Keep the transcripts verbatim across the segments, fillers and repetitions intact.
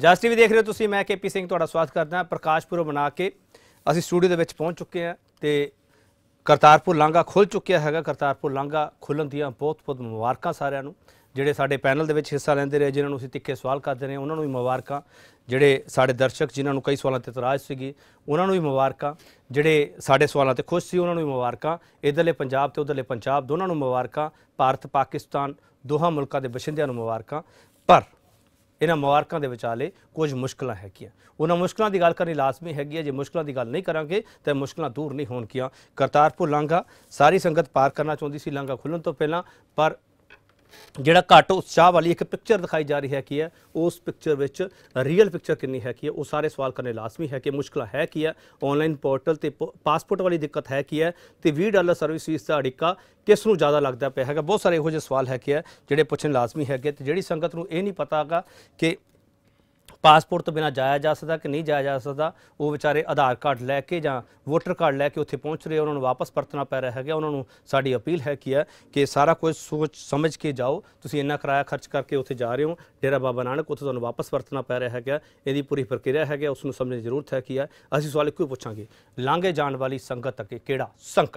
ਜਸ TV ਦੇਖ ਰਹੇ ਹੋ ਤੁਸੀਂ, मैं के पी सिंह तुहाडा स्वागत करदा। प्रकाश पुरब मना के असीं स्टूडियो दे विच पहुंच चुके हैं ते करतारपुर लांघा खुल चुकिया है। करतारपुर लांघा खुलण दीआं बहुत बहुत मुबारकां सारिआं नूं। जिहड़े साडे पैनल दे विच हिस्सा लैंदे रहे, जिन्हां नूं असीं तिक्खे सवाल करदे रहे, उन्हां नूं भी मुबारकां। जिहड़े साडे दर्शक जिन्हां नूं कई सवालां ते इतराज़ सीगी, उन्हां नूं भी मुबारकां। जिहड़े साडे सवालां ते खुश सी, उन्हां नूं भी मुबारकां। इधरले पंजाब ते उधरले पंजाब दोनां नूं मुबारकां। भारत पाकिस्तान दोहां मुल्कां दे बशिंदिआं नूं मुबारकां। पर इन्हां मुबारकां दे विचाले कुछ मुश्किलां हैगीआं। उन्हां मुश्किलां दी गल करनी लाजमी हैगी है। जे मुश्किलां दी गल नहीं करांगे तो मुश्किलां दूर नहीं होणगीआं। करतारपुर लांघा सारी संगत पार करना चाहुंदी सी लांघा खुलण तो पहलां, पर जिहड़ा घट उत्साह वाली एक पिक्चर दिखाई जा रही है कि है उस पिक्चर विच रियल पिक्चर कितनी है कि है वो सारे सवाल करने लाजमी है कि मुश्किल है कि है ऑनलाइन पोर्टल ते पासपोर्ट वाली दिक्कत है कि है तो बीस डॉलर सर्विस फीस का अड़िका किस नूं ज़्यादा लगता पिया है। बहुत सारे इहो जिहे सवाल है कि है जिहड़े पुछण लाजमी है कि जिहड़ी संगत नूं ये नहीं पता गा कि पासपोर्ट तो बिना जाया जा सकता कि नहीं जाया जा सकता, वो बेचारे आधार कार्ड लैके जां वोटर कार्ड लैके उत्थे पहुँच रहे, उन्होंने वापस परतना पै रहा है। उन्होंने साड़ी अपील है कि है कि सारा कुछ सोच समझ के जाओ। तुसीं इन्ना किराया खर्च करके उत्थे जा रहे हो डेरा बाबा नानक, उत्थे तुहानूं वापस परतना पै रहा है। इसकी पूरी प्रक्रिया है, उसनूं समझने की जरूरत है कि है असीं सवाल इक्को पुछांगे, लांघे जाण वाली संगत अगे किहड़ा संकट?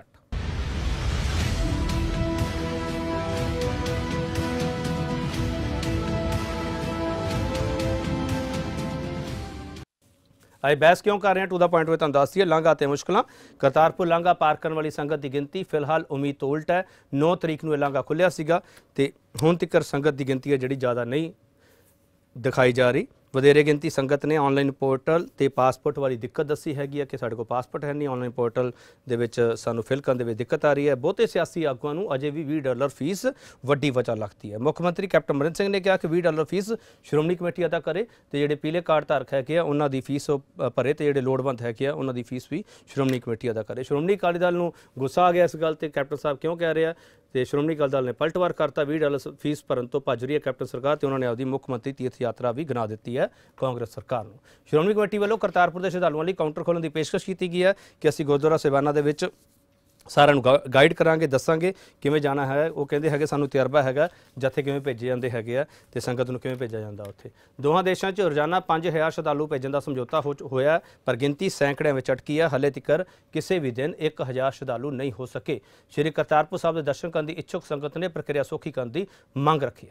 अरे बहस क्यों कर रहे हैं टू द पॉइंट में तुहानूं दस दईए। लांघा ते मुश्किलां। करतारपुर लांघा पार करने वाली संगत की गिनती फिलहाल उम्मीद तो उल्ट है। नौ तरीक नूं लांघा खुलिया सीगा ते हुण तक संगत की गिनती है जिहड़ी ज़्यादा नहीं दिखाई जा रही। वधेरे गिनती संगत ने ऑनलाइन पोर्टल ते पासपोर्ट वाली दिक्कत दसी हैगी है कि साडे कोल पासपोर्ट है नहीं, ऑनलाइन पोर्टल दे विच सानूं फिल करन दे विच दिक्कत आ रही है। बहुते सियासी आगूआं नूं अजे भी बीस डॉलर फीस वड्डी वजह लगती है। मुख्य मंत्री कैप्टन अमरिंदर सिंह ने कहा कि बीस डॉलर फीस श्रोमणी कमेटी अदा करे तो जिहड़े पीले कार्ड धारक है उन्हां दी फीस भरे तो जिहड़े लोड़वंद है उन्हां दी फीस भी श्रोमणी कमेटी अदा करे। श्रोमणी अकाली दल नूं गुस्सा आ गया इस गल ते कैप्टन साहब क्यों कह रहे हैं तो श्रोमणी अकाली दल ने पलटवार करता। बीस डॉलर फीस भरन तो भज रही है कैप्टन सरकार तो उन्होंने आपकी मुख्य मंत्री तीर्थ यात्रा भी गिना दी है कांग्रेस सरकार नूं। श्रोमणी कमेटी वालों करतारपुर के श्रद्धालुओं लिए काउंटर खोलने की पेशकश की गई है कि असीं गुरुद्वारा साहिबाना दे विच सारिਆਂ ਨੂੰ गाइड करांगे, दसांगे किवें जाना है। वो कहते हैं ਸਾਨੂੰ तजर्बा है जत्थे किवें भेजे जाते हैं तो संगत नूं किवें भेजा जाता। उत्थे दोवां देशां 'च रोजाना पाँच हज़ार श्रद्धालु भेजण का समझौता हो होया, पर गिनती सैकड़िਆਂ ਵਿੱਚ अटकी है। हले तक किसी भी दिन एक हज़ार श्रद्धालु नहीं हो सके। श्री करतारपुर साहब के दर्शन करने की इच्छुक संगत ने प्रक्रिया सौखी करने की मंग रखी है।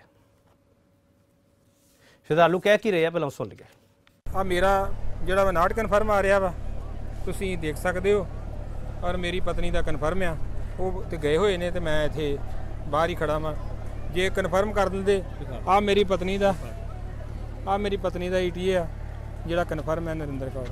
श्रद्धालु कह की रहे हैं, पहले सुन लिया। आ मेरा जिहड़ा वा नाट कन्फर्म आ रहा वा, तुसीं देख सकते हो, और मेरी पत्नी का कन्फर्म आ, वो तो गए हुए ने तो मैं इत्थे बाहर ही खड़ा वा। जे कन्फर्म कर दिंदे आ मेरी पत्नी का आ मेरी पत्नी का ई टी ए जिहड़ा कन्फर्म है नरिंदर कौर,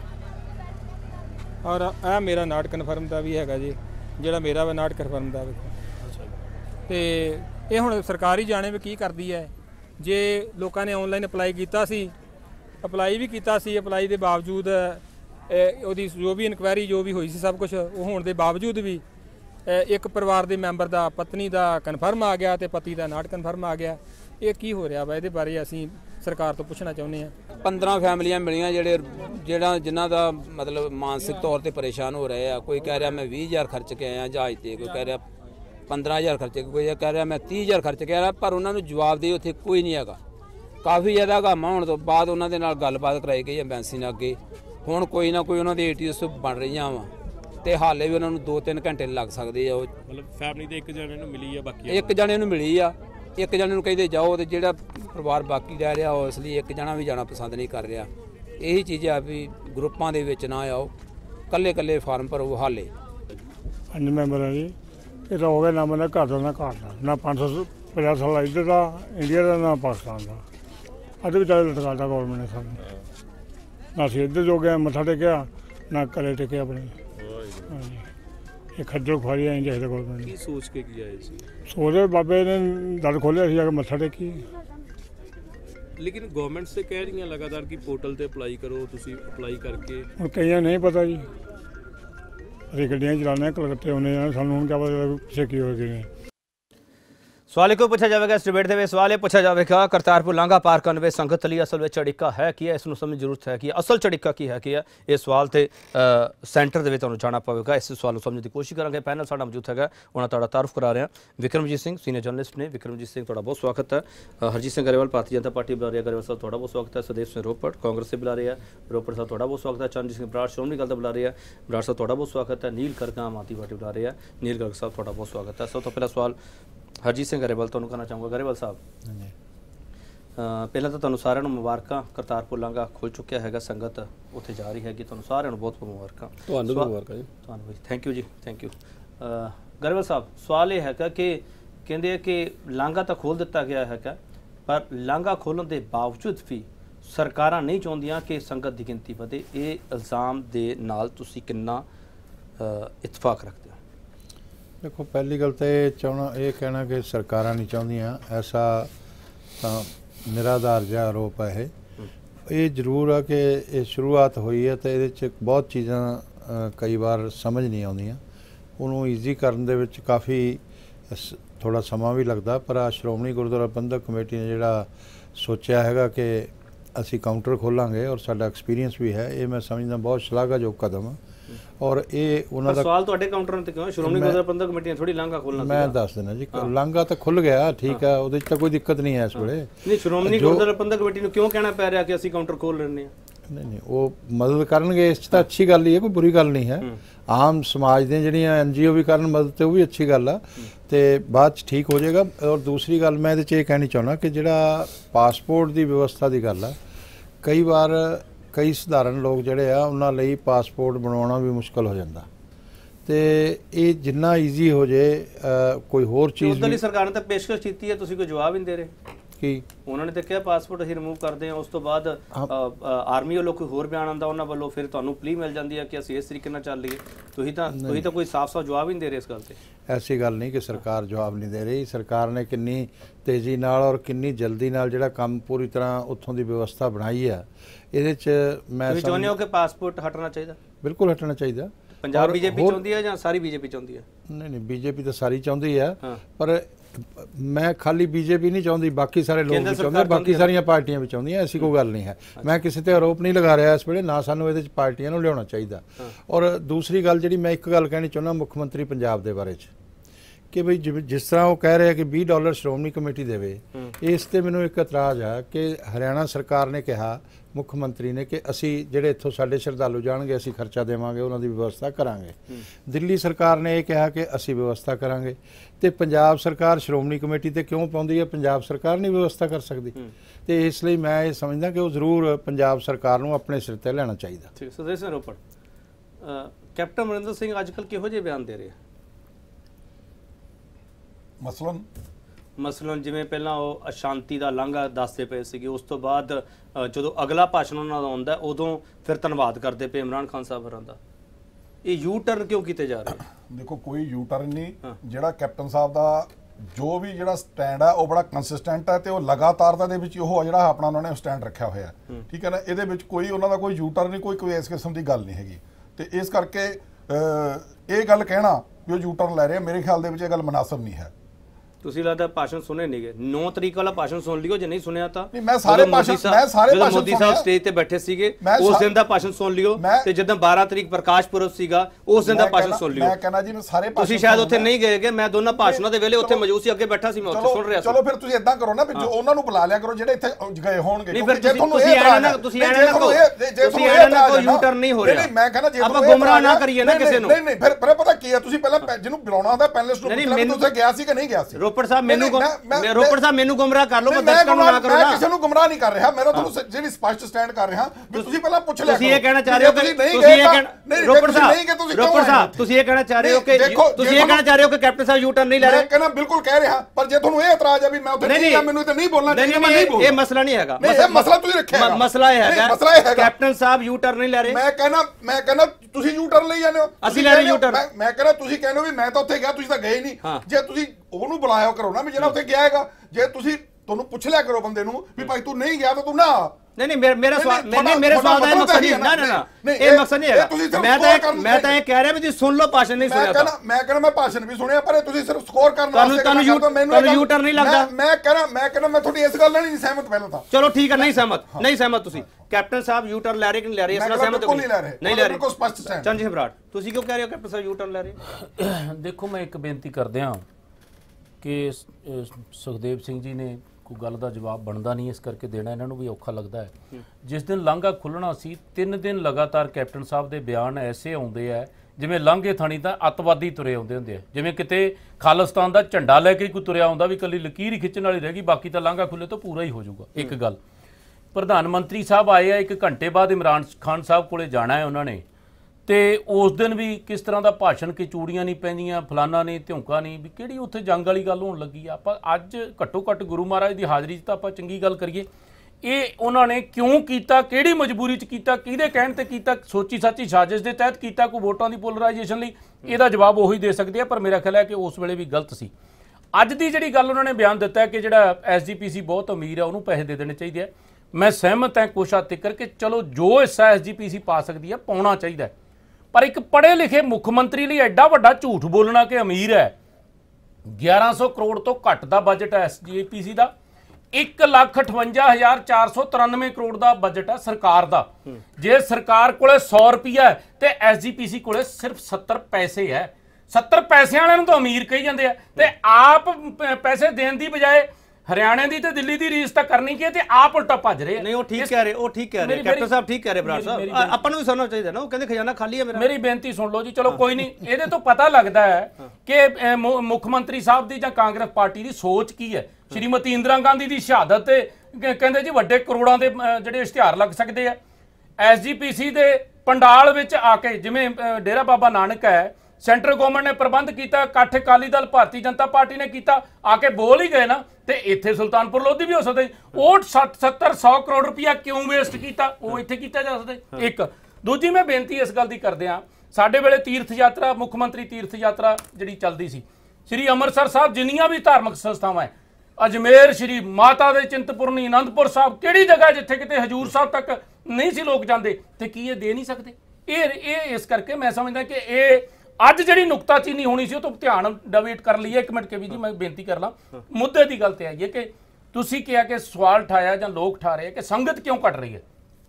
और आ मेरा नाट कन्फर्म का भी है जी, जिहड़ा मेरा वा नाट कन्फर्म का देखो। तो ये हुण सरकार ही जाने भी की करती है। जे लोगों ने ऑनलाइन अपलाई किया सी, अपलाई भी किया सी, अपलाई के बावजूद ਉਹਦੀ जो भी इनकुआरी जो भी हुई सी सब कुछ वो होने के बावजूद भी एक परिवार के मैंबर का पत्नी का कन्फर्म आ गया तो पति का नाट कन्फर्म आ गया। ये की हो रहा वा, ये बारे असीं सरकार तो पूछना चाहुंदे हां। पंद्रह फैमिलियां मिलियां जेड़े जेड़ा जिन्हां दा मतलब मानसिक तौर पर परेशान हो रहे हैं। कोई कह रहा मैं बीस हज़ार खर्च के आया जहाज से, कोई कह रहा पंद्रह हज़ार खर्च के, कोई कह रहा मैं तीस हज़ार खर्च के आया, पर उन्होंने जवाब दे उत्थे कोई नहीं है। काफ़ी ज़्यादा हंगामा होने तो बाद उन्होंने नाल गलबात कराई गई एम्बेसी ने अगे। हुण कोई ना कोई उन्होंने ए टी एस बन रही वा तो हाले भी उन्होंने दो तीन घंटे लग सकते हैं। मतलब फैमिली एक जने नूं मिली है, बाकी एक जने नूं मिली आ, एक जने नूं कहते जाओ तो जिहड़ा परिवार बाकी रह रहा हो इसलिए एक जना भी जाना पसंद नहीं कर रहा। यही चीज़ है भी ग्रुपां दे विच ना आओ, कल्ले कल्ले फार्म भरो हाले। पंज मैंबर है जी, ये तो हो गया ना बंदा घर का ना घर का, ना पाँच सौ पचास साल इधर का इंडिया का ना पाकिस्तान का। अद्ध बेचारे लटकाता गौरमेंट ने सानूं, ना असीं इधर जो गए मत्था टेकिया ना घरे टेके अपने। हाँ जी, ये खज्जल खुआरी नहीं चाहिए गौरमेंट ने। सोच के किया है सोच बाबे ने दर खोलिया असीं जाके मत्था टेकी। लेकिन गवर्नमेंट से कह रही हैं लगातार कि पोर्टल ते अप्लाई करो, तुसी अप्लाई करके हुण कईयां नहीं पता जी, असीं गड्डियां चलाने कलकत्ते आने सानूं हुण क्या पता पिछे की हो गए। ਸਵਾਲ ਇੱਕੋ ਪੁੱਛਿਆ ਜਾਵੇਗਾ ਇਸ ਡਿਬੇਟ ਦੇ ਵਿੱਚ। ਸਵਾਲ ਇਹ ਪੁੱਛਿਆ ਜਾਵੇਗਾ ਕਰਤਾਰਪੁਰ ਲਾਂਘਾ ਪਾਰ ਕਰਨ ਵੇਲੇ ਸੰਗਤ ਲਈ ਅਸਲ ਵਿੱਚ ਅੜਿੱਕਾ ਹੈ ਕੀ ਹੈ, ਇਸ ਨੂੰ ਸਮਝਣ ਜ਼ਰੂਰਤ ਹੈ ਕਿ ਅਸਲ ਅੜਿੱਕਾ ਕੀ ਹੈ ਕੀ ਹੈ। ਇਹ ਸਵਾਲ ਤੇ ਸੈਂਟਰ ਦੇ ਵਿੱਚ ਤੁਹਾਨੂੰ ਜਾਣਾ ਪਵੇਗਾ। ਇਸ ਸਵਾਲ ਨੂੰ ਸਮਝਣ ਦੀ ਕੋਸ਼ਿਸ਼ ਕਰਾਂਗੇ। ਪੈਨਲ ਸਾਡਾ ਮੌਜੂਦ ਹੈਗਾ, ਉਹਨਾਂ ਤੁਹਾਡਾ ਤਾਰਫ ਕਰਾ ਰਿਹਾ ਵਿਕਰਮਜੀਤ ਸਿੰਘ ਸੀਨੀਅਰ ਜਰਨਲਿਸਟ ਨੇ। ਵਿਕਰਮਜੀਤ ਸਿੰਘ ਤੁਹਾਡਾ ਬਹੁਤ ਸਵਾਗਤ ਹੈ। ਹਰਜੀਤ ਸਿੰਘ ਗਰੇਵਾਲ ਭਾਰਤੀ ਜਨਤਾ ਪਾਰਟੀ ਬੁਲਾਰੇ ਗਰੇਵਾਲ ਸਾਹਿਬ ਤੁਹਾਡਾ ਬਹੁਤ ਸਵਾਗਤ ਹੈ। ਸੁਦੇਵ ਸਿੰਘ ਰੋਪੜ ਕਾਂਗਰਸ ਦੇ ਬੁਲਾਰੇ ਹੈ, ਰੋਪੜ ਸਾਹਿਬ ਤੁਹਾਡਾ ਬਹੁਤ ਸਵਾਗਤ ਹੈ। ਚਰਨਜੀਤ ਸਿੰਘ ਬਰਾੜ ਸ਼੍ਰੋਮਣੀ ਅਕਾਲੀ ਦਲ ਬੁਲਾਰੇ ਹੈ, ਬਰਾੜ ਸਾਹਿਬ ਤੁਹਾਡਾ ਬਹੁਤ ਸਵਾਗਤ ਹੈ। ਨੀਲ ਗਰਗ ਆਮ ਆਦਮੀ ਪਾਰਟੀ ਬੁਲਾਰੇ ਹੈ, ਨੀਲ ਗਰਗ ਸਾਹਿਬ ਤੁਹਾਡਾ ਬਹੁਤ ਸਵਾਗਤ ਹੈ। ਸਭ ਤੋਂ ਪਹਿਲਾ ਸਵਾਲ ਹਰਜੀਤ ਸਿੰਘ ਗਰੇਵਾਲ ਤੁਹਾਨੂੰ ਕਰਨਾ ਚਾਹੂੰਗਾ। ਗਰੇਵਾਲ ਸਾਹਿਬ, ਪਹਿਲਾਂ ਤਾਂ ਤੁਹਾਨੂੰ ਸਾਰਿਆਂ ਨੂੰ ਮੁਬਾਰਕਾਂ। ਕਰਤਾਰਪੁਰ ਲਾਂਘਾ ਖੁੱਲ ਚੁੱਕਿਆ ਹੈਗਾ, ਸੰਗਤ ਉੱਥੇ ਜਾ ਰਹੀ ਹੈਗੀ, ਤੁਹਾਨੂੰ ਸਾਰਿਆਂ ਨੂੰ ਬਹੁਤ ਬਹੁਤ ਮੁਬਾਰਕਾਂ। ਤੁਹਾਨੂੰ ਵੀ ਮੁਬਾਰਕਾਂ ਜੀ। ਤੁਹਾਨੂੰ ਵੀ ਥੈਂਕ ਯੂ ਜੀ, ਥੈਂਕ ਯੂ। ਗਰੇਵਾਲ ਸਾਹਿਬ, ਸਵਾਲ ਇਹ ਹੈਗਾ ਕਿ ਕਹਿੰਦੇ ਆ ਕਿ ਲਾਂਘਾ ਤਾਂ ਖੋਲ੍ਹ ਦਿੱਤਾ ਗਿਆ ਹੈਗਾ, ਪਰ ਲਾਂਘਾ ਖੋਲ੍ਹਣ ਦੇ ਬਾਵਜੂਦ ਵੀ ਸਰਕਾਰਾਂ ਨਹੀਂ ਚਾਹੁੰਦੀਆਂ ਕਿ ਸੰਗਤ ਦੀ ਗਿਣਤੀ ਵਧੇ। ਇਹ ਇਲਜ਼ਾਮ ਦੇ ਨਾਲ ਤੁਸੀਂ ਕਿੰਨਾ ਇਤਫਾਕ ਰੱਖਦੇ ਹੋ? देखो पहली गल तो ये चाहना ये कहना कि सरकारां नहीं चाहदियां, ऐसा तो निराधार जिहा आरोप है। ये जरूर है कि ये शुरुआत हुई है तो ये बहुत चीज़ां कई बार समझ नहीं आउंदियां, उन्होंने ईजी करन दे विच काफ़ी थोड़ा समा भी लगता। पर आ श्रोमणी गुरुद्वारा प्रबंधक कमेटी ने जिहड़ा सोचा हैगा कि असी काउंटर खोलांगे और साडा एक्सपीरियंस भी है, ये मैं समझदा बहुत शलाघायोग कदम है। और ये उन्होंने ਦਾ ਸਵਾਲ ਤੁਹਾਡੇ ਕਾਊਂਟਰ ਤੇ ਕਿਉਂ ਸ਼੍ਰੋਮਣੀ ਗੁਰਦੁਆਰਾ ਪ੍ਰਬੰਧਕ ਕਮੇਟੀ ਨੇ ਥੋੜੀ ਲਾਂਘਾ ਖੋਲਣਾ ਸੀ? मैं दस देना जी, लांघा तो खुल गया, ठीक है, ਉਹਦੇ ਚ कोई दिक्कत नहीं है इस ਵੇਲੇ। ਨਹੀਂ, ਸ਼੍ਰੋਮਣੀ ਗੁਰਦੁਆਰਾ ਪ੍ਰਬੰਧਕ ਕਮੇਟੀ ਨੂੰ ਕਿਉਂ ਕਹਿਣਾ ਪੈ ਰਿਹਾ ਕਿ ਅਸੀਂ ਕਾਊਂਟਰ ਖੋਲ ਲੈਣੇ ਆ? नहीं नहीं वो मदद करनगे, इस च तां अच्छी गल ही है, कोई बुरी गल नहीं है। आम समाज ਦੀਆਂ ਜਿਹੜੀਆਂ एन जी ओ भी करन मदद ਤੇ ਉਹ ਵੀ अच्छी गल आ ਤੇ ਬਾਅਦ ਚ ਠੀਕ ਹੋ ਜਾਏਗਾ। और दूसरी गल मैं ਇਹਦੇ ਚ ਇਹ ਕਹਿਣੀ ਚਾਹੁੰਦਾ ਕਿ ਜਿਹੜਾ ਪਾਸਪੋਰਟ ਦੀ ਵਿਵਸਥਾ ਦੀ ਗੱਲ ਆ, ਕਈ ਵਾਰ ਕਈ ਸਧਾਰਨ ਲੋਕ ਜਿਹੜੇ ਆ ਉਹਨਾਂ ਲਈ ਪਾਸਪੋਰਟ ਬਣਾਉਣਾ ਵੀ ਮੁਸ਼ਕਲ ਹੋ ਜਾਂਦਾ ਤੇ ਇਹ ਜਿੰਨਾ ਈਜ਼ੀ ਹੋ ਜੇ ਕੋਈ ਹੋਰ ਚੀਜ਼ ਉਧਰਲੀ ਸਰਕਾਰ ਨੇ ਤਾਂ ਪੇਸ਼ਕਸ਼ ਕੀਤੀ ਹੈ, ਤੁਸੀਂ ਕੋਈ ਜਵਾਬ ਨਹੀਂ ਦੇ ਰਹੇ ਕੀ? ਉਹਨਾਂ ਨੇ ਤਾਂ ਕਿਹਾ ਪਾਸਪੋਰਟ ਅਸੀਂ ਰਿਮੂਵ ਕਰਦੇ ਹਾਂ, ਉਸ ਤੋਂ ਬਾਅਦ ਆਰਮੀ ਵੱਲੋਂ ਕੋਈ ਹੋਰ ਬਿਆਨ ਆਉਂਦਾ ਉਹਨਾਂ ਵੱਲੋਂ, ਫਿਰ ਤੁਹਾਨੂੰ ਪਲੀ ਮਿਲ ਜਾਂਦੀ ਹੈ ਕਿ ਅਸੀਂ ਇਸ ਤਰੀਕੇ ਨਾਲ ਚੱਲ ਲਈਏ। ਤੁਸੀਂ ਤਾਂ ਤੁਸੀਂ ਤਾਂ ਕੋਈ ਸਾਫ਼-ਸਾਫ਼ ਜਵਾਬ ਹੀ ਨਹੀਂ ਦੇ ਰਹੇ ਇਸ ਗੱਲ ਤੇ। ਐਸੀ ਗੱਲ ਨਹੀਂ ਕਿ ਸਰਕਾਰ ਜਵਾਬ ਨਹੀਂ ਦੇ ਰਹੀ, ਸਰਕਾਰ ਨੇ ਕਿੰਨੀ ਤੇਜ਼ੀ ਨਾਲ ਔਰ ਕਿੰਨੀ ਜਲਦੀ ਨਾਲ ਜਿਹੜਾ ਕੰਮ ਪੂਰੀ ਤਰ੍ਹਾਂ ਉੱਥੋਂ ਦੀ ਵਿਵਸਥਾ ਬਣਾਈ ਆ, ਇਹਦੇ 'ਚ ਮੈਂ ਤੁਸੀਂ ਚਾਹੁੰਦੇ ਹੋ ਕਿ ਪਾਸਪੋਰਟ ਹਟਣਾ ਚਾਹੀਦਾ? ਬਿਲਕੁਲ ਹਟਣਾ ਚਾਹੀਦਾ। ਪੰਜਾਬ ਬੀਜੇਪੀ ਚਾਹੁੰਦੀ ਹੈ ਜਾਂ ਸਾਰੀ ਬੀਜੇਪੀ ਚਾਹੁੰਦੀ ਹੈ? ਨਹੀਂ ਨਹੀਂ, ਬੀਜੇਪੀ ਤਾਂ ਸਾਰੀ ਚਾਹੁੰਦੀ ਹੈ, ਪਰ ਮੈਂ ਖਾਲੀ ਬੀਜੇਪੀ ਨਹੀਂ ਚਾਹੁੰਦੀ, ਬਾਕੀ ਸਾਰੇ ਲੋਕ ਵੀ ਚਾਹੁੰਦੇ, ਬਾਕੀ ਸਾਰੀਆਂ ਪਾਰਟੀਆਂ ਵੀ ਚਾਹੁੰਦੀਆਂ, ਐਸੀ ਕੋਈ ਗੱਲ ਨਹੀਂ ਹੈ। ਮੈਂ ਕਿਸੇ ਤੇ ਆਰੋਪ ਨਹੀਂ ਲਗਾ ਰਿਹਾ ਇਸ ਵੇਲੇ, ਨਾ ਸਾਨੂੰ ਇਹਦੇ 'ਚ ਪਾਰਟੀਆਂ ਨੂੰ ਲਿਆਉਣਾ ਚਾਹੀਦਾ। ਔਰ ਦੂਸਰੀ ਗੱਲ ਜਿਹੜੀ ਮੈਂ ਇੱਕ ਗੱਲ ਕਹਿਣੀ ਚਾਹੁੰਦਾ ਮੁੱਖ ਮੰਤਰੀ ਪੰਜਾਬ ਦੇ ਬਾਰੇ 'ਚ ਕਿ ਬਈ ਜਿਵੇਂ ਜਿਸ ਤਰ੍ਹਾਂ ਉਹ ਕਹਿ ਰਹੇ ਕਿ ਵੀਹ ਡਾਲਰ ਸ਼੍ਰੋਮਣੀ ਕਮੇਟੀ ਦੇਵੇ, ਇਸ ਤੇ ਮੈਨੂੰ ਇੱਕ ਇਤਰਾਜ਼ ਆ ਕਿ ਹਰਿਆਣਾ ਸਰਕਾਰ ਨੇ ਕਿਹਾ, ਮੁੱਖ ਮੰਤਰੀ ਨੇ, ਕਿ ਅਸੀਂ ਜਿਹੜੇ ਇੱਥੋਂ ਸਾਡੇ ਸ਼ਰਧਾਲੂ ਜਾਣਗੇ ਅਸੀਂ ਖਰਚਾ ਦੇਵਾਂਗੇ, ਉਹਨਾਂ ਦੀ ਵਿਵਸਥਾ ਕਰਾਂਗੇ। ਦਿੱਲੀ ਸਰਕਾਰ ਨੇ ਇਹ ਕਿਹਾ ਕਿ ਅਸੀਂ ਵਿਵਸਥਾ ਕਰਾਂਗੇ, ਤੇ ਪੰਜਾਬ ਸਰਕਾਰ ਸ਼੍ਰੋਮਣੀ ਕਮੇਟੀ ਤੇ ਕਿਉਂ ਪਾਉਂਦੀ ਹੈ? ਪੰਜਾਬ ਸਰਕਾਰ ਨਹੀਂ ਵਿਵਸਥਾ ਕਰ ਸਕਦੀ? ਤੇ ਇਸ ਲਈ ਮੈਂ ਇਹ ਸਮਝਦਾ ਕਿ ਉਹ ਜ਼ਰੂਰ ਪੰਜਾਬ ਸਰਕਾਰ ਨੂੰ ਆਪਣੇ ਸਿਰ ਤੇ ਲੈਣਾ ਚਾਹੀਦਾ। ਠੀਕ। ਸੁਦੇਵ ਸਿੰਘ ਰੋਪੜ, ਕੈਪਟਨ ਅਮਰਿੰਦਰ ਸਿੰਘ ਅੱਜ ਕੱਲ੍ਹ ਕਿਹੋ ਜਿਹੇ ਬਿਆਨ ਦੇ ਰਹੇ ਆ? ਮਸਲਨ ਮਸਲਨ ਜਿਵੇਂ ਪਹਿਲਾਂ ਉਹ ਅਸ਼ਾਂਤੀ ਦਾ ਲਾਂਘਾ ਦੱਸਦੇ ਪਏ ਸੀਗੇ, ਉਸ ਤੋਂ ਬਾਅਦ ਜਦੋਂ ਅਗਲਾ ਭਾਸ਼ਣ ਉਹਨਾਂ ਦਾ ਆਉਂਦਾ ਉਦੋਂ ਫਿਰ ਧੰਨਵਾਦ ਕਰਦੇ ਪਏ ਇਮਰਾਨ ਖਾਨ ਸਾਹਿਬ ਹੋਰਾਂ ਦਾ। ਇਹ ਯੂ ਟਰਨ ਕਿਉਂ ਕੀਤੇ ਜਾ ਰਹੇ? ਦੇਖੋ, ਕੋਈ ਯੂ ਟਰਨ ਨਹੀਂ। ਜਿਹੜਾ ਕੈਪਟਨ ਸਾਹਿਬ ਦਾ ਜੋ ਵੀ ਜਿਹੜਾ ਸਟੈਂਡ ਆ ਉਹ ਬੜਾ ਕੰਸਿਸਟੈਂਟ ਹੈ ਤੇ ਉਹ ਲਗਾਤਾਰਤਾ ਦੇ ਵਿੱਚ ਉਹ ਜਿਹੜਾ ਆਪਣਾ ਉਹਨਾਂ ਨੇ ਸਟੈਂਡ ਰੱਖਿਆ ਹੋਇਆ, ਠੀਕ ਹੈ ਨਾ। ਇਹਦੇ ਵਿੱਚ ਕੋਈ ਉਹਨਾਂ ਦਾ ਕੋਈ ਯੂ ਟਰਨ ਨਹੀਂ, ਕੋਈ ਕੋਈ ਇਸ ਕਿਸਮ ਦੀ ਗੱਲ ਨਹੀਂ ਹੈਗੀ। ਤੇ ਇਸ ਕਰਕੇ ਇਹ ਗੱਲ ਕਹਿਣਾ ਵੀ ਉਹ ਯੂ ਟਰਨ ਲੈ ਰਹੇ, ਮੇਰੇ ਖਿਆਲ ਦੇ ਵਿੱਚ ਇਹ ਗੱਲ ਮੁਨਾਸਬ ਨਹੀਂ ਹੈ। ਤੁਸੀਂ ਲੱਗਦਾ ਭਾਸ਼ਣ ਸੁਣੇ ਨਹੀਂਗੇ? ਨੌ ਤਰੀਕ ਵਾਲਾ ਭਾਸ਼ਣ ਸੁਣ ਲਿਓ, ਜੇ ਨਹੀਂ ਸੁਣਿਆ ਤਾਂ ਮੈਂ ਸਾਰੇ ਭਾਸ਼ਣ ਮੈਂ ਸਾਰੇ ਭਾਸ਼ਣ ਮੋਦੀ ਸਾਹਿਬ ਸਟੇਜ ਤੇ ਬੈਠੇ ਸੀਗੇ ਉਸ ਦਿਨ ਦਾ ਭਾਸ਼ਣ ਸੁਣ ਲਿਓ, ਤੇ ਜਦੋਂ ਬਾਰਾਂ ਤਰੀਕ ਪ੍ਰਕਾਸ਼ ਪੁਰਬ ਸੀਗਾ ਉਸ ਦਿਨ ਦਾ ਭਾਸ਼ਣ ਸੁਣ ਲਿਓ। ਮੈਂ ਕਹਿੰਦਾ ਜੀ ਮੈਂ ਸਾਰੇ ਭਾਸ਼ਣ, ਤੁਸੀਂ ਸ਼ਾਇਦ ਉੱਥੇ ਨਹੀਂ ਗਏਗੇ, ਮੈਂ ਦੋਨਾਂ ਭਾਸ਼ਣਾਂ ਦੇ ਵੇਲੇ ਉੱਥੇ ਮੌਜੂਦ ਸੀ, ਅੱਗੇ ਬੈਠਾ ਸੀ, ਮੈਂ ਉੱਥੇ ਸੁਣ ਰਿਹਾ ਸੀ। ਚਲੋ ਫਿਰ ਤੁਸੀਂ ਇਦਾਂ ਕਰੋ ਨਾ, ਵੀ ਉਹਨਾਂ ਨੂੰ ਬੁਲਾ ਲਿਆ ਕਰੋ ਜਿਹੜੇ ਇੱਥੇ ਗਏ ਹੋਣਗੇ। ਨਹੀਂ ਫਿਰ ਤੁਸੀਂ ਐਨਾ ਨਾ ਤੁਸੀਂ ਐਨਾ ਨਾ ਕਹੋ, ਤੁਸੀਂ ਐਨਾ ਨਾ ਕੋਈ ਯੂ ਟਰਨ ਨਹੀਂ ਹੋ ਰਿਹਾ। ਨਹੀਂ, ਮੈਂ ਕਹਿੰਦਾ ਜੇ ਆਪਾਂ ਗੁੰਮਰਾਹ ਨਾ ਕਰੀਏ ਨਾ ਕਿਸੇ ਨੂੰ। ਨਹੀਂ ਨਹੀਂ, ਫਿਰ ਫਿਰ ਪਤਾ ਕੀ ਹੈ, ਤੁਸੀਂ ਪਹਿਲਾਂ ਜਿਹਨੂੰ ਬੁਲਾਉਣਾ ਹੁੰਦਾ ਪੈਨਲਿਸਟ ਨੂੰ ਪੁੱਛਣਾ ਵੀ ਤੁਸੀਂ ਗਿਆ ਸੀ ਕਿ ਨਹੀਂ ਗਿਆ ਸੀ। ਰੋਪੜ ਸਾਹਿਬ ਮੈਨੂੰ ਮੈਂ ਰੋਪੜ ਸਾਹਿਬ ਮੈਨੂੰ ਗੁੰਮਰਾਹ ਕਰ ਲਓ, ਮੈਂ ਦਰਸ਼ਕਾਂ ਨੂੰ ਨਾ ਕਰੋ ਨਾ। ਮੈਂ ਕਿਸੇ ਨੂੰ ਗੁੰਮਰਾਹ ਨਹੀਂ ਕਰ ਰਿਹਾ, ਮੈਂ ਤੁਹਾਨੂੰ ਜਿਹੜੀ ਸਪਸ਼ਟ ਸਟੈਂਡ ਕਰ ਰਿਹਾ ਵੀ ਤੁਸੀਂ ਪਹਿਲਾਂ ਪੁੱਛ ਲਿਆ। ਤੁਸੀਂ ਇਹ ਕਹਿਣਾ ਚਾਹ ਰਹੇ ਹੋ ਕਿ ਤੁਸੀਂ ਇਹ ਕਹਿਣਾ ਰੋਪੜ ਸਾਹਿਬ ਰੋਪੜ ਸਾਹਿਬ ਤੁਸੀਂ ਇਹ ਕਹਿਣਾ ਚਾਹ ਰਹੇ ਹੋ ਕਿ ਤੁਸੀਂ ਇਹ ਕਹਿਣਾ ਚਾਹ ਰਹੇ ਹੋ ਕਿ ਕੈਪਟਨ ਸਾਹਿਬ ਯੂ ਟਰਨ ਨਹੀਂ ਲੈ ਰਹੇ? ਮੈਂ ਕਹਿੰਦਾ ਬਿਲਕੁਲ ਕਹਿ ਰਿਹਾ, ਪਰ ਜੇ ਤੁਹਾਨੂੰ ਇਹ ਇਤਰਾਜ਼ ਹੈ ਵੀ ਮੈਂ ਉੱਥੇ ਨਹੀਂ ਗਿਆ, ਮੈਨੂੰ ਤੇ ਨਹੀਂ ਬੋਲਣਾ ਚਾਹੀਦਾ, ਮੈਂ ਨਹੀਂ ਬੋਲਦਾ। ਇਹ ਮਸਲਾ ਨਹੀਂ ਹੈਗਾ, ਇਹ ਮਸਲਾ ਤੁਸੀਂ ਰੱਖਿਆ, ਮਸਲਾ ਇਹ ਹੈਗਾ ਮਸਲਾ ਇਹ ਹੈਗਾ ਕੈਪਟਨ ਸਾਹਿਬ ਯੂ ਟਰਨ ਨਹੀਂ ਲੈ ਰਹੇ। ਮੈਂ ਕਹਿੰਦਾ ਮੈਂ ਕਹਿੰਦਾ ਤੁਸੀਂ ਯੂ ਟਰਨ ਲਈ ਜਾਂਦੇ ਹੋ, ਅਸੀਂ ਲੈ ਰਹੇ ਯੂ ਟਰਨ। ਮੈਂ ਕਹਿੰਦਾ ਤੁਸੀਂ ਕਹਿੰਦੇ ਹੋ ਵੀ ਮੈਂ ਤਾਂ ਉੱਥੇ ਗਿਆ, ਤੁਸੀਂ ਤਾਂ ਗਏ ਨਹੀਂ। ਜੇ ਤੁਸੀਂ ਉਹਨੂੰ ਬੁਲਾਇਆ ਕਰੋ ਨਾ ਵੀ ਜਿਹੜਾ ਉੱਥੇ ਗਿਆ ਹੈਗਾ, ਜੇ ਤੁਸੀਂ ਤੁਹਾਨੂੰ ਪੁੱਛ ਲਿਆ ਕਰੋ ਬੰਦੇ ਨੂੰ ਵੀ ਭਾਈ ਤੂੰ ਨਹੀਂ ਗਿਆ ਤਾਂ ਤੂੰ ਨਾ, नहीं नहीं मेरा सवाल नहीं मेरे सवाल का मकसद नहीं ना ना ना ये मकसद नहीं है मैं तो मैं तो ये कह रहा भी ਤੁਸੀਂ ਸੁਣ ਲਓ ਭਾਸ਼ਣ ਨਹੀਂ ਸੁਣਿਆ ਤਾਂ ਮੈਂ ਕਹਿੰਦਾ ਮੈਂ ਭਾਸ਼ਣ ਵੀ ਸੁਣਿਆ ਪਰ ਤੁਸੀਂ ਸਿਰਫ ਸਕੋਰ ਕਰਨ ਵਾਸਤੇ ਤੁਹਾਨੂੰ ਤੁਹਾਨੂੰ ਯੂ ਟਰਨ ਨਹੀਂ ਲੱਗਦਾ ਮੈਂ ਕਹਿੰਦਾ ਮੈਂ ਕਹਿੰਦਾ ਮੈਂ ਤੁਹਾਡੀ ਇਸ ਗੱਲ ਨਾਲ ਨਹੀਂ ਸਹਿਮਤ ਪਹਿਲਾਂ ਤਾਂ ਚਲੋ ਠੀਕ ਹੈ ਨਹੀਂ ਸਹਿਮਤ ਨਹੀਂ ਸਹਿਮਤ ਤੁਸੀਂ ਕੈਪਟਨ ਸਾਹਿਬ ਯੂ ਟਰਨ ਲੈ ਰਹੇ ਕਿ ਨਹੀਂ ਲੈ ਰਹੇ ਇਸ ਨਾਲ ਸਹਿਮਤ ਹੋ ਨਹੀਂ ਲੈ ਰਹੇ ਨਹੀਂ ਲੈ ਰਹੇ ਬਿਲਕੁਲ ਸਪਸ਼ਟ ਸਹਿਮਤ ਚੰਦ ਬਰਾੜ ਤੁਸੀਂ ਕਿਉਂ ਕਹਿ ਰਹੇ ਹੋ ਕੈਪਟਨ ਸਾਹਿਬ ਯੂ ਟਰਨ ਲੈ ਰਹੇ ਦੇਖੋ ਮੈਂ ਇੱਕ ਬੇਨਤੀ ਕਰਦੇ ਹਾਂ ਕਿ ਸੁਖਦੇਵ ਸਿੰਘ ਜੀ ਨੇ ਕੋਈ ਗੱਲ ਦਾ ਜਵਾਬ ਬਣਦਾ ਨਹੀਂ ਇਸ ਕਰਕੇ ਦੇਣਾ ਇਹਨਾਂ ਨੂੰ ਵੀ ਔਖਾ ਲੱਗਦਾ ਹੈ ਜਿਸ ਦਿਨ ਲਾਂਘਾ ਖੁੱਲ੍ਹਣਾ ਸੀ ਤਿੰਨ ਦਿਨ ਲਗਾਤਾਰ ਕੈਪਟਨ ਸਾਹਿਬ ਦੇ ਬਿਆਨ ਐਸੇ ਆਉਂਦੇ ਆ ਜਿਵੇਂ ਲਾਂਘੇ ਥਾਣੀ ਤਾਂ ਅੱਤਵਾਦੀ ਤੁਰੇ ਆਉਂਦੇ ਹੁੰਦੇ ਆ ਜਿਵੇਂ ਕਿਤੇ ਖਾਲਿਸਤਾਨ ਦਾ ਝੰਡਾ ਲੈ ਕੇ ਕੋਈ ਤੁਰਿਆ ਆਉਂਦਾ ਵੀ ਇਕੱਲੀ ਲਕੀਰ ਹੀ ਖਿੱਚਣ ਵਾਲੀ ਰਹਿ ਗਈ ਬਾਕੀ ਤਾਂ ਲਾਂਘਾ ਖੁੱਲੇ ਤੋਂ ਪੂਰਾ ਹੀ ਹੋ ਜਾਊਗਾ ਇੱਕ ਗੱਲ ਪ੍ਰਧਾਨ ਮੰਤਰੀ ਸਾਹਿਬ ਆਏ ਆ ਇੱਕ ਘੰਟੇ ਬਾਅਦ ਇਮਰਾਨ ਖਾਨ ਸਾਹਿਬ ਕੋਲੇ ਜਾਣਾ ਹੈ ਉਹਨਾਂ ਨੇ ਤੇ ਉਸ ਦਿਨ ਵੀ ਕਿਸ ਤਰ੍ਹਾਂ ਦਾ ਭਾਸ਼ਣ ਕਿ ਚੂੜੀਆਂ ਨਹੀਂ ਪੈਂਦੀਆਂ ਫਲਾਨਾ ਨਹੀਂ ਧਿਉਂਕਾ ਨਹੀਂ ਵੀ ਕਿਹੜੀ ਉੱਥੇ ਜੰਗ ਵਾਲੀ ਗੱਲ ਹੋਣ ਲੱਗੀ ਆ ਆਪਾਂ ਅੱਜ ਘੱਟੋ ਘੱਟ ਗੁਰੂ ਮਹਾਰਾਜ ਦੀ ਹਾਜ਼ਰੀ 'ਚ ਤਾਂ ਆਪਾਂ ਚੰਗੀ ਗੱਲ ਕਰੀਏ ਇਹ ਉਹਨਾਂ ਨੇ ਕਿਉਂ ਕੀਤਾ ਕਿਹੜੀ ਮਜਬੂਰੀ 'ਚ ਕੀਤਾ ਕਿਹਦੇ ਕਹਿਣ ਤੇ ਕੀਤਾ ਸੋਚੀ ਸਾਚੀ ਸਾਜ਼ਿਸ਼ ਦੇ ਤਹਿਤ ਕੀਤਾ ਕੋਈ ਵੋਟਾਂ ਦੀ ਪੋਲਰਾਈਜੇਸ਼ਨ ਲਈ ਇਹਦਾ ਜਵਾਬ ਉਹੀ ਦੇ ਸਕਦੇ ਆ ਪਰ ਮੇਰਾ ਖਿਆਲ ਹੈ ਕਿ ਉਸ ਵੇਲੇ ਵੀ ਗਲਤ ਸੀ ਅੱਜ ਦੀ ਜਿਹੜੀ ਗੱਲ ਉਹਨਾਂ ਨੇ ਬਿਆਨ ਦਿੱਤਾ ਕਿ ਜਿਹੜਾ ਐਸ ਜੀ ਪੀ ਸੀ ਬਹੁਤ ਅਮੀਰ ਆ ਉਹਨੂੰ ਪੈਸੇ ਦੇ ਦੇਣੇ ਚਾਹੀਦੇ ਆ ਮੈਂ ਸਹਿਮਤ ਹਾਂ ਕੋਸ਼ਾ ਤਿੱਕਰ ਕਿ ਚਲੋ ਜੋ ਹਿੱਸਾ ਐਸ ਜੀ ਪੀ ਸੀ ਪਾ ਸਕਦੀ ਆ ਪਾਉਣਾ ਚਾਹੀਦਾ ਪਰ ਇੱਕ ਪੜ੍ਹੇ ਲਿਖੇ ਮੁੱਖ ਮੰਤਰੀ ਲਈ ਐਡਾ ਵੱਡਾ ਝੂਠ ਬੋਲਣਾ ਕਿ ਅਮੀਰ ਹੈ ਗਿਆਰਾਂ ਸੌ ਕਰੋੜ ਤੋਂ ਘੱਟ ਦਾ ਬਜਟ ਹੈ ਐਸ ਜੀ ਪੀ ਸੀ ਦਾ ਇੱਕ ਲੱਖ ਅਠਵੰਜਾ ਹਜ਼ਾਰ ਚਾਰ ਸੌ ਤਰਾਨਵੇਂ ਕਰੋੜ ਦਾ ਬਜਟ ਹੈ ਸਰਕਾਰ ਦਾ ਜੇ ਸਰਕਾਰ ਕੋਲੇ ਸੌ ਰੁਪਈਆ ਹੈ ਤੇ ਐਸ ਜੀ ਪੀ ਸੀ ਕੋਲੇ ਸਿਰਫ ਸੱਤਰ ਪੈਸੇ ਹੈ ਸੱਤਰ ਪੈਸਿਆਂ ਵਾਲਿਆਂ ਨੂੰ ਤਾਂ ਅਮੀਰ ਕਹੀ ਜਾਂਦੇ ਆ ਤੇ ਆਪ ਪੈਸੇ ਦੇਣ ਦੀ ਬਜਾਏ ਹਰਿਆਣੇ ਦੀ ਤੇ ਦਿੱਲੀ ਦੀ ਰੀਸ ਤਾਂ ਕਰਨੀ ਕੀ ਤੇ ਆਪ ਉਲਟਾ ਭੱਜ ਰਹੇ ਨਹੀਂ ਉਹ ਠੀਕ ਕਹਿ ਰਹੇ ਉਹ ਠੀਕ ਕਹਿ ਰਹੇ ਕੈਪਟਨ ਸਾਹਿਬ ਠੀਕ ਕਹਿ ਰਹੇ ਬਰਾੜ ਸਾਹਿਬ ਆਪਾਂ ਨੂੰ ਵੀ ਸੁਣਨਾ ਚਾਹੀਦਾ ਨਾ ਉਹ ਕਹਿੰਦੇ ਖਜ਼ਾਨਾ ਖਾਲੀ ਹੈ ਮੇਰਾ ਮੇਰੀ ਬੇਨਤੀ ਸੁਣ ਲਓ ਜੀ ਚਲੋ ਕੋਈ ਨਹੀਂ ਇਹਦੇ ਤੋਂ ਪਤਾ ਲੱਗਦਾ ਹੈ ਕਿ ਮੁੱਖ ਮੰਤਰੀ ਸਾਹਿਬ ਦੀ ਜਾਂ ਕਾਂਗਰਸ ਪਾਰਟੀ ਦੀ ਸੋਚ ਕੀ ਹੈ ਸ਼੍ਰੀਮਤੀ ਇੰਦਰਾ ਗਾਂਧੀ ਦੀ ਸ਼ਹਾਦਤ ਤੇ ਕਹਿੰਦੇ ਜੀ ਵੱਡੇ ਕਰੋੜਾਂ ਦੇ ਜਿਹੜੇ ਇਸ਼ਤਿਹਾਰ ਲੱਗ ਸਕਦੇ ਆ ਐਸ ਜੀ ਪੀ ਸੀ ਦੇ ਪੰਡਾਲ ਵਿੱਚ ਆ ਕੇ ਜਿਵੇਂ ਡੇਰਾ ਬਾਬਾ ਨਾਨਕ ਹੈ ਸੈਂਟਰ ਗਵਰਨਮੈਂਟ ਨੇ ਪ੍ਰਬੰਧ ਕੀਤਾ ਇਕੱਠ ਅਕਾਲੀ ਦਲ ਭਾਰਤੀ ਜਨਤਾ ਪਾਰਟੀ ਨੇ ਕੀਤਾ ਆ ਕੇ ਬੋਲ ਹੀ ਗਏ ਨਾ ਤੇ ਇੱਥੇ ਸੁਲਤਾਨਪੁਰ ਲੋਧੀ ਵੀ ਹੋ ਸਕਦੇ ਉਹ ਸੱਤਰ ਸੌ ਕਰੋੜ ਰੁਪਇਆ ਕਿਉਂ ਵੇਸਟ ਕੀਤਾ ਉਹ ਇੱਥੇ ਕੀਤਾ ਜਾ ਸਕਦਾ ਇੱਕ ਦੂਜੀ ਮੈਂ ਬੇਨਤੀ ਇਸ ਗੱਲ ਦੀ ਕਰਦੇ ਆ ਸਾਡੇ ਵੇਲੇ ਤੀਰਥ ਯਾਤਰਾ ਮੁੱਖ ਮੰਤਰੀ ਤੀਰਥ ਯਾਤਰਾ ਜਿਹੜੀ ਚੱਲਦੀ ਸੀ ਸ਼੍ਰੀ ਅੰਮ੍ਰਿਤਸਰ ਸਾਹਿਬ ਜਿੰਨੀਆਂ ਵੀ ਧਾਰਮਿਕ ਸੰਸਥਾਵਾਂ ਹੈ ਅਜਮੇਰ ਸ਼੍ਰੀ ਮਾਤਾ ਦੇ ਚਿੰਤਪੁਰਨੀ ਅਨੰਦਪੁਰ ਸਾਹਿਬ ਕਿਹੜੀ ਜਗ੍ਹਾ ਜਿੱਥੇ ਕਿਤੇ ਹਜੂਰ ਸਾਹਿਬ ਤੱਕ ਨਹੀਂ ਸੀ ਲੋਕ ਜਾਂਦੇ ਤੇ ਕੀ ਇਹ ਦੇ ਨਹੀਂ ਸਕਦੇ ਇਹ ਇਹ ਇਸ ਕਰਕੇ ਮੈਂ ਸਮਝਦਾ ਕਿ ਇਹ ਅੱਜ ਜਿਹੜੀ ਨੁਕਤਾਚੀਨੀ ਹੋਣੀ ਸੀ ਉਹ ਤੋਂ ਧਿਆਨ ਡਿਵੀਟ ਕਰ ਲਈਏ ਇੱਕ ਮਿੰਟ ਕੇ ਵੀ ਜੀ ਮੈਂ ਬੇਨਤੀ ਕਰ ਲਾਂ ਮੁੱਦੇ ਦੀ ਗੱਲ ਤੇ ਆਈਏ ਕਿ ਤੁਸੀਂ ਕਿਹਾ ਕਿ ਸਵਾਲ ਠਾਇਆ ਜਾਂ ਲੋਕ ਠਾ ਰਹੇ ਕਿ ਸੰਗਤ ਕਿਉਂ ਘਟ ਰਹੀ ਹੈ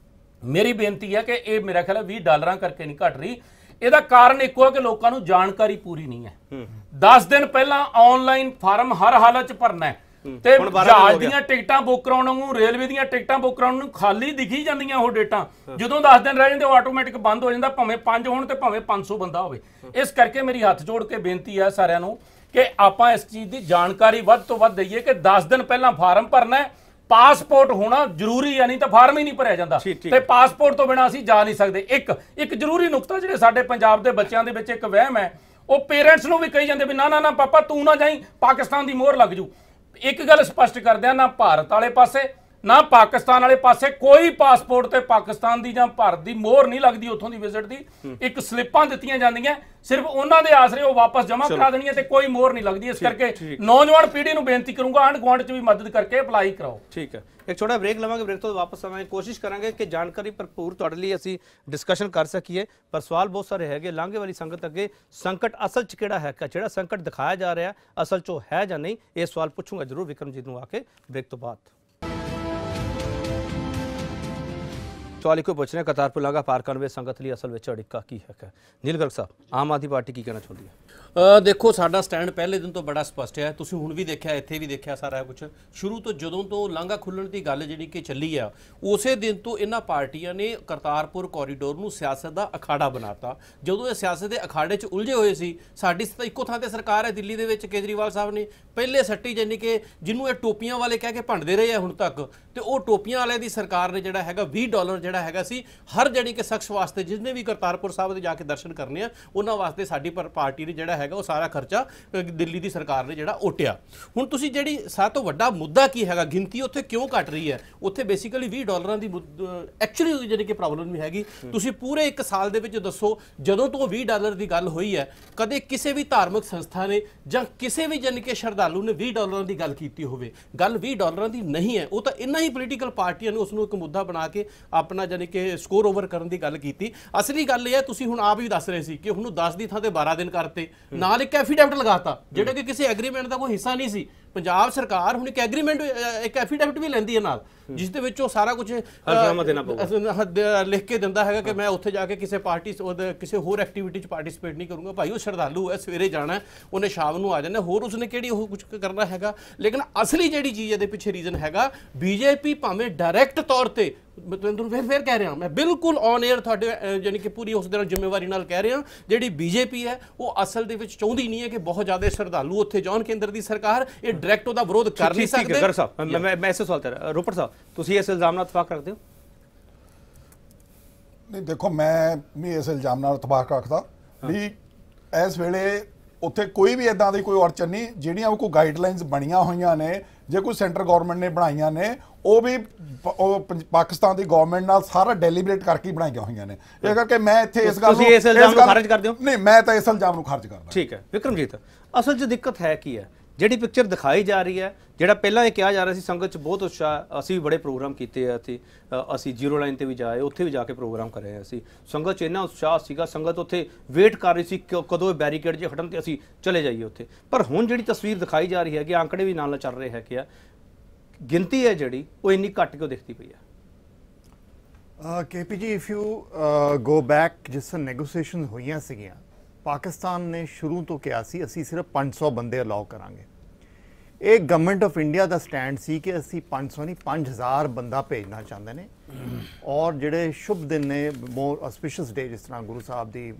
ਮੇਰੀ ਬੇਨਤੀ ਹੈ ਕਿ ਇਹ ਮੇਰਾ ਖਿਆਲ ਹੈ ਵੀਹ ਡਾਲਰਾਂ ਕਰਕੇ ਨਹੀਂ ਘਟ ਰਹੀ ਇਹਦਾ ਕਾਰਨ ਇੱਕੋ ਹੈ ਕਿ ਲੋਕਾਂ ਨੂੰ ਜਾਣਕਾਰੀ ਪੂਰੀ ਨਹੀਂ ਹੈ ਦਸ ਦਿਨ ਪਹਿਲਾਂ ਆਨਲਾਈਨ ਫਾਰਮ ਹਰ ਹਾਲਤ 'ਚ ਭਰਨਾ ਹੈ ਤੇ ਜਹਾਜ਼ ਦੀਆਂ ਟਿਕਟਾਂ ਬੁੱਕ ਕਰਾਉਣ ਨੂੰ ਰੇਲਵੇ ਦੀਆਂ ਟਿਕਟਾਂ ਬੁੱਕ ਕਰਾਉਣ ਨੂੰ ਖਾਲੀ ਦਿਖੀ ਜਾਂਦੀਆਂ ਉਹ ਡੇਟਾਂ ਜਦੋਂ ਦਸ ਦਿਨ ਰਹਿ ਜਾਂਦੇ ਉਹ ਆਟੋਮੈਟਿਕ ਬੰਦ ਹੋ ਜਾਂਦਾ ਭਾਵੇਂ ਪੰਜ ਹੋਣ ਤੇ ਭਾਵੇਂ ਪੰਜ ਸੌ ਬੰਦਾ ਹੋਵੇ ਇਸ ਕਰਕੇ ਮੇਰੀ ਹੱਥ ਜੋੜ ਕੇ ਬੇਨਤੀ ਹੈ ਸਾਰਿਆਂ ਨੂੰ ਕਿ ਆਪਾਂ ਇਸ ਚੀਜ਼ ਦੀ ਜਾਣਕਾਰੀ ਵੱਧ ਤੋਂ ਵੱਧ ਦਈਏ ਕਿ ਦਸ ਦਿਨ ਪਹਿਲਾਂ ਫਾਰਮ ਭਰਨਾ ਹੈ ਪਾਸਪੋਰਟ ਹੋਣਾ ਜ਼ਰੂਰੀ ਹੈ ਨਹੀਂ ਤਾਂ ਫਾਰਮ ਹੀ ਨਹੀਂ ਭਰਿਆ ਜਾਂਦਾ ਤੇ ਪਾਸਪੋਰਟ ਤੋਂ ਬਿਨਾਂ ਅਸੀਂ ਜਾ ਨਹੀਂ ਸਕਦੇ ਇੱਕ ਇੱਕ ਜ਼ਰੂਰੀ ਨੁਕਤਾ ਜਿਹੜੇ ਸਾਡੇ ਪੰਜਾਬ ਦੇ ਬੱਚਿਆਂ ਦੇ ਵਿੱਚ ਇੱਕ ਵਹਿਮ ਹੈ ਉਹ ਪੇਰੈਂਟਸ ਨੂੰ ਵੀ ਕਹੀ ਜਾਂਦੇ ਵੀ ਨਾ ਨਾ ਨਾ ਪਾਪਾ ਤੂੰ ਨਾ ਜਾਈਂ ਪਾਕਿਸਤਾਨ ਦੀ ਮੋਹਰ ਲੱਗ ਜੂ ਇੱਕ ਗੱਲ ਸਪਸ਼ਟ ਕਰਦੇ ਆ ਨਾ ਭਾਰਤ ਵਾਲੇ ਪਾਸੇ ਨਾ ਪਾਕਿਸਤਾਨ ਵਾਲੇ ਪਾਸੇ ਕੋਈ ਪਾਸਪੋਰਟ ਤੇ ਪਾਕਿਸਤਾਨ ਦੀ ਜਾਂ ਭਾਰਤ ਦੀ ਮੋਹਰ ਨਹੀਂ ਲੱਗਦੀ ਉੱਥੋਂ ਦੀ ਵਿਜ਼ਿਟ ਦੀ ਇੱਕ ਸਲਿੱਪਾਂ ਦਿੱਤੀਆਂ ਜਾਂਦੀਆਂ ਸਿਰਫ ਉਹਨਾਂ ਦੇ ਆਸਰੇ ਉਹ ਵਾਪਸ ਜਮ੍ਹਾਂ ਕਰਾ ਦੇਣੀ ਹੈ ਤੇ ਕੋਈ ਮੋਹਰ ਨਹੀਂ ਲੱਗਦੀ ਇਸ ਕਰਕੇ ਨੌਜਵਾਨ ਪੀੜ੍ਹੀ ਨੂੰ ਬੇਨਤੀ ਕਰੂੰਗਾ ਆਂਢ ਗੁਆਂਢ 'ਚ ਵੀ ਮਦਦ ਕਰਕੇ ਅਪਲਾਈ ਕਰਾਓ ਠੀਕ ਹੈ ਇੱਕ ਛੋਟਾ ਬ੍ਰੇਕ ਲਵਾਂਗੇ ਬ੍ਰੇਕ ਤੋਂ ਵਾਪਸ ਆਵਾਂਗੇ ਕੋਸ਼ਿਸ਼ ਕਰਾਂਗੇ ਕਿ ਜਾਣਕਾਰੀ ਭਰਪੂਰ ਤੁਹਾਡੇ ਲਈ ਅਸੀਂ ਡਿਸਕਸ਼ਨ ਕਰ ਸਕੀਏ ਪਰ ਸਵਾਲ ਬਹੁਤ ਸਾਰੇ ਹੈਗੇ ਲਾਂਘੇ ਵਾਲੀ ਸੰਗਤ ਅੱਗੇ ਸੰਕਟ ਅਸਲ 'ਚ ਕਿਹੜਾ ਹੈ ਜਿਹੜਾ ਸੰਕਟ ਦਿਖਾਇਆ ਜਾ ਰਿਹਾ ਅਸਲ 'ਚ ਉਹ ਹੈ ਜਾਂ ਨਹੀਂ ਇਹ ਸਵਾਲ ਪੁੱਛੂੰਗਾ ਜ਼ਰੂਰ ਵਿਕਰਮਜੀਤ ਨੂੰ ਆ ਕੇ ਬ੍ਰੇਕ ਤੋਂ ਬਾਅਦ ਸਵਾਲ ਇੱਕੋ ਪੁੱਛ ਰਹੇ ਕਰਤਾਰਪੁਰ ਲਾਂਘਾ ਪਾਰ ਕਰਨ ਵੇਲੇ ਸੰਗਤ ਲਈ ਅਸਲ ਵਿੱਚ ਅੜਿੱਕਾ ਕੀ ਹੈ ਨੀਲ ਗਰਗ ਸਾਹਿਬ ਆਮ ਆਦਮੀ ਪਾਰਟੀ ਕੀ ਕਹਿਣਾ ਚਾਹੁੰਦੀ ਹੈ ਦੇਖੋ ਸਾਡਾ ਸਟੈਂਡ ਪਹਿਲੇ ਦਿਨ ਤੋਂ ਬੜਾ ਸਪਸ਼ਟ ਹੈ ਤੁਸੀਂ ਹੁਣ ਵੀ ਦੇਖਿਆ ਇੱਥੇ ਵੀ ਦੇਖਿਆ ਸਾਰਾ ਕੁਝ ਸ਼ੁਰੂ ਤੋਂ ਜਦੋਂ ਤੋਂ ਲਾਂਘਾ ਖੁੱਲਣ ਦੀ ਗੱਲ ਜਿਹੜੀ ਕਿ ਚੱਲੀ ਆ ਉਸੇ ਦਿਨ ਤੋਂ ਇਹਨਾਂ ਪਾਰਟੀਆਂ ਨੇ ਕਰਤਾਰਪੁਰ ਕੋਰੀਡੋਰ ਨੂੰ ਸਿਆਸਤ ਦਾ ਅਖਾੜਾ ਬਣਾਤਾ ਜਦੋਂ ਇਹ ਸਿਆਸਤ ਦੇ ਅਖਾੜੇ 'ਚ ਉਲਝੇ ਹੋਏ ਸੀ ਸਾਡੀ ਤਾਂ ਇੱਕੋ ਥਾਂ ਤੇ ਸਰਕਾਰ ਹੈ ਦਿੱਲੀ ਦੇ ਵਿੱਚ ਕੇਜਰੀਵਾਲ ਸਾਹਿਬ ਨੇ ਪਹਿਲੇ ਸੱਟੀ ਜਾਨੀ ਕਿ ਜਿਹਨੂੰ ਇਹ ਟੋਪੀਆਂ ਵਾਲੇ ਕਹਿ ਕੇ ਭੰਡਦੇ ਰਹੇ ਆ ਹੁਣ ਤੱਕ ਤੇ ਉਹ ਟੋਪੀਆਂ ਵਾਲਿਆਂ ਦੀ ਸਰਕਾਰ ਨੇ ਜਿਹੜਾ ਹੈਗਾ ਵੀਹ ਡਾਲਰ ਜਿਹੜਾ ਹੈਗਾ ਸੀ ਹਰ ਜਿਹੜੀ ਕਿ ਸ਼ਖਸ ਵਾਸਤੇ ਜਿਸਨੇ ਵੀ ਕਰਤਾਰਪੁਰ ਸਾਹਿਬ ਦੇ ਜਾ ਕੇ ਦਰਸ਼ਨ ਕਰਨੇ ਆ ਉਹਨਾਂ ਵਾਸਤੇ ਸਾਡੀ ਪਾਰਟੀ ਨੇ ਜਿਹੜਾ ਹੈਗਾ ਉਹ ਸਾਰਾ ਖਰਚਾ ਦਿੱਲੀ ਦੀ ਸਰਕਾਰ ਨੇ ਜਿਹੜਾ ਓਟਿਆ। ਹੁਣ ਤੁਸੀਂ ਜਿਹੜੀ ਸਭ ਤੋਂ ਵੱਡਾ ਮੁੱਦਾ ਕੀ ਹੈਗਾ, ਗਿਣਤੀ ਉੱਥੇ ਕਿਉਂ ਘਟ ਰਹੀ ਹੈ? ਉੱਥੇ ਬੇਸਿਕਲੀ ਵੀਹ ਡਾਲਰਾਂ ਦੀ ਐਕਚੁਅਲੀ ਜਿਹੜੀ ਕਿ ਪ੍ਰੋਬਲਮ ਵੀ ਹੈਗੀ। ਤੁਸੀਂ ਪੂਰੇ ਇੱਕ ਸਾਲ ਦੇ ਵਿੱਚ ਦੱਸੋ ਜਦੋਂ ਤੋਂ ਵੀਹ ਡਾਲਰ ਦੀ ਗੱਲ ਹੋਈ ਹੈ ਕਦੇ ਕਿਸੇ ਵੀ ਧਾਰਮਿਕ ਸੰਸਥਾ ਨੇ ਜਾਂ ਕਿਸੇ ਵੀ ਜਾਨੀ ਕਿ ਸ਼ਰਧਾਲੂ ਨੇ ਵੀਹ ਡਾਲਰਾਂ ਦੀ ਗੱਲ ਕੀਤੀ ਹੋਵੇ? ਗੱਲ ਵੀਹ ਡਾਲਰਾਂ ਦੀ ਨਹੀਂ ਹੈ, ਉਹ ਤਾਂ ਇੰਨਾ ਹੀ ਪੋਲੀਟੀਕਲ ਪਾਰਟੀਆਂ ਨੇ ਉਸ ਨੂੰ ਇੱਕ ਮੁੱਦਾ ਬਣਾ ਕੇ ਆਪਣਾ ਜਾਨੀ ਕਿ ਸਕੋਰ ਓਵਰ ਕਰਨ ਦੀ ਗੱਲ ਕੀਤੀ। ਅਸਲੀ ਗੱਲ ਇਹ ਹੈ ਤੁਸੀਂ ਹੁਣ ਆਪ ਹੀ ਦੱਸ ਰਹੇ ਸੀ ਕਿ ਉਹਨੂੰ ਦਸ ਦੀ ਥਾਂ ਤੇ ਬਾਰਾਂ ਦਿਨ ਕਰਤੇ, ਨਾਲ ਇੱਕ ਐਫੀਡੈਵਿਟ ਲਗਾਤਾ ਜਿਹੜਾ ਕਿ ਕਿਸੇ ਐਗਰੀਮੈਂਟ ਦਾ ਕੋਈ ਹਿੱਸਾ ਨਹੀਂ ਸੀ। ਪੰਜਾਬ ਸਰਕਾਰ ਹੁਣ ਇੱਕ ਐਗਰੀਮੈਂਟ ਇੱਕ ਐਫੀਡੈਵਿਟ ਵੀ ਲੈਂਦੀ ਹੈ ਨਾਲ, ਜਿਸ ਦੇ ਵਿੱਚ ਉਹ ਸਾਰਾ ਕੁਝ ਲਿਖ ਕੇ ਦਿੰਦਾ ਹੈਗਾ ਕਿ ਮੈਂ ਉੱਥੇ ਜਾ ਕੇ ਕਿਸੇ ਪਾਰਟੀ ਕਿਸੇ ਹੋਰ ਐਕਟੀਵਿਟੀ 'ਚ ਪਾਰਟੀਸਪੇਟ ਨਹੀਂ ਕਰੂੰਗਾ। ਭਾਈ ਉਹ ਸ਼ਰਧਾਲੂ ਹੈ, ਸਵੇਰੇ ਜਾਣਾ ਉਹਨੇ ਸ਼ਾਮ ਨੂੰ ਆ ਜਾਣਾ, ਹੋਰ ਉਸਨੇ ਕਿਹੜੀ ਉਹ ਕੁਝ ਕਰਨਾ ਹੈਗਾ। ਲੇਕਿਨ ਅਸਲੀ ਜਿਹੜੀ ਚੀਜ਼ ਇਹਦੇ ਪਿੱਛੇ ਰੀਜ਼ਨ ਹੈਗਾ ਬੀਜੇਪੀ ਭਾਵੇਂ ਡਾਇਰੈਕਟ ਤੌਰ ਤੇ ਮੈਂ ਤੁਹਾਨੂੰ ਫਿਰ ਫਿਰ ਕਹਿ ਰਿਹਾ, ਮੈਂ ਬਿਲਕੁਲ ਔਨ 에ਅਰ ਤੁਹਾਡੇ ਯਾਨੀ ਕਿ ਪੂਰੀ ਉਸ ਦੇ ਨਾਲ ਜ਼ਿੰਮੇਵਾਰੀ ਨਾਲ ਕਹਿ ਰਿਹਾ, ਜਿਹੜੀ ਬੀਜੇਪੀ ਹੈ ਉਹ ਅਸਲ ਦੇ ਵਿੱਚ ਚਾਹੁੰਦੀ ਨਹੀਂ ਹੈ ਕਿ ਬਹੁਤ ਜ਼ਿਆਦਾ ਸ਼ਰਧਾਲੂ ਉੱਥੇ ਜਾਣ। ਕੇਂਦਰ ਦੀ ਸਰਕਾਰ ਇਹ ਡਾਇਰੈਕਟ ਉਹਦਾ ਵਿਰੋਧ ਕਰ ਨਹੀਂ ਸਕਦੇ। ਗਰ ਸਾਹਿਬ ਮੈਂ ਮੈਂ ਇਸੇ ਸਵਾਲ ਤੇ ਰੋਪੜ ਸਾਹਿਬ ਤੁਸੀਂ ਇਸ ਇਲਜ਼ਾਮ ਨਾਲ ਇਤਫਾਕ ਰੱਖਦੇ ਹੋ? ਨਹੀਂ ਦੇਖੋ, ਮੈਂ ਵੀ ਇਸ ਇਲਜ਼ਾਮ ਨਾਲ ਇਤਫਾਕ ਰੱਖਦਾ ਵੀ ਇਸ ਵੇਲੇ ਉੱਥੇ ਕੋਈ ਵੀ ਇਦਾਂ ਦੀ ਕੋਈ ਅੜਚਨ ਨਹੀਂ। ਜਿਹੜੀਆਂ ਕੋਈ ਗਾਈਡਲਾਈਨਸ ਬਣੀਆਂ ਹੋਈਆਂ ਨੇ, ਜੇ ਕੋਈ ਸੈਂਟਰ ਗਵਰਨਮੈਂਟ ਨੇ ਬਣਾਈਆਂ ਨੇ, ਉਹ ਵੀ ਪਾਕਿਸਤਾਨ ਦੀ ਗਵਰਨਮੈਂਟ ਨਾਲ ਸਾਰਾ ਡੈਲੀਬਰੇਟ ਕਰਕੇ ਬਣਾਈਆਂ ਹੋਈਆਂ ਨੇ। ਇਹ ਕਰਕੇ ਮੈਂ ਇੱਥੇ ਇਸ ਗੱਲ ਨੂੰ ਇਸ ਇਲਜ਼ਾਮ ਨੂੰ ਖਾਰਜ ਕਰਦੇ ਹੋ? ਨਹੀਂ, ਮੈਂ ਤਾਂ ਇਸ ਇਲਜ਼ਾਮ ਨੂੰ ਖਾਰਜ ਕਰਦਾ। ਠੀਕ ਹੈ ਵਿਕਰਮਜੀਤ, ਅਸਲ 'ਚ ਦਿੱਕਤ ਹੈ ਕੀ ਹੈ? ਜਿਹੜੀ ਪਿਕਚਰ ਦਿਖਾਈ ਜਾ ਰਹੀ ਹੈ, ਜਿਹੜਾ ਪਹਿਲਾਂ ਇਹ ਕਿਹਾ ਜਾ ਰਿਹਾ ਸੀ ਸੰਗਤ 'ਚ ਬਹੁਤ ਉਤਸ਼ਾਹ, ਅਸੀਂ ਵੀ ਬੜੇ ਪ੍ਰੋਗਰਾਮ ਕੀਤੇ ਆ ਅਤੇ ਅਸੀਂ ਜ਼ੀਰੋ ਲਾਈਨ 'ਤੇ ਵੀ ਜਾਏ, ਉੱਥੇ ਵੀ ਜਾ ਕੇ ਪ੍ਰੋਗਰਾਮ ਕਰੇ ਆ ਅਸੀਂ। ਸੰਗਤ 'ਚ ਇੰਨਾ ਉਤਸ਼ਾਹ ਸੀਗਾ, ਸੰਗਤ ਉੱਥੇ ਵੇਟ ਕਰ ਰਹੀ ਸੀ ਕਿ ਕਦੋਂ ਇਹ ਬੈਰੀਕੇਡ ਜੇ ਹਟਣ ਤੇ ਅਸੀਂ ਚਲੇ ਜਾਈਏ ਉੱਥੇ। ਪਰ ਹੁਣ ਜਿਹੜੀ ਤਸਵੀਰ ਦਿਖਾਈ ਜਾ ਰਹੀ ਹੈ ਕਿ ਅੰਕੜੇ ਵੀ ਨਾਲ ਨਾਲ ਚੱਲ ਰਹੇ ਹੈ ਕਿ ਗਿਣਤੀ ਹੈ ਜਿਹੜੀ ਉਹ ਇੰਨੀ ਘੱਟ ਕਿਉਂ ਦਿਖਦੀ ਪਈ ਹੈ? ਕੇ ਪੀ ਜੀ, ਇਫ ਯੂ ਗੋ ਬੈਕ ਜਿਸ ਤਰ੍ਹਾਂ ਨੈਗੋਸੀਏਸ਼ਨ ਹੋਈਆਂ ਸੀਗੀਆਂ, ਪਾਕਿਸਤਾਨ ਨੇ ਸ਼ੁਰੂ ਤੋਂ ਕਿਹਾ ਸੀ ਅਸੀਂ ਸਿਰਫ ਪੰਜ ਸੌ ਬੰਦੇ ਅਲਾਉ ਕਰਾਂਗੇ। ਇਹ ਗਵਰਨਮੈਂਟ ਆਫ ਇੰਡੀਆ ਦਾ ਸਟੈਂਡ ਸੀ ਕਿ ਅਸੀਂ ਪੰਜ ਸੌ ਨਹੀਂ ਪੰਜ ਹਜ਼ਾਰ ਬੰਦਾ ਭੇਜਣਾ ਚਾਹੁੰਦੇ ਨੇ। ਔਰ ਜਿਹੜੇ ਸ਼ੁਭ ਦਿਨ ਨੇ, ਮੋਰ ਆਸਪੀਸ਼ੀਅਸ ਡੇ, ਜਿਸ ਤਰ੍ਹਾਂ ਗੁਰੂ ਸਾਹਿਬ ਦੀ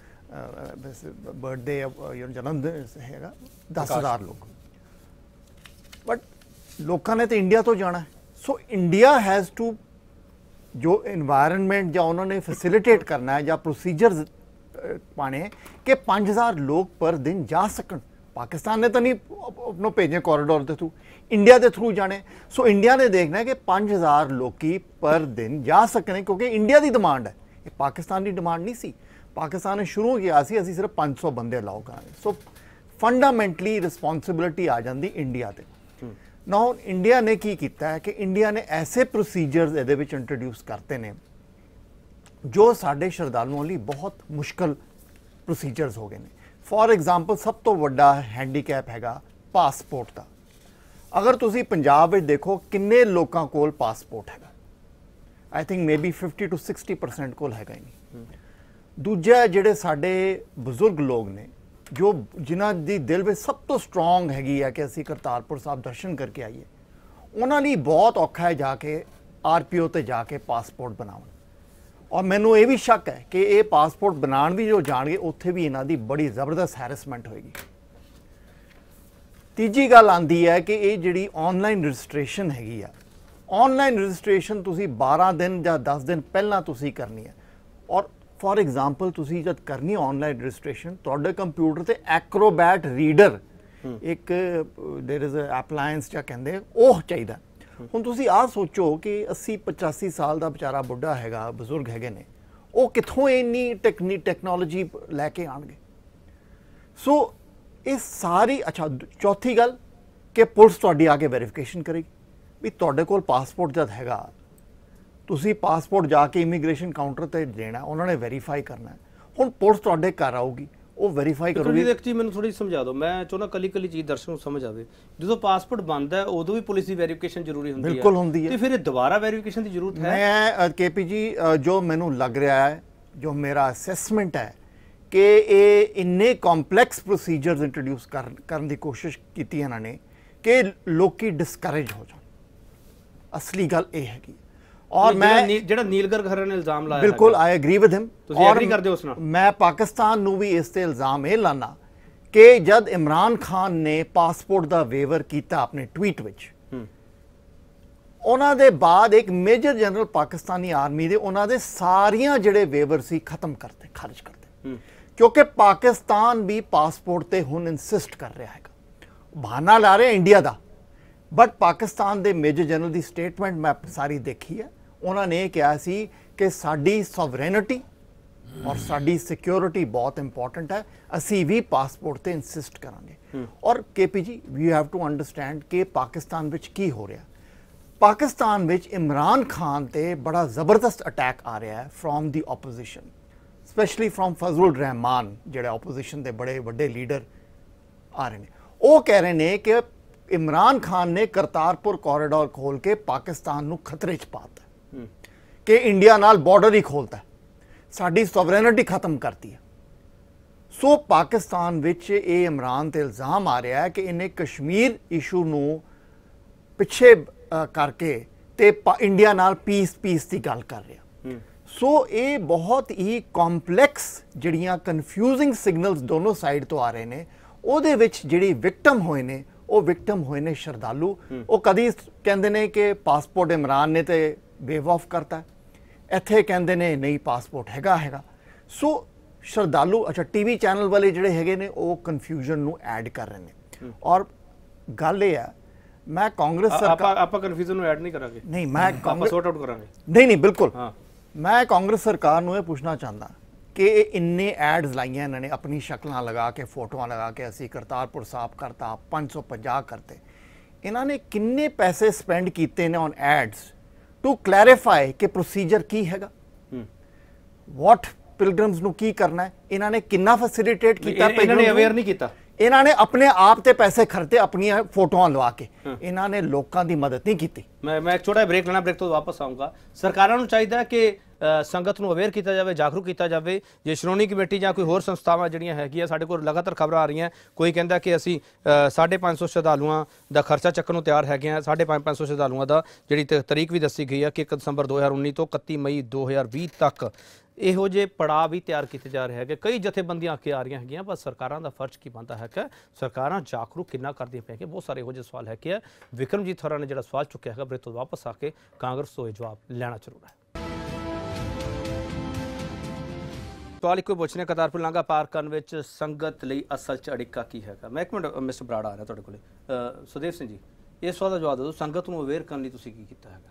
ਬਰਥਡੇ ਜਨਮ ਦਿਨ ਹੈਗਾ, ਦਸ ਹਜ਼ਾਰ ਲੋਕ। ਬਟ ਲੋਕਾਂ ਨੇ ਤਾਂ ਇੰਡੀਆ ਤੋਂ ਜਾਣਾ, ਸੋ ਇੰਡੀਆ ਹੈਜ਼ ਟੂ ਜੋ ਇਨਵਾਇਰਨਮੈਂਟ ਜਾਂ ਉਹਨਾਂ ਨੇ ਫੈਸਿਲਿਟੇਟ ਕਰਨਾ ਹੈ ਜਾਂ ਪ੍ਰੋਸੀਜਰਸ ਪਾਣੇ ਕਿ ਪੰਜ ਹਜ਼ਾਰ ਲੋਕ ਪਰ ਦਿਨ ਜਾ ਸਕਣ। ਪਾਕਿਸਤਾਨ ਨੇ ਤਾਂ ਨਹੀਂ ਆਪਣੋ ਭੇਜੇ ਕੋਰੀਡੋਰ ਦੇ ਥਰੂ, ਇੰਡੀਆ ਦੇ ਥਰੂ ਜਾਣੇ। ਸੋ ਇੰਡੀਆ ਨੇ ਦੇਖਣਾ ਕਿ ਪੰਜ ਹਜ਼ਾਰ ਲੋਕੀ ਪਰ ਦਿਨ ਜਾ ਸਕਣ, ਕਿਉਂਕਿ ਇੰਡੀਆ ਦੀ ਡਿਮਾਂਡ ਹੈ, ਇਹ ਪਾਕਿਸਤਾਨ ਦੀ ਡਿਮਾਂਡ ਨਹੀਂ ਸੀ। ਪਾਕਿਸਤਾਨ ਨੇ ਸ਼ੁਰੂ ਕਿਹਾ ਸੀ ਅਸੀਂ ਸਿਰਫ ਪੰਜ ਸੌ ਬੰਦੇ ਅਲਾਉ ਕਰਾਂਗੇ। ਸੋ ਫੰਡਾਮੈਂਟਲੀ ਰਿਸਪੌਂਸਿਬਿਲਿਟੀ ਆ ਜਾਂਦੀ ਇੰਡੀਆ ਤੇ। ਨਾਓ ਇੰਡੀਆ ਨੇ ਕੀ ਕੀਤਾ ਹੈ ਕਿ ਇੰਡੀਆ ਨੇ ਐਸੇ ਪ੍ਰੋਸੀਜਰਸ ਇਹਦੇ ਵਿੱਚ ਇੰਟਰੋਡਿਊਸ ਕਰਤੇ ਨੇ ਜੋ ਸਾਡੇ ਸ਼ਰਧਾਲੂਆਂ ਲਈ ਬਹੁਤ ਮੁਸ਼ਕਲ ਪ੍ਰੋਸੀਜਰਸ ਹੋ ਗਏ ਨੇ। ਫੋਰ ਐਗਜ਼ਾਮਪਲ, ਸਭ ਤੋਂ ਵੱਡਾ ਹੈਂਡੀਕੈਪ ਹੈਗਾ ਪਾਸਪੋਰਟ ਦਾ। ਅਗਰ ਤੁਸੀਂ ਪੰਜਾਬ ਵਿੱਚ ਦੇਖੋ ਕਿੰਨੇ ਲੋਕਾਂ ਕੋਲ ਪਾਸਪੋਰਟ ਹੈਗਾ, I think maybe fifty to sixty percent ਕੋਲ ਹੈਗਾ ਹੀ ਨਹੀਂ। ਦੂਜਾ, ਜਿਹੜੇ ਸਾਡੇ ਬਜ਼ੁਰਗ ਲੋਕ ਨੇ ਜੋ ਜਿਨ੍ਹਾਂ ਦੀ ਦਿਲ ਵਿੱਚ ਸਭ ਤੋਂ ਸਟਰੋਂਗ ਹੈਗੀ ਹੈ ਕਿ ਅਸੀਂ ਕਰਤਾਰਪੁਰ ਸਾਹਿਬ ਦਰਸ਼ਨ ਕਰਕੇ ਆਈਏ, ਉਹਨਾਂ ਲਈ ਬਹੁਤ ਔਖਾ ਹੈ ਜਾ ਕੇ ਆਰ ਪੀ ਓ 'ਤੇ ਜਾ ਕੇ ਪਾਸਪੋਰਟ ਬਣਾਉਣ। ਔਰ ਮੈਨੂੰ ਇਹ ਵੀ ਸ਼ੱਕ ਹੈ ਕਿ ਇਹ ਪਾਸਪੋਰਟ ਬਣਾਉਣ ਵੀ ਜੋ ਜਾਣਗੇ ਉੱਥੇ ਵੀ ਇਹਨਾਂ ਦੀ ਬੜੀ ਜ਼ਬਰਦਸਤ ਹੈਰੈਸਮੈਂਟ ਹੋਏਗੀ। ਤੀਜੀ ਗੱਲ ਆਉਂਦੀ ਹੈ ਕਿ ਇਹ ਜਿਹੜੀ ਆਨਲਾਈਨ ਰਜਿਸਟ੍ਰੇਸ਼ਨ ਹੈਗੀ ਆ, ਆਨਲਾਈਨ ਰਜਿਸਟ੍ਰੇਸ਼ਨ ਤੁਸੀਂ ਬਾਰਾਂ ਦਿਨ ਜਾਂ ਦਸ ਦਿਨ ਪਹਿਲਾਂ ਤੁਸੀਂ ਕਰਨੀ ਹੈ। ਔਰ ਫੋਰ ਐਗਜ਼ਾਮਪਲ ਤੁਸੀਂ ਜਦ ਕਰਨੀ ਆਨਲਾਈਨ ਰਜਿਸਟ੍ਰੇਸ਼ਨ, ਤੁਹਾਡੇ ਕੰਪਿਊਟਰ ਤੇ ਐਕਰੋਬੈਟ ਰੀਡਰ ਇੱਕ ਦੇਰ ਇਜ਼ ਐਪਲਾਇੰਸ ਜਾਂ ਕਹਿੰਦੇ ਉਹ ਚਾਹੀਦਾ। ਹੁਣ ਤੁਸੀਂ ਆਹ ਸੋਚੋ ਕਿ ਅੱਸੀ ਪਚਾਸੀ ਸਾਲ ਦਾ ਵਿਚਾਰਾ ਬੁੱਢਾ ਹੈਗਾ, ਬਜ਼ੁਰਗ ਹੈਗੇ ਨੇ, ਉਹ ਕਿੱਥੋਂ ਇੰਨੀ ਟੈਕਨੀ ਟੈਕਨੋਲੋਜੀ ਲੈ ਕੇ ਆਉਣਗੇ? ਸੋ ਇਹ ਸਾਰੀ ਅੱਛਾ ਚੌਥੀ ਗੱਲ ਕਿ ਪੁਲਿਸ ਤੁਹਾਡੀ ਆ ਕੇ ਵੈਰੀਫਿਕੇਸ਼ਨ ਕਰੇਗੀ ਵੀ ਤੁਹਾਡੇ ਕੋਲ ਪਾਸਪੋਰਟ ਜਦ ਹੈਗਾ, ਤੁਸੀਂ ਪਾਸਪੋਰਟ ਜਾ ਕੇ ਇਮੀਗ੍ਰੇਸ਼ਨ ਕਾਊਂਟਰ ਤੇ ਦੇਣਾ, ਉਹਨਾਂ ਨੇ ਵੈਰੀਫਾਈ ਕਰਨਾ। ਹੁਣ ਪੁਲਿਸ ਤੁਹਾਡੇ ਘਰ ਆਊਗੀ, ਉਹ ਵੈਰੀਫਾਈ ਕਰੂਗੀ। ਇੱਕ ਚੀਜ਼ ਮੈਨੂੰ ਥੋੜੀ ਸਮਝਾ ਦਿਓ, ਮੈਂ ਚਾਹੁੰਦਾ ਕੱਲੀ ਕੱਲੀ ਚੀਜ਼ ਦਰਸ਼ਕ ਨੂੰ ਸਮਝ ਆਵੇ। ਜਦੋਂ ਪਾਸਪੋਰਟ ਬਣਦਾ ਹੈ ਉਦੋਂ ਵੀ ਪੁਲਿਸ ਦੀ ਵੈਰੀਫਿਕੇਸ਼ਨ ਜ਼ਰੂਰੀ ਹੁੰਦੀ ਹੈ? ਬਿਲਕੁਲ ਹੁੰਦੀ ਹੈ। ਤੇ ਫਿਰ ਇਹ ਦੁਬਾਰਾ ਵੈਰੀਫਿਕੇਸ਼ਨ ਦੀ ਜ਼ਰੂਰਤ ਹੈ? ਮੈਂ ਕੇ ਪੀ ਜੀ, ਜੋ ਮੈਨੂੰ ਲੱਗ ਰਿਹਾ ਹੈ, ਜੋ ਮੇਰਾ ਅਸੈਸਮੈਂਟ ਹੈ ਕਿ ਇਹ ਇੰਨੇ ਕੰਪਲੈਕਸ ਪ੍ਰੋਸੀਜਰਸ ਇੰਟਰੋਡਿਊਸ ਕਰਨ ਦੀ ਕੋਸ਼ਿਸ਼ ਕੀਤੀ ਇਹਨਾਂ ਨੇ ਕਿ ਲੋਕੀ ਡਿਸਕਰੇਜ ਹੋ ਜਾਣ। ਅਸਲੀ ਗੱਲ ਇਹ ਹੈਗੀ। ਔਰ ਮੈਂ ਜਿਹੜਾ ਨੀਲਗਰ ਘਰ ਨੇ ਇਲਜ਼ਾਮ ਲਾਇਆ, ਬਿਲਕੁਲ ਆਈ ਐਗਰੀ ਵਿਦ ਹਿਮ। ਤੁਸੀਂ ਐਗਰੀ ਕਰਦੇ ਹੋ ਉਸ ਨਾਲ? ਮੈਂ ਪਾਕਿਸਤਾਨ ਨੂੰ ਵੀ ਇਸ ਤੇ ਇਲਜ਼ਾਮ ਇਹ ਲਾਣਾ ਕਿ ਜਦ ਇਮਰਾਨ ਖਾਨ ਨੇ ਪਾਸਪੋਰਟ ਦਾ ਵੇਵਰ ਕੀਤਾ ਆਪਣੇ ਟਵੀਟ ਵਿੱਚ, ਉਹਨਾਂ ਦੇ ਬਾਅਦ ਇੱਕ ਮੇਜਰ ਜਨਰਲ ਪਾਕਿਸਤਾਨੀ ਆਰਮੀ ਦੇ ਉਹਨਾਂ ਦੇ ਸਾਰੀਆਂ ਜਿਹੜੇ ਵੇਵਰ ਸੀ ਖਤਮ ਕਰਤੇ, ਖਾਰਜ ਕਰਤੇ, ਕਿਉਂਕਿ ਪਾਕਿਸਤਾਨ ਵੀ ਪਾਸਪੋਰਟ ਤੇ ਹੁਣ ਇਨਸਿਸਟ ਕਰ ਰਿਹਾ ਹੈਗਾ, ਬਹਾਨਾ ਲਾ ਰਿਹਾ ਇੰਡੀਆ ਦਾ। ਬਟ ਪਾਕਿਸਤਾਨ ਦੇ ਮੇਜਰ ਜਨਰਲ ਦੀ ਸਟੇਟਮੈਂਟ ਮੈਂ ਸਾਰੀ ਦੇਖੀ ਹੈ, ਉਹਨਾਂ ਨੇ ਇਹ ਕਿਹਾ ਸੀ ਕਿ ਸਾਡੀ ਸੋਵਰੇਨਿਟੀ ਔਰ ਸਾਡੀ ਸਿਕਿਉਰਿਟੀ ਬਹੁਤ ਇੰਪੋਰਟੈਂਟ ਹੈ, ਅਸੀਂ ਵੀ ਪਾਸਪੋਰਟ ਤੇ ਇਨਸਿਸਟ ਕਰਾਂਗੇ। ਔਰ ਕੇ ਪੀ ਜੀ ਵੀ ਹੈਵ ਟੂ ਅੰਡਰਸਟੈਂਡ ਕਿ ਪਾਕਿਸਤਾਨ ਵਿੱਚ ਕੀ ਹੋ ਰਿਹਾ। ਪਾਕਿਸਤਾਨ ਵਿੱਚ ਇਮਰਾਨ ਖਾਨ ਤੇ ਬੜਾ ਜ਼ਬਰਦਸਤ ਅਟੈਕ ਆ ਰਿਹਾ ਹੈ from the opposition, specially from Fazlur Rehman, ਜਿਹੜੇ ਆਪੋਜੀਸ਼ਨ ਦੇ ਬੜੇ ਵੱਡੇ ਲੀਡਰ ਆ ਰਹੇ ਨੇ। ਉਹ ਕਹਿ ਰਹੇ ਨੇ ਕਿ ਇਮਰਾਨ ਖਾਨ ਨੇ ਕਰਤਾਰਪੁਰ ਕੋਰੀਡੋਰ ਖੋਲ ਕੇ ਪਾਕਿਸਤਾਨ ਨੂੰ ਖਤਰੇ 'ਚ ਪਾਤਾ, ਕਿ ਇੰਡੀਆ ਨਾਲ ਬਾਰਡਰ ਹੀ ਖੋਲਤਾ, ਸਾਡੀ ਸੋਵਰੇਨਿਟੀ ਖਤਮ ਕਰਤੀ ਹੈ। ਸੋ ਪਾਕਿਸਤਾਨ ਵਿੱਚ ਇਹ ਇਮਰਾਨ ਤੇ ਇਲਜ਼ਾਮ ਆ ਰਿਹਾ ਹੈ ਕਿ ਇਹਨੇ ਕਸ਼ਮੀਰ ਇਸ਼ੂ ਨੂੰ ਪਿੱਛੇ ਕਰਕੇ ਤੇ ਇੰਡੀਆ ਨਾਲ ਪੀਸ ਪੀਸ ਦੀ ਗੱਲ ਕਰ ਰਿਹਾ। ਸੋ ਇਹ ਬਹੁਤ ਹੀ ਕੰਪਲੈਕਸ ਜਿਹੜੀਆਂ ਕਨਫਿਊਜ਼ਿੰਗ ਸਿਗਨਲਸ ਦੋਨੋਂ ਸਾਈਡ ਤੋਂ ਆ ਰਹੇ ਨੇ। ਉਹਦੇ ਵਿੱਚ ਜਿਹੜੀ ਵਿਕਟਮ ਹੋਏ ਨੇ ਉਹ ਵਿਕਟਮ ਹੋਏ ਨੇ ਸ਼ਰਧਾਲੂ। ਉਹ ਕਦੀ ਕਹਿੰਦੇ ਨੇ ਕਿ ਪਾਸਪੋਰਟ ਇਮਰਾਨ ਨੇ ਤੇ ਵੇਵ ਆਫ ਕਰਤਾ, ਇੱਥੇ ਕਹਿੰਦੇ ਨੇ ਨਹੀਂ ਪਾਸਪੋਰਟ ਹੈਗਾ ਹੈਗਾ ਸੋ ਸ਼ਰਧਾਲੂ ਅੱਛਾ ਟੀਵੀ ਚੈਨਲ ਵਾਲੇ ਜਿਹੜੇ ਹੈਗੇ ਨੇ ਉਹ ਕਨਫਿਊਜ਼ਨ ਨੂੰ ਐਡ ਕਰ ਰਹੇ ਨੇ। ਔਰ ਗੱਲ ਇਹ ਹੈ, ਮੈਂ ਕਾਂਗਰਸ ਸਰਕਾਰ ਆਪਾਂ ਕਨਫਿਊਜ਼ਨ ਨੂੰ ਐਡ ਨਹੀਂ ਕਰਾਂਗੇ, ਨਹੀਂ ਮੈਂ ਆਪਾਂ ਸੌਰਟ ਆਊਟ ਕਰਾਂਗੇ, ਨਹੀਂ ਨਹੀਂ ਬਿਲਕੁਲ। ਹਾਂ, ਮੈਂ ਕਾਂਗਰਸ ਸਰਕਾਰ ਨੂੰ ਇਹ ਪੁੱਛਣਾ ਚਾਹੁੰਦਾ ਕਿ ਇਹ ਇੰਨੇ ਐਡਸ ਲਾਈਆਂ ਇਹਨਾਂ ਨੇ, ਆਪਣੀ ਸ਼ਕਲਾਂ ਲਗਾ ਕੇ, ਫੋਟੋਆਂ ਲਗਾ ਕੇ, ਅਸੀਂ ਕਰਤਾਰਪੁਰ ਸਾਫ਼ ਕਰਤਾ, ਪੰਜ ਸੌ ਪੰਜਾਹ ਕਰਤੇ, ਇਹਨਾਂ ਨੇ ਕਿੰਨੇ ਪੈਸੇ ਸਪੈਂਡ ਕੀਤੇ ਨੇ ਔਨ ਐਡਸ ਟੂ ਕਲੈਰੀਫਾਈ ਕਿ ਪ੍ਰੋਸੀਜਰ ਕੀ ਹੈਗਾ, ਵਾਟ ਪਿਲਗ੍ਰਿਮਸ ਨੂੰ ਕੀ ਕਰਨਾ ਹੈ, ਇਹਨਾਂ ਨੇ ਕਿੰਨਾ ਫੈਸਿਲਿਟੇਟ ਕੀਤਾ, ਇਹਨਾਂ ਨੇ ਅਵੇਅਰ ਨਹੀਂ ਕੀਤਾ, ਇਹਨਾਂ ਨੇ ਆਪਣੇ ਆਪ ਤੇ ਪੈਸੇ ਖਰਚੇ ਆਪਣੀਆਂ ਫੋਟੋਆਂ ਲਵਾ ਕੇ, ਇਹਨਾਂ ਨੇ ਲੋਕਾਂ ਦੀ ਮਦਦ ਨਹੀਂ ਕੀਤੀ। ਮੈਂ ਮੈਂ ਇੱਕ ਛੋਟਾ ਬ੍ਰੇਕ ਲੈਣਾ, ਬ੍ਰੇਕ ਤੋਂ ਵਾਪਸ ਆਉਂਗਾ। ਸਰਕਾਰਾਂ ਨੂੰ ਚਾਹੀਦਾ ਕਿ ਸੰਗਤ ਨੂੰ ਅਵੇਅਰ ਕੀਤਾ ਜਾਵੇ, ਜਾਗਰੂਕ ਕੀਤਾ ਜਾਵੇ। ਜੇ ਸ਼੍ਰੋਮਣੀ ਕਮੇਟੀ ਜਾਂ ਕੋਈ ਹੋਰ ਸੰਸਥਾਵਾਂ ਜਿਹੜੀਆਂ ਹੈਗੀਆਂ, ਸਾਡੇ ਕੋਲ ਲਗਾਤਾਰ ਖਬਰਾਂ ਆ ਰਹੀਆਂ, ਕੋਈ ਕਹਿੰਦਾ ਕਿ ਅਸੀਂ ਸਾਢੇ ਪੰਜ ਸੌ ਸ਼ਰਧਾਲੂਆਂ ਦਾ ਖਰਚਾ ਚੱਕਣ ਨੂੰ ਤਿਆਰ ਹੈਗੇ ਆ। ਸਾਢੇ ਪੰਜ ਪੰਜ ਸੌ ਸ਼ਰਧਾਲੂਆਂ ਦਾ ਜਿਹੜੀ ਤਰੀਕ ਵੀ ਦੱਸੀ ਗਈ ਹੈ ਕਿ ਇੱਕ ਦਸੰਬਰ ਦੋ ਹਜ਼ਾਰ ਉੱਨੀ ਤੋਂ ਇਕੱਤੀ ਮਈ ਦੋ ਹਜ਼ਾਰ ਵੀਹ ਤੱਕ ਇਹੋ ਜਿਹੇ ਪੜਾਅ ਵੀ ਤਿਆਰ ਕੀਤੇ ਜਾ ਰਹੇ ਹੈਗੇ। ਕਈ ਜਥੇਬੰਦੀਆਂ ਅੱਗੇ ਆ ਰਹੀਆਂ ਹੈਗੀਆਂ, ਪਰ ਸਰਕਾਰਾਂ ਦਾ ਫਰਜ਼ ਕੀ ਬਣਦਾ ਹੈ ਕਿ ਸਰਕਾਰਾਂ ਜਾਗਰੂਕ ਕਿੰਨਾ ਕਰਦੀਆਂ ਪਈਆਂ। ਕਿ ਬਹੁਤ ਸਾਰੇ ਇਹੋ ਜਿਹੇ ਸਵਾਲ ਹੈ ਕਿ ਵਿਕਰਮਜੀਤ ਖਹਿਰਾ ਨੇ ਜਿਹੜਾ ਸਵਾਲ ਚੁੱਕਿਆ ਹੈਗਾ, ਬ੍ਰੇਕ ਤੋਂ ਵਾਪਸ ਆ ਕੇ ਕਾਂਗਰਸ ਤੋਂ ਇਹ ਜਵਾਬ ਲੈਣਾ ਜ਼ਰੂਰ ਹੈ। ਸਵਾਲ ਇੱਕੋ ਪੁੱਛਣੇ, ਕਰਤਾਰਪੁਰ ਲਾਂਘਾ ਪਾਰ ਕਰਨ ਵਿੱਚ ਸੰਗਤ ਲਈ ਅਸਲ 'ਚ ਅੜਿੱਕਾ ਕੀ ਹੈਗਾ? ਮੈਂ ਇੱਕ ਮਿੰਟ ਮਿਸਟਰ ਬਰਾੜਾ ਆ ਰਿਹਾ ਤੁਹਾਡੇ ਕੋਲ। ਸੁਦੇਵ ਸਿੰਘ ਜੀ, ਇਸ ਸਵਾਲ ਦਾ ਜਵਾਬ ਦਿਓ, ਸੰਗਤ ਨੂੰ ਅਵੇਅਰ ਕਰਨ ਲਈ ਤੁਸੀਂ ਕੀ ਕੀਤਾ ਹੈਗਾ?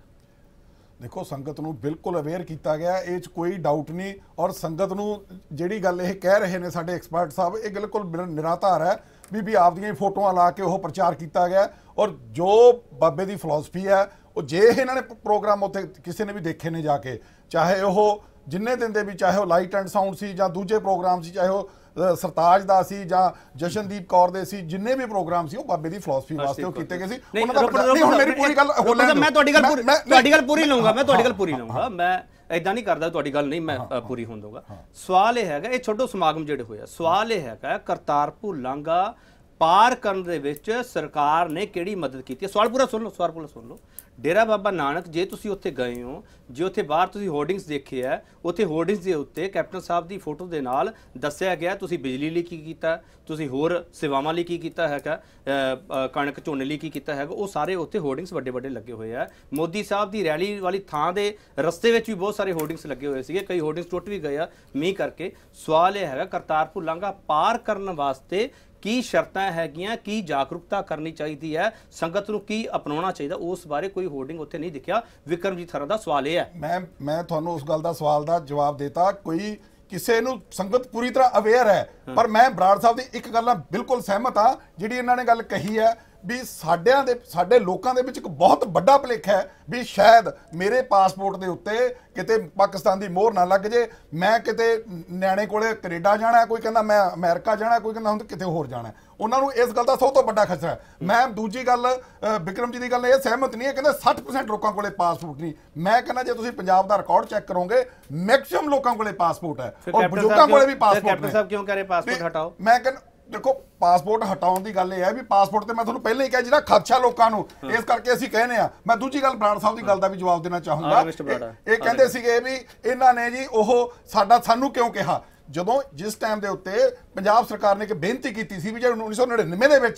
ਦੇਖੋ, ਸੰਗਤ ਨੂੰ ਬਿਲਕੁਲ ਅਵੇਅਰ ਕੀਤਾ ਗਿਆ, ਇਹ 'ਚ ਕੋਈ ਡਾਊਟ ਨਹੀਂ। ਔਰ ਸੰਗਤ ਨੂੰ ਜਿਹੜੀ ਗੱਲ ਇਹ ਕਹਿ ਰਹੇ ਨੇ ਸਾਡੇ ਐਕਸਪਰਟ ਸਾਹਿਬ, ਇਹ ਬਿਲਕੁਲ ਨਿਰਾਧਾਰ ਹੈ ਵੀ ਵੀ ਆਪਦੀਆਂ ਹੀ ਫੋਟੋਆਂ ਲਾ ਕੇ ਉਹ ਪ੍ਰਚਾਰ ਕੀਤਾ ਗਿਆ। ਔਰ ਜੋ ਬਾਬੇ ਦੀ ਫਿਲਾਸਫੀ ਹੈ, ਉਹ ਜੇ ਇਹਨਾਂ ਨੇ ਪ੍ਰੋਗਰਾਮ ਉੱਥੇ ਕਿਸੇ ਨੇ ਵੀ ਦੇਖੇ ਨੇ ਜਾ ਕੇ, ਚਾਹੇ ਉਹ ਜਿੰਨੇ ਦਿਨ ਦੇ ਵੀ, ਚਾਹੇ ਉਹ ਲਾਈਟ ਐਂਡ ਸਾਊਂਡ ਸੀ ਜਾਂ ਦੂਜੇ ਪ੍ਰੋਗਰਾਮ ਸੀ, ਚਾਹੇ ਉਹ ਸਰਤਾਜ ਦਾ ਸੀ ਜਾਂ ਜਸ਼ਨਦੀਪ ਕੌਰ ਦੇ ਸੀ, ਜਿੰਨੇ ਵੀ ਪ੍ਰੋਗਰਾਮ ਸੀ ਉਹ ਬਾਬੇ ਦੀ ਫਿਲਾਸਫੀ ਵਾਸਤੇ ਉਹ ਕੀਤੇ ਗਏ ਸੀ। ਉਹਨਾਂ ਦਾ ਨਹੀਂ, ਹੁਣ ਮੇਰੀ ਪੂਰੀ ਗੱਲ ਹੋ ਲੈਣ ਦਿਓ, ਮੈਂ ਤੁਹਾਡੀ ਗੱਲ ਤੁਹਾਡੀ ਗੱਲ ਪੂਰੀ ਲਊਂਗਾ, ਮੈਂ ਤੁਹਾਡੀ ਗੱਲ ਪੂਰੀ ਲਊਂਗਾ, ਮੈਂ ਇਦਾਂ ਨਹੀਂ ਕਰਦਾ, ਤੁਹਾਡੀ ਗੱਲ ਨਹੀਂ ਮੈਂ ਪੂਰੀ ਹੋਣ ਦਊਂਗਾ। ਸਵਾਲ ਇਹ ਹੈਗਾ, ਇਹ ਛੋਟੋ ਸਮਾਗਮ ਜਿਹੜੇ ਹੋਇਆ, ਸਵਾਲ ਇਹ ਹੈਗਾ ਕਰਤਾਰਪੁਰ ਲਾਂਘਾ ਪਾਰ ਕਰਨ ਦੇ ਵਿੱਚ ਸਰਕਾਰ ਨੇ ਕਿਹੜੀ ਮਦਦ ਕੀਤੀ ਹੈ? ਸਵਾਲ ਪੂਰਾ ਸੁਣ ਲਓ, ਸਵਾਲ ਪੂਰਾ ਸੁਣ ਲਓ। ਡੇਰਾ ਬਾਬਾ ਨਾਨਕ, ਜੇ ਤੁਸੀਂ ਉੱਥੇ ਗਏ ਹੋ, ਜੇ ਉੱਥੇ ਬਾਹਰ ਤੁਸੀਂ ਹੋਰਡਿੰਗਸ ਦੇਖੇ ਹੈ, ਉੱਥੇ ਹੋਰਡਿੰਗਸ ਦੇ ਉੱਤੇ ਕੈਪਟਨ ਸਾਹਿਬ ਦੀ ਫੋਟੋ ਦੇ ਨਾਲ ਦੱਸਿਆ ਗਿਆ ਤੁਸੀਂ ਬਿਜਲੀ ਲਈ ਕੀ ਕੀਤਾ, ਤੁਸੀਂ ਹੋਰ ਸੇਵਾਵਾਂ ਲਈ ਕੀ ਕੀਤਾ ਹੈਗਾ, ਕਣਕ ਝੋਨੇ ਲਈ ਕੀ ਕੀਤਾ ਹੈਗਾ, ਉਹ ਸਾਰੇ ਉੱਥੇ ਹੋਰਡਿੰਗਸ ਵੱਡੇ ਵੱਡੇ ਲੱਗੇ ਹੋਏ ਆ। ਮੋਦੀ ਸਾਹਿਬ ਦੀ ਰੈਲੀ ਵਾਲੀ ਥਾਂ ਦੇ ਰਸਤੇ ਵਿੱਚ ਵੀ ਬਹੁਤ ਸਾਰੇ ਹੋਰਡਿੰਗਸ ਲੱਗੇ ਹੋਏ ਸੀਗੇ, ਕਈ ਹੋਰਡਿੰਗਸ ਟੁੱਟ ਵੀ ਗਏ ਆ ਮੀਂਹ ਕਰਕੇ। ਸਵਾਲ ਇਹ ਹੈਗਾ ਕਰਤਾਰਪੁਰ ਲਾਂਘਾ ਪਾਰ ਕਰਨ ਵਾਸਤੇ ਕੀ ਸ਼ਰਤਾਂ ਹੈਗੀਆਂ, ਕੀ ਜਾਗਰੂਕਤਾ ਕਰਨੀ ਚਾਹੀਦੀ ਹੈ, ਸੰਗਤ ਨੂੰ ਕੀ ਅਪਣਾਉਣਾ ਚਾਹੀਦਾ, ਉਸ ਬਾਰੇ ਕੋਈ ਹੋਰਡਿੰਗ ਉੱਥੇ ਨਹੀਂ ਦਿਖਿਆ। ਵਿਕਰਮਜੀਤ ਖਹਿਰਾ ਦਾ ਸਵਾਲ ਇਹ ਹੈ। ਮੈਂ ਮੈਂ ਤੁਹਾਨੂੰ ਉਸ ਗੱਲ ਦਾ ਸਵਾਲ ਦਾ ਜਵਾਬ ਦੇਤਾ, ਕੋਈ ਕਿਸੇ ਨੂੰ ਸੰਗਤ ਪੂਰੀ ਤਰ੍ਹਾਂ ਅਵੇਅਰ ਹੈ, ਪਰ ਮੈਂ ਬਰਾੜ ਸਾਹਿਬ ਦੀ ਇੱਕ ਗੱਲ ਨਾਲ ਬਿਲਕੁਲ ਸਹਿਮਤ ਹਾਂ ਜਿਹੜੀ ਇਹਨਾਂ ਨੇ ਗੱਲ ਕਹੀ ਹੈ ਵੀ ਸਾਡਿਆਂ ਦੇ ਸਾਡੇ ਲੋਕਾਂ ਦੇ ਵਿੱਚ ਇੱਕ ਬਹੁਤ ਵੱਡਾ ਭੁਲੇਖਾ ਹੈ ਵੀ ਸ਼ਾਇਦ ਮੇਰੇ ਪਾਸਪੋਰਟ ਦੇ ਉੱਤੇ ਕਿਤੇ ਪਾਕਿਸਤਾਨ ਦੀ ਮੋਹਰ ਨਾ ਲੱਗ ਜੇ, ਮੈਂ ਕਿਤੇ ਨਿਆਣੇ ਕੋਲੇ ਕੈਨੇਡਾ ਜਾਣਾ, ਕੋਈ ਕਹਿੰਦਾ ਮੈਂ ਅਮਰੀਕਾ ਜਾਣਾ, ਕੋਈ ਕਹਿੰਦਾ ਹੁਣ ਕਿਤੇ ਹੋਰ ਜਾਣਾ। ਉਹਨਾਂ ਨੂੰ ਇਸ ਗੱਲ ਦਾ ਸਭ ਤੋਂ ਵੱਡਾ ਖਤਰਾ ਹੈ। ਮੈਂ ਦੂਜੀ ਗੱਲ ਵਿਕਰਮ ਜੀ ਦੀ ਗੱਲ ਇਹ ਸਹਿਮਤ ਨਹੀਂ ਹੈ, ਕਹਿੰਦੇ ਸੱਠ ਪਰਸੈਂਟ ਲੋਕਾਂ ਕੋਲੇ ਪਾਸਪੋਰਟ ਨਹੀਂ। ਮੈਂ ਕਹਿੰਦਾ ਜੇ ਤੁਸੀਂ ਪੰਜਾਬ ਦਾ ਰਿਕਾਰਡ ਚੈੱਕ ਕਰੋਗੇ, ਮੈਕਸਿਮਮ ਲੋਕਾਂ ਕੋਲੇ ਪਾਸਪੋਰਟ ਹੈ ਔਰ ਬਜ਼ੁਰਗਾਂ ਕੋਲੇ ਵੀ ਪਾਸਪੋਰਟ ਨੇ। ਕੈਪਟਨ ਸਾਹਿਬ ਕਿਉਂ ਕਹ ਰਹੇ ਪਾਸਪੋਰਟ ਹਟਾਓ? ਮੈਂ ਕਹਿੰਦਾ ਦੇਖੋ, ਪਾਸਪੋਰਟ ਹਟਾਉਣ ਦੀ ਗੱਲ ਇਹ ਹੈ ਵੀ ਪਾਸਪੋਰਟ ਤੇ ਮੈਂ ਤੁਹਾਨੂੰ ਪਹਿਲਾਂ ਹੀ ਕਿਹਾ ਜਿਹੜਾ ਖਦਸ਼ਾ ਲੋਕਾਂ ਨੂੰ, ਇਸ ਕਰਕੇ ਅਸੀਂ ਕਹਿੰਦੇ ਆ। ਮੈਂ ਦੂਜੀ ਗੱਲ ਬਰਾੜ ਸਾਹਿਬ ਦੀ ਗੱਲ ਦਾ ਵੀ ਜਵਾਬ ਦੇਣਾ ਚਾਹੂੰਗਾ। ਇਹ ਕਹਿੰਦੇ ਸੀਗੇ ਵੀ ਇਹਨਾਂ ਨੇ ਜੀ ਉਹ ਸਾਡਾ ਸਾਨੂੰ ਕਿਉਂ ਕਿਹਾ, ਜਦੋਂ ਜਿਸ ਟਾਈਮ ਦੇ ਉੱਤੇ ਪੰਜਾਬ ਸਰਕਾਰ ਨੇ ਇੱਕ ਬੇਨਤੀ ਕੀਤੀ ਸੀ ਵੀ ਜੇ ਉੱਨੀ ਸੌ ਨੜਿਨਵੇਂ ਦੇ ਵਿੱਚ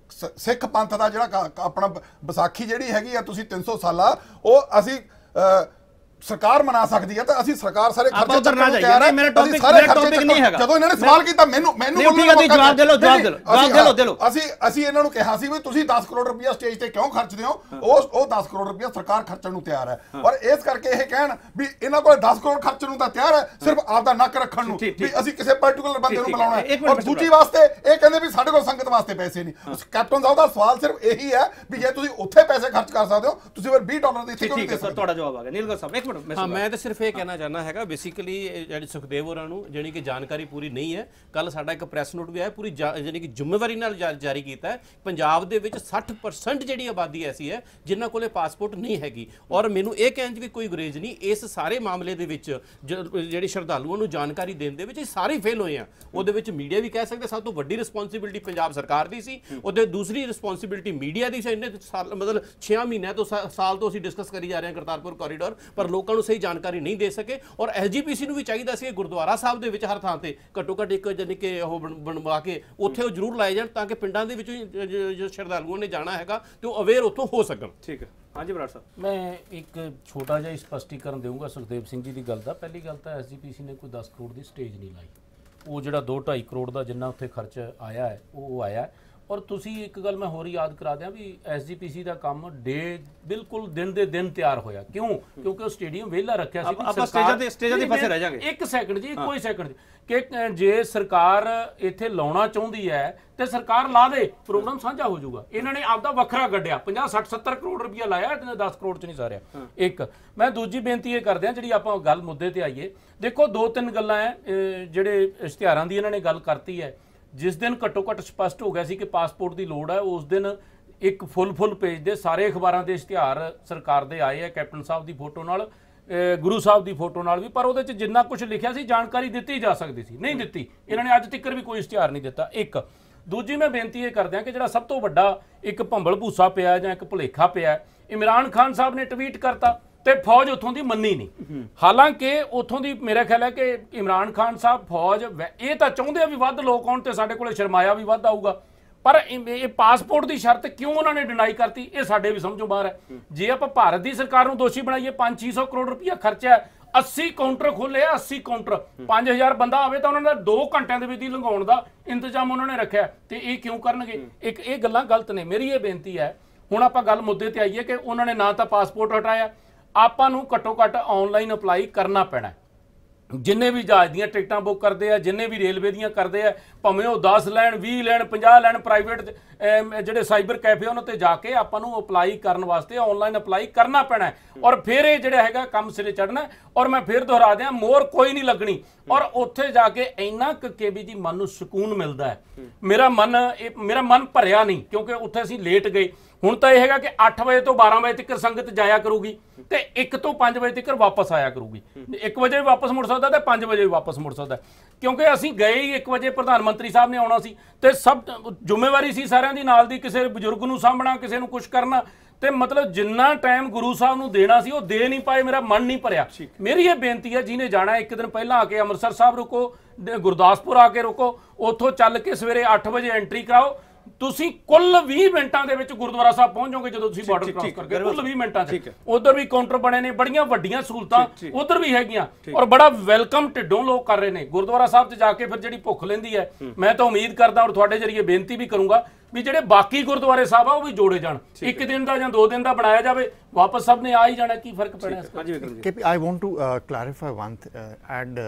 ਸ- ਸਿੱਖ ਪੰਥ ਦਾ ਜਿਹੜਾ ਕ- ਕ- ਆਪਣਾ ਬ- ਵਿਸਾਖੀ ਜਿਹੜੀ ਹੈਗੀ ਆ ਤੁਸੀਂ ਤਿੰਨ ਸੌ ਸਾਲਾ ਉਹ ਅਸੀਂ ਅ, ਸਰਕਾਰ ਮਨਾ ਸਕਦੀ ਹੈ ਤਾਂ ਅਸੀਂ ਸਰਕਾਰ ਸਾਰੇ ਆਪਾਂ ਖਰਚੇ ਉੱਧਰ ਨਾ ਚੱਕਣ ਨੂੰ ਜਾਈਏ, ਤਿਆਰ ਹੈ। ਮੇਰਾ ਅਸੀਂ topic- ਸਾਰੇ ਮੇਰਾ ਖਰਚੇ topic ਚੱਕਣ- ਨਹੀਂ ਹੈਗਾ। ਜਦੋਂ ਇਹਨਾਂ ਨੇ ਸਵਾਲ ਕੀਤਾ ਮੈਨੂੰ ਮੈਨੂੰ ਨਹੀਂ, ਠੀਕ ਹੈ, ਤੁਸੀਂ ਜਵਾਬ ਦੇ ਲਓ, ਜਵਾਬ ਦੇ ਲਓ, ਜਵਾਬ ਦੇ ਲਓ, ਜਵਾਬ ਦੇ ਲਓ, ਦੇ ਲਓ। ਅਸੀਂ ਅਸੀਂ ਇਹਨਾਂ ਨੂੰ ਕਿਹਾ ਸੀ ਵੀ ਤੁਸੀਂ ਦਸ ਕਰੋੜ ਰੁਪਇਆ ਸਟੇਜ ਤੇ ਕਿਉਂ ਖਰਚਦੇ ਹੋ, ਉਹ ਉਹ ਦਸ ਕਰੋੜ ਰੁਪਇਆ ਸਰਕਾਰ ਖਰਚਣ ਨੂੰ ਤਿਆਰ ਹੈ। ਪਰ ਇਸ ਕਰਕੇ ਇਹ ਕਹਿਣ ਵੀ ਇਹਨਾਂ ਕੋਲ ਦਸ ਕਰੋੜ ਖਰਚਣ ਨੂੰ ਤਾਂ ਤਿਆਰ ਹੈ, ਸਿਰਫ ਆਪਦਾ ਨੱਕ ਰੱਖਣ ਨੂੰ ਠੀਕ, ਵੀ ਠੀਕ। ਅਸੀਂ ਕਿਸੇ ਪਾਰਟਿਕੂਲਰ ਬੰਦੇ ਨੂੰ ਠੀਕ, ਬੁਲਾਉਣਾ ਇੱਕ ਹੈ। ਮਿੰਟ ਔਰ ਮਿਸਟਰ ਦੂਜੀ ਵਾਸਤੇ ਇਹ ਕਹਿੰਦੇ ਵੀ ਸਾਡੇ ਕੋਲ ਸੰਗਤ ਵਾਸਤੇ ਪੈਸੇ ਨਹੀਂ। ਕੈਪਟਨ ਸਾਹਿਬ ਦਾ ਸਵਾਲ ਸਿਰਫ ਇਹੀ ਹੈ ਵੀ ਜੇ ਤੁਸੀਂ ਉੱਥੇ ਪੈਸੇ ਖਰਚ ਕਰ ਸਕਦੇ ਹੋ ਤੁਸੀਂ ਫਿਰ ਵੀਹ ਡਾਲਰ ਦੀ ਇੱਥੇ ਕਿਉਂ ਨਹੀਂ ਠੀਕ ਦੇ ਹੈ ਸਰ, ਸਕਦੇ। ਤੁਹਾਡਾ ਜਵਾਬ ਆ ਗਿਆ। ਨੀਲਗੜ੍ਹ ਸਾਹਿਬ ਇੱਕ ਮਿੰਟ ਹਾਂ, ਮੈਂ ਤਾਂ ਸਿਰਫ ਇਹ ਕਹਿਣਾ ਚਾਹੁੰਦਾ ਹੈਗਾ ਬੇਸਿਕਲੀ ਜਿਹੜੀ ਸੁਖਦੇਵ ਹੋਰਾਂ ਨੂੰ ਜਿਹੜੀ ਕਿ ਜਾਣਕਾਰੀ ਪੂਰੀ ਨਹੀਂ ਹੈ। ਕੱਲ ਸਾਡਾ ਇੱਕ ਪ੍ਰੈਸ ਨੋਟ ਵੀ ਆਇਆ, ਪੂਰੀ ਜਿਹੜੀ ਕਿ ਜ਼ਿੰਮੇਵਾਰੀ ਨਾਲ ਜਾ- ਜਾਰੀ ਕੀਤਾ ਹੈ। ਪੰਜਾਬ ਦੇ ਵਿੱਚ ਸੱਠ ਪਰਸੈਂਟ ਜਿਹੜੀ ਆਬਾਦੀ ਐਸੀ ਹੈ ਜਿਨ੍ਹਾਂ ਕੋਲੇ ਪਾਸਪੋਰਟ ਨਹੀਂ ਹੈਗੀ। ਔਰ ਮੈਨੂੰ ਇਹ ਕਹਿਣ 'ਚ ਵੀ ਕੋਈ ਗੁਰੇਜ਼ ਨਹੀਂ, ਇਸ ਸਾਰੇ ਮਾਮਲੇ ਦੇ ਵਿੱਚ ਜਿਹੜੀ ਸ਼ਰਧਾਲੂਆਂ ਨੂੰ ਜਾਣਕਾਰੀ ਦੇਣ ਦੇ ਵਿੱਚ ਸਾਰੇ ਫੇਲ ਹੋਏ ਆ। ਉਹਦੇ ਵਿੱਚ ਮੀਡੀਆ ਵੀ ਕਹਿ ਸਕਦੇ ਸਭ ਤੋਂ ਵੱਡੀ ਰਿਸਪੌਂਸਿਬਿਲਟੀ ਪੰਜਾਬ ਸਰਕਾਰ ਦੀ ਸੀ, ਉਹਦੇ ਦੂਸਰੀ ਰਿਸਪੌਂਸਿਬਿਲਟੀ ਮੀਡੀਆ ਦੀ ਸੀ। ਇੰਨੇ ਸਾਲ ਮਤਲਬ ਛੇ ਮਹੀਨਿਆਂ ਤੋਂ ਸਾਲ ਤੋਂ ਅਸੀਂ ਡਿਸਕਸ ਕਰੀ ਜਾ ਰਹੇ ਹਾਂ ਕਰਤਾਰਪੁਰ ਕੋਰੀਡੋਰ, ਪਰ ਲੋਕਾਂ ਨੂੰ ਸਹੀ ਜਾਣਕਾਰੀ ਨਹੀਂ ਦੇ ਸਕੇ। ਔਰ ਐਸਜੀਪੀਸੀ ਨੂੰ ਵੀ ਚਾਹੀਦਾ ਸੀ ਗੁਰਦੁਆਰਾ ਸਾਹਿਬ ਦੇ ਵਿੱਚ ਹਰ ਥਾਂ ਤੇ ਘੱਟੋ ਘੱਟ ਇੱਕ ਜਾਨੀ ਕਿ ਉਹ ਬਣਵਾ ਕੇ ਉੱਥੇ ਉਹ ਜ਼ਰੂਰ ਲਾਏ ਜਾਣ ਤਾਂ ਕਿ ਪਿੰਡਾਂ ਦੇ ਵਿੱਚੋਂ ਜੋ ਸ਼ਰਧਾਲੂਆਂ ਨੇ ਜਾਣਾ ਹੈਗਾ ਤੇ ਉਹ ਅਵੇਅਰ ਉੱਥੋਂ ਹੋ ਸਕਣ। ਠੀਕ ਹੈ, ਹਾਂਜੀ ਬਰਾੜ ਸਾਹਿਬ। ਮੈਂ ਇੱਕ ਛੋਟਾ ਜਿਹਾ ਸਪਸ਼ਟੀਕਰਨ ਦੇਵਾਂਗਾ ਸੁਖਦੇਵ ਸਿੰਘ ਜੀ ਦੀ ਗੱਲ ਦਾ। ਪਹਿਲੀ ਗੱਲ ਤਾਂ ਐਸਜੀਪੀਸੀ ਨੇ ਕੋਈ ਦਸ ਕਰੋੜ ਦੀ ਸਟੇਜ ਨਹੀਂ ਲਾਈ। ਉਹ ਜਿਹੜਾ ਦੋ ਢਾਈ ਕਰੋੜ ਦਾ ਜਿੰਨਾ ਉੱਥੇ ਖਰਚ ਆਇਆ ਹੈ ਉਹ ਆਇਆ। ਔਰ ਤੁਸੀਂ ਇੱਕ ਗੱਲ ਮੈਂ ਹੋਰ ਯਾਦ ਕਰਾ ਦਿਆਂ ਵੀ ਐਸਜੀਪੀਸੀ ਦਾ ਕੰਮ ਡੇ ਬਿਲਕੁਲ ਦਿਨ ਦੇ ਦਿਨ ਤਿਆਰ ਹੋਇਆ। ਕਿਉਂ? ਕਿਉਂਕਿ ਉਹ ਸਟੇਡੀਅਮ ਵਿਹਲਾ ਰੱਖਿਆ ਸੀ। ਆਪਾਂ ਸਟੇਜਾਂ ਤੇ ਸਟੇਜਾਂ ਦੇ ਫਸੇ ਰਹਿ ਜਾਾਂਗੇ। ਇੱਕ ਸੈਕਿੰਡ ਜੀ, ਕੋਈ ਸੈਕਿੰਡ ਕਿ ਜੇ ਸਰਕਾਰ ਇੱਥੇ ਲਾਉਣਾ ਚਾਹੁੰਦੀ ਹੈ ਤੇ ਸਰਕਾਰ ਲਾ ਦੇ, ਪ੍ਰੋਗਰਾਮ ਸਾਂਝਾ ਹੋ ਜਾਊਗਾ। ਇਹਨਾਂ ਨੇ ਆਪਦਾ ਵੱਖਰਾ ਕੱਢਿਆ, ਪੰਜਾਹ ਸੱਠ ਸੱਤਰ ਕਰੋੜ ਰੁਪਇਆ ਲਾਇਆ, ਇਹਨੇ ਦਸ ਕਰੋੜ ਚ ਨਹੀਂ ਸਾਰਿਆ। ਇੱਕ ਮੈਂ ਦੂਜੀ ਬੇਨਤੀ ਇਹ ਕਰਦੇ ਹਾਂ ਜਿਹੜੀ ਆਪਾਂ ਗੱਲ ਮੁੱਦੇ ਤੇ ਆਈਏ। ਦੇਖੋ ਦੋ ਤਿੰਨ ਗੱਲਾਂ ਹੈ ਜਿਹੜੇ ਇਸ਼ਤਿਹਾਰਾਂ ਦੀ ਇਹਨਾਂ ਨੇ ਗੱਲ ਕਰਤੀ ਹੈ। ਜਿਸ ਦਿਨ ਘੱਟੋ ਘੱਟ ਸਪਸ਼ਟ ਹੋ ਗਿਆ ਸੀ ਕਿ ਪਾਸਪੋਰਟ ਦੀ ਲੋੜ ਹੈ, ਉਸ ਦਿਨ ਇੱਕ ਫੁੱਲ ਫੁੱਲ ਪੇਜ ਦੇ ਸਾਰੇ ਅਖਬਾਰਾਂ ਦੇ ਇਸ਼ਤਿਹਾਰ ਸਰਕਾਰ ਦੇ ਆਏ ਆ, ਕੈਪਟਨ ਸਾਹਿਬ ਦੀ ਫੋਟੋ ਨਾਲ, ਗੁਰੂ ਸਾਹਿਬ ਦੀ ਫੋਟੋ ਨਾਲ ਵੀ। ਪਰ ਉਹਦੇ 'ਚ ਜਿੰਨਾ ਕੁਝ ਲਿਖਿਆ ਸੀ ਜਾਣਕਾਰੀ ਦਿੱਤੀ ਜਾ ਸਕਦੀ ਸੀ, ਨਹੀਂ ਦਿੱਤੀ। ਇਹਨਾਂ ਨੇ ਅੱਜ ਤੱਕ ਵੀ ਕੋਈ ਇਸ਼ਤਿਹਾਰ ਨਹੀਂ ਦਿੱਤਾ। ਇੱਕ ਦੂਜੀ ਮੈਂ ਬੇਨਤੀ ਇਹ ਕਰਦੇ ਹਾਂ ਕਿ ਜਿਹੜਾ ਸਭ ਤੋਂ ਵੱਡਾ ਇੱਕ ਭੰਬਲ ਭੂਸਾ ਪਿਆ ਜਾਂ ਇੱਕ ਭੁਲੇਖਾ ਪਿਆ, ਇਮਰਾਨ ਖਾਨ ਸਾਹਿਬ ਨੇ ਟਵੀਟ ਕਰਤਾ ਤੇ ਫੌਜ ਉੱਥੋਂ ਦੀ ਮੰਨੀ ਨਹੀਂ। ਹਾਲਾਂਕਿ ਉੱਥੋਂ ਦੀ ਮੇਰਾ ਖਿਆਲ ਹੈ ਕਿ ਇਮਰਾਨ ਖਾਨ ਸਾਹਿਬ ਫੌਜ ਇਹ ਤਾਂ ਚਾਹੁੰਦੇ ਆ ਵੀ ਵੱਧ ਲੋਕ ਆਉਣ ਤੇ ਸਾਡੇ ਕੋਲੇ ਸ਼ਰਮਾਇਆ ਵੀ ਵੱਧ ਆਊਗਾ, ਪਰ ਇਹ ਪਾਸਪੋਰਟ ਦੀ ਸ਼ਰਤ ਕਿਉਂ ਉਹਨਾਂ ਨੇ ਡਿਨਾਈ ਕਰਤੀ ਇਹ ਸਾਡੇ ਵੀ ਸਮਝੋਂ ਬਾਹਰ ਹੈ। ਜੇ ਆਪਾਂ ਭਾਰਤ ਦੀ ਸਰਕਾਰ ਨੂੰ ਦੋਸ਼ੀ ਬਣਾਈਏ, ਪੰਜ ਛੇ ਸੌ ਕਰੋੜ ਰੁਪਇਆ ਖਰਚਾ, अस्सी ਕਾਊਂਟਰ ਖੋਲੇ ਆ, अस्सी ਕਾਊਂਟਰ, ਪੰਜ ਹਜ਼ਾਰ ਬੰਦਾ ਆਵੇ ਤਾਂ ਉਹਨਾਂ ਦਾ ਦੋ ਘੰਟਿਆਂ ਦੇ ਵਿੱਚ ਹੀ ਲੰਘਾਉਣ ਦਾ ਇੰਤਜ਼ਾਮ ਉਹਨਾਂ ਨੇ ਰੱਖਿਆ, ਤੇ ਇਹ ਕਿਉਂ ਕਰਨਗੇ? ਇੱਕ ਇਹ ਗੱਲਾਂ ਗਲਤ ਨੇ। ਮੇਰੀ ਇਹ ਬੇਨਤੀ ਹੈ, ਹੁਣ ਆਪਾਂ ਗੱਲ ਮੁੱਦੇ ਤੇ ਆਈਏ ਕਿ ਉਹਨਾਂ ਨੇ ਨਾ ਤਾਂ ਪਾਸਪੋਰਟ ਹਟਾਇਆ, ਆਪਾਂ ਨੂੰ ਘੱਟੋ ਘੱਟ ਆਨਲਾਈਨ ਅਪਲਾਈ ਕਰਨਾ ਪੈਣਾ। ਜਿੰਨੇ ਵੀ ਜਹਾਜ਼ ਦੀਆਂ ਟਿਕਟਾਂ ਬੁੱਕ ਕਰਦੇ ਆ, ਜਿੰਨੇ ਵੀ ਰੇਲਵੇ ਦੀਆਂ ਕਰਦੇ ਆ, ਭਾਵੇਂ ਉਹ ਦਸ ਲੈਣ ਵੀਹ ਲੈਣ ਪੰਜਾਹ ਲੈਣ, ਪ੍ਰਾਈਵੇਟ ਜਿਹੜੇ ਸਾਈਬਰ ਕੈਫੇ ਉਹਨਾਂ ਤੇ ਜਾ ਕੇ ਆਪਾਂ ਨੂੰ ਅਪਲਾਈ ਕਰਨ ਵਾਸਤੇ ਆਨਲਾਈਨ ਅਪਲਾਈ ਕਰਨਾ ਪੈਣਾ। ਔਰ ਫਿਰ ਇਹ ਜਿਹੜਾ ਹੈਗਾ ਕੰਮ ਸਿਰੇ ਚੜਨਾ। ਔਰ ਮੈਂ ਫਿਰ ਦੁਹਰਾ ਦਿਆਂ, ਮੋਹਰ ਕੋਈ ਨਹੀਂ ਲੱਗਣੀ। ਔਰ ਉੱਥੇ ਜਾ ਕੇ ਇੰਨਾ ਕੁ ਕੇਬੀ ਜੀ ਮਨ ਨੂੰ ਸਕੂਨ ਮਿਲਦਾ ਹੈ। ਮੇਰਾ ਮਨ ਇਹ ਮੇਰਾ ਮਨ ਭਰਿਆ ਨਹੀਂ, ਕਿਉਂਕਿ ਉੱਥੇ ਅਸੀਂ ਲੇਟ ਗਏ। ਹੁਣ ਤਾਂ ਇਹ ਹੈਗਾ ਕਿ ਅੱਠ ਵਜੇ ਤੋਂ ਬਾਰਾਂ ਵਜੇ ਤੱਕ ਸੰਗਤ ਜਾਇਆ ਕਰੂਗੀ ਤੇ ਇੱਕ ਤੋਂ ਪੰਜ ਵਜੇ ਤੱਕ ਵਾਪਸ ਆਇਆ ਕਰੂਗੀ। ਇੱਕ ਵਜੇ ਵੀ ਵਾਪਸ ਮੁੜ ਸਕਦਾ ਤੇ ਪੰਜ ਵਜੇ ਵੀ ਵਾਪਸ ਮੁੜ ਸਕਦਾ, ਕਿਉਂਕਿ ਅਸੀਂ ਗਏ ਹੀ ਇੱਕ ਵਜੇ। ਪ੍ਰਧਾਨ ਮੰਤਰੀ ਸਾਹਿਬ ਨੇ ਆਉਣਾ ਸੀ ਤੇ ਸਭ ਜ਼ਿੰਮੇਵਾਰੀ ਸੀ ਸਾਰਿਆਂ ਦੀ ਨਾਲ ਦੀ, ਕਿਸੇ ਬਜ਼ੁਰਗ ਨੂੰ ਸਾਂਭਣਾ, ਕਿਸੇ ਨੂੰ ਕੁਝ ਕਰਨਾ, ਤੇ ਮਤਲਬ ਜਿੰਨਾ ਟਾਈਮ ਗੁਰੂ ਸਾਹਿਬ ਨੂੰ ਦੇਣਾ ਸੀ ਉਹ ਦੇ ਨਹੀਂ ਪਾਏ। ਮੇਰਾ ਮਨ ਨਹੀਂ ਭਰਿਆ। ਮੇਰੀ ਇਹ ਬੇਨਤੀ ਹੈ, ਜਿਹਨੇ ਜਾਣਾ ਇੱਕ ਦਿਨ ਪਹਿਲਾਂ ਆ ਕੇ ਅੰਮ੍ਰਿਤਸਰ ਸਾਹਿਬ ਰੁਕੋ, ਗੁਰਦਾਸਪੁਰ ਆ ਕੇ ਰੁਕੋ, ਉੱਥੋਂ ਚੱਲ ਕੇ ਸਵੇਰੇ ਅੱਠ ਵਜੇ ਐਂਟਰੀ ਕਰਾਓ। ਤੁਸੀਂ ਕੁੱਲ ਵੀਹ ਮਿੰਟਾਂ ਦੇ ਵਿੱਚ ਗੁਰਦੁਆਰਾ ਸਾਹਿਬ ਪਹੁੰਚ ਜਾਓਗੇ ਜਦੋਂ ਤੁਸੀਂ ਬਾਰਡਰ ਕ੍ਰਾਸ ਕਰਕੇ, ਕੁੱਲ ਵੀਹ ਮਿੰਟਾਂ 'ਚ। ਉਧਰ ਵੀ ਕਾਊਂਟਰ ਬਣੇ ਨੇ, ਬੜੀਆਂ ਵੱਡੀਆਂ ਸਹੂਲਤਾਂ ਉਧਰ ਵੀ ਹੈਗੀਆਂ, ਔਰ ਬੜਾ ਵੈਲਕਮ ਢਿੱਡੋਂ ਲੋਕ ਕਰ ਰਹੇ ਨੇ। ਗੁਰਦੁਆਰਾ ਸਾਹਿਬ 'ਚ ਜਾ ਕੇ ਫਿਰ ਜਿਹੜੀ ਭੁੱਖ ਲੈਂਦੀ ਹੈ, ਮੈਂ ਤਾਂ ਉਮੀਦ ਕਰਦਾ ਔਰ ਤੁਹਾਡੇ ਜਰੀਏ ਬੇਨਤੀ ਵੀ ਕਰੂੰਗਾ ਵੀ ਜਿਹੜੇ ਬਾਕੀ ਗੁਰਦੁਆਰੇ ਸਾਹਿਬ ਆ ਉਹ ਵੀ ਜੋੜੇ ਜਾਣ। ਇੱਕ ਦਿਨ ਦਾ ਜਾਂ ਦੋ ਦਿਨ ਦਾ ਬਣਾਇਆ ਜਾਵੇ, ਵਾਪਸ ਸਭ ਨੇ ਆ ਹੀ ਜਾਣਾ, ਕੀ ਫਰਕ ਪੈਣਾ ਇਸ ਦਾ? I want to clarify one and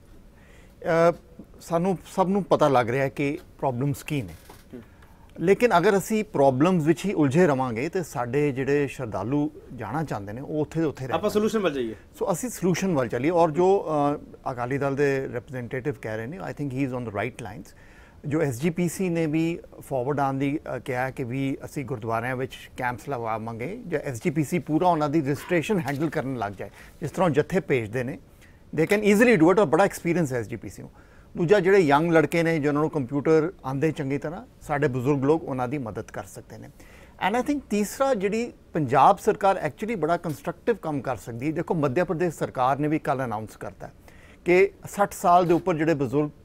ਸਾਨੂੰ ਸਭ ਨੂੰ ਪਤਾ ਲੱਗ ਰਿਹਾ ਕਿ ਪ੍ਰੋਬਲਮਸ ਕੀ ਨੇ, ਲੇਕਿਨ ਅਗਰ ਅਸੀਂ ਪ੍ਰੋਬਲਮਸ ਵਿੱਚ ਹੀ ਉਲਝੇ ਰਵਾਂਗੇ ਤੇ ਸਾਡੇ ਜਿਹੜੇ ਸ਼ਰਧਾਲੂ ਜਾਣਾ ਚਾਹੁੰਦੇ ਨੇ ਉਹ ਉੱਥੇ ਦੇ ਉੱਥੇ ਰਹਿ ਆਪਾਂ ਸੋਲੂਸ਼ਨ ਵੱਲ ਜਾਈਏ। ਸੋ ਅਸੀਂ ਸੋਲੂਸ਼ਨ ਵੱਲ ਚੱਲੀਏ। ਔਰ ਜੋ ਅਕਾਲੀ ਦਲ ਦੇ ਰਿਪਰੈਜ਼ੈਂਟੇਟਿਵ ਕਹਿ ਰਹੇ ਨੇ, I think he is on the right lines. ਜੋ ਐਸ ਜੀ ਪੀ ਸੀ ਨੇ ਵੀ ਫਾਰਵਰਡ ਆਉਣ ਦੀ ਕਿਹਾ ਕਿ ਵੀ ਅਸੀਂ ਗੁਰਦੁਆਰਿਆਂ ਵਿੱਚ ਕੈਂਪਸ ਲਗਾਵਾਂਗੇ, ਜਾਂ ਐਸ ਜੀ ਪੀ ਸੀ ਪੂਰਾ ਉਹਨਾਂ ਦੀ ਰਜਿਸਟ੍ਰੇਸ਼ਨ ਹੈਂਡਲ ਕਰਨ ਲੱਗ ਜਾਏ। ਜਿਸ ਤਰ੍ਹਾਂ ਜੱਥੇ ਭੇਜਦੇ ਨੇ, they can easily do it, ਔਰ ਬੜਾ ਐਕਸਪੀਰੀਅੰਸ ਹੈ ਐਸ ਜੀ ਪੀ ਸੀ ਨੂੰ। ਦੂਜਾ ਜਿਹੜੇ ਯੰਗ ਲੜਕੇ ਨੇ ਜਿਹਨਾਂ ਨੂੰ ਕੰਪਿਊਟਰ ਆਉਂਦੇ ਚੰਗੀ ਤਰ੍ਹਾਂ, ਸਾਡੇ ਬਜ਼ੁਰਗ ਲੋਕ ਉਹਨਾਂ ਦੀ ਮਦਦ ਕਰ ਸਕਦੇ ਨੇ। ਐਂਡ ਆਈ ਥਿੰਕ ਤੀਸਰਾ ਜਿਹੜੀ ਪੰਜਾਬ ਸਰਕਾਰ ਐਕਚੁਅਲੀ ਬੜਾ ਕੰਸਟਰਕਟਿਵ ਕੰਮ ਕਰ ਸਕਦੀ ਹੈ। ਦੇਖੋ ਮੱਧ ਪ੍ਰਦੇਸ਼ ਸਰਕਾਰ ਨੇ ਵੀ ਕੱਲ੍ਹ ਅਨਾਊਂਸ ਕਰਤਾ ਕਿ ਸੱਠ ਸਾਲ ਦੇ ਉੱਪਰ ਜਿਹੜੇ ਬਜ਼ੁਰਗ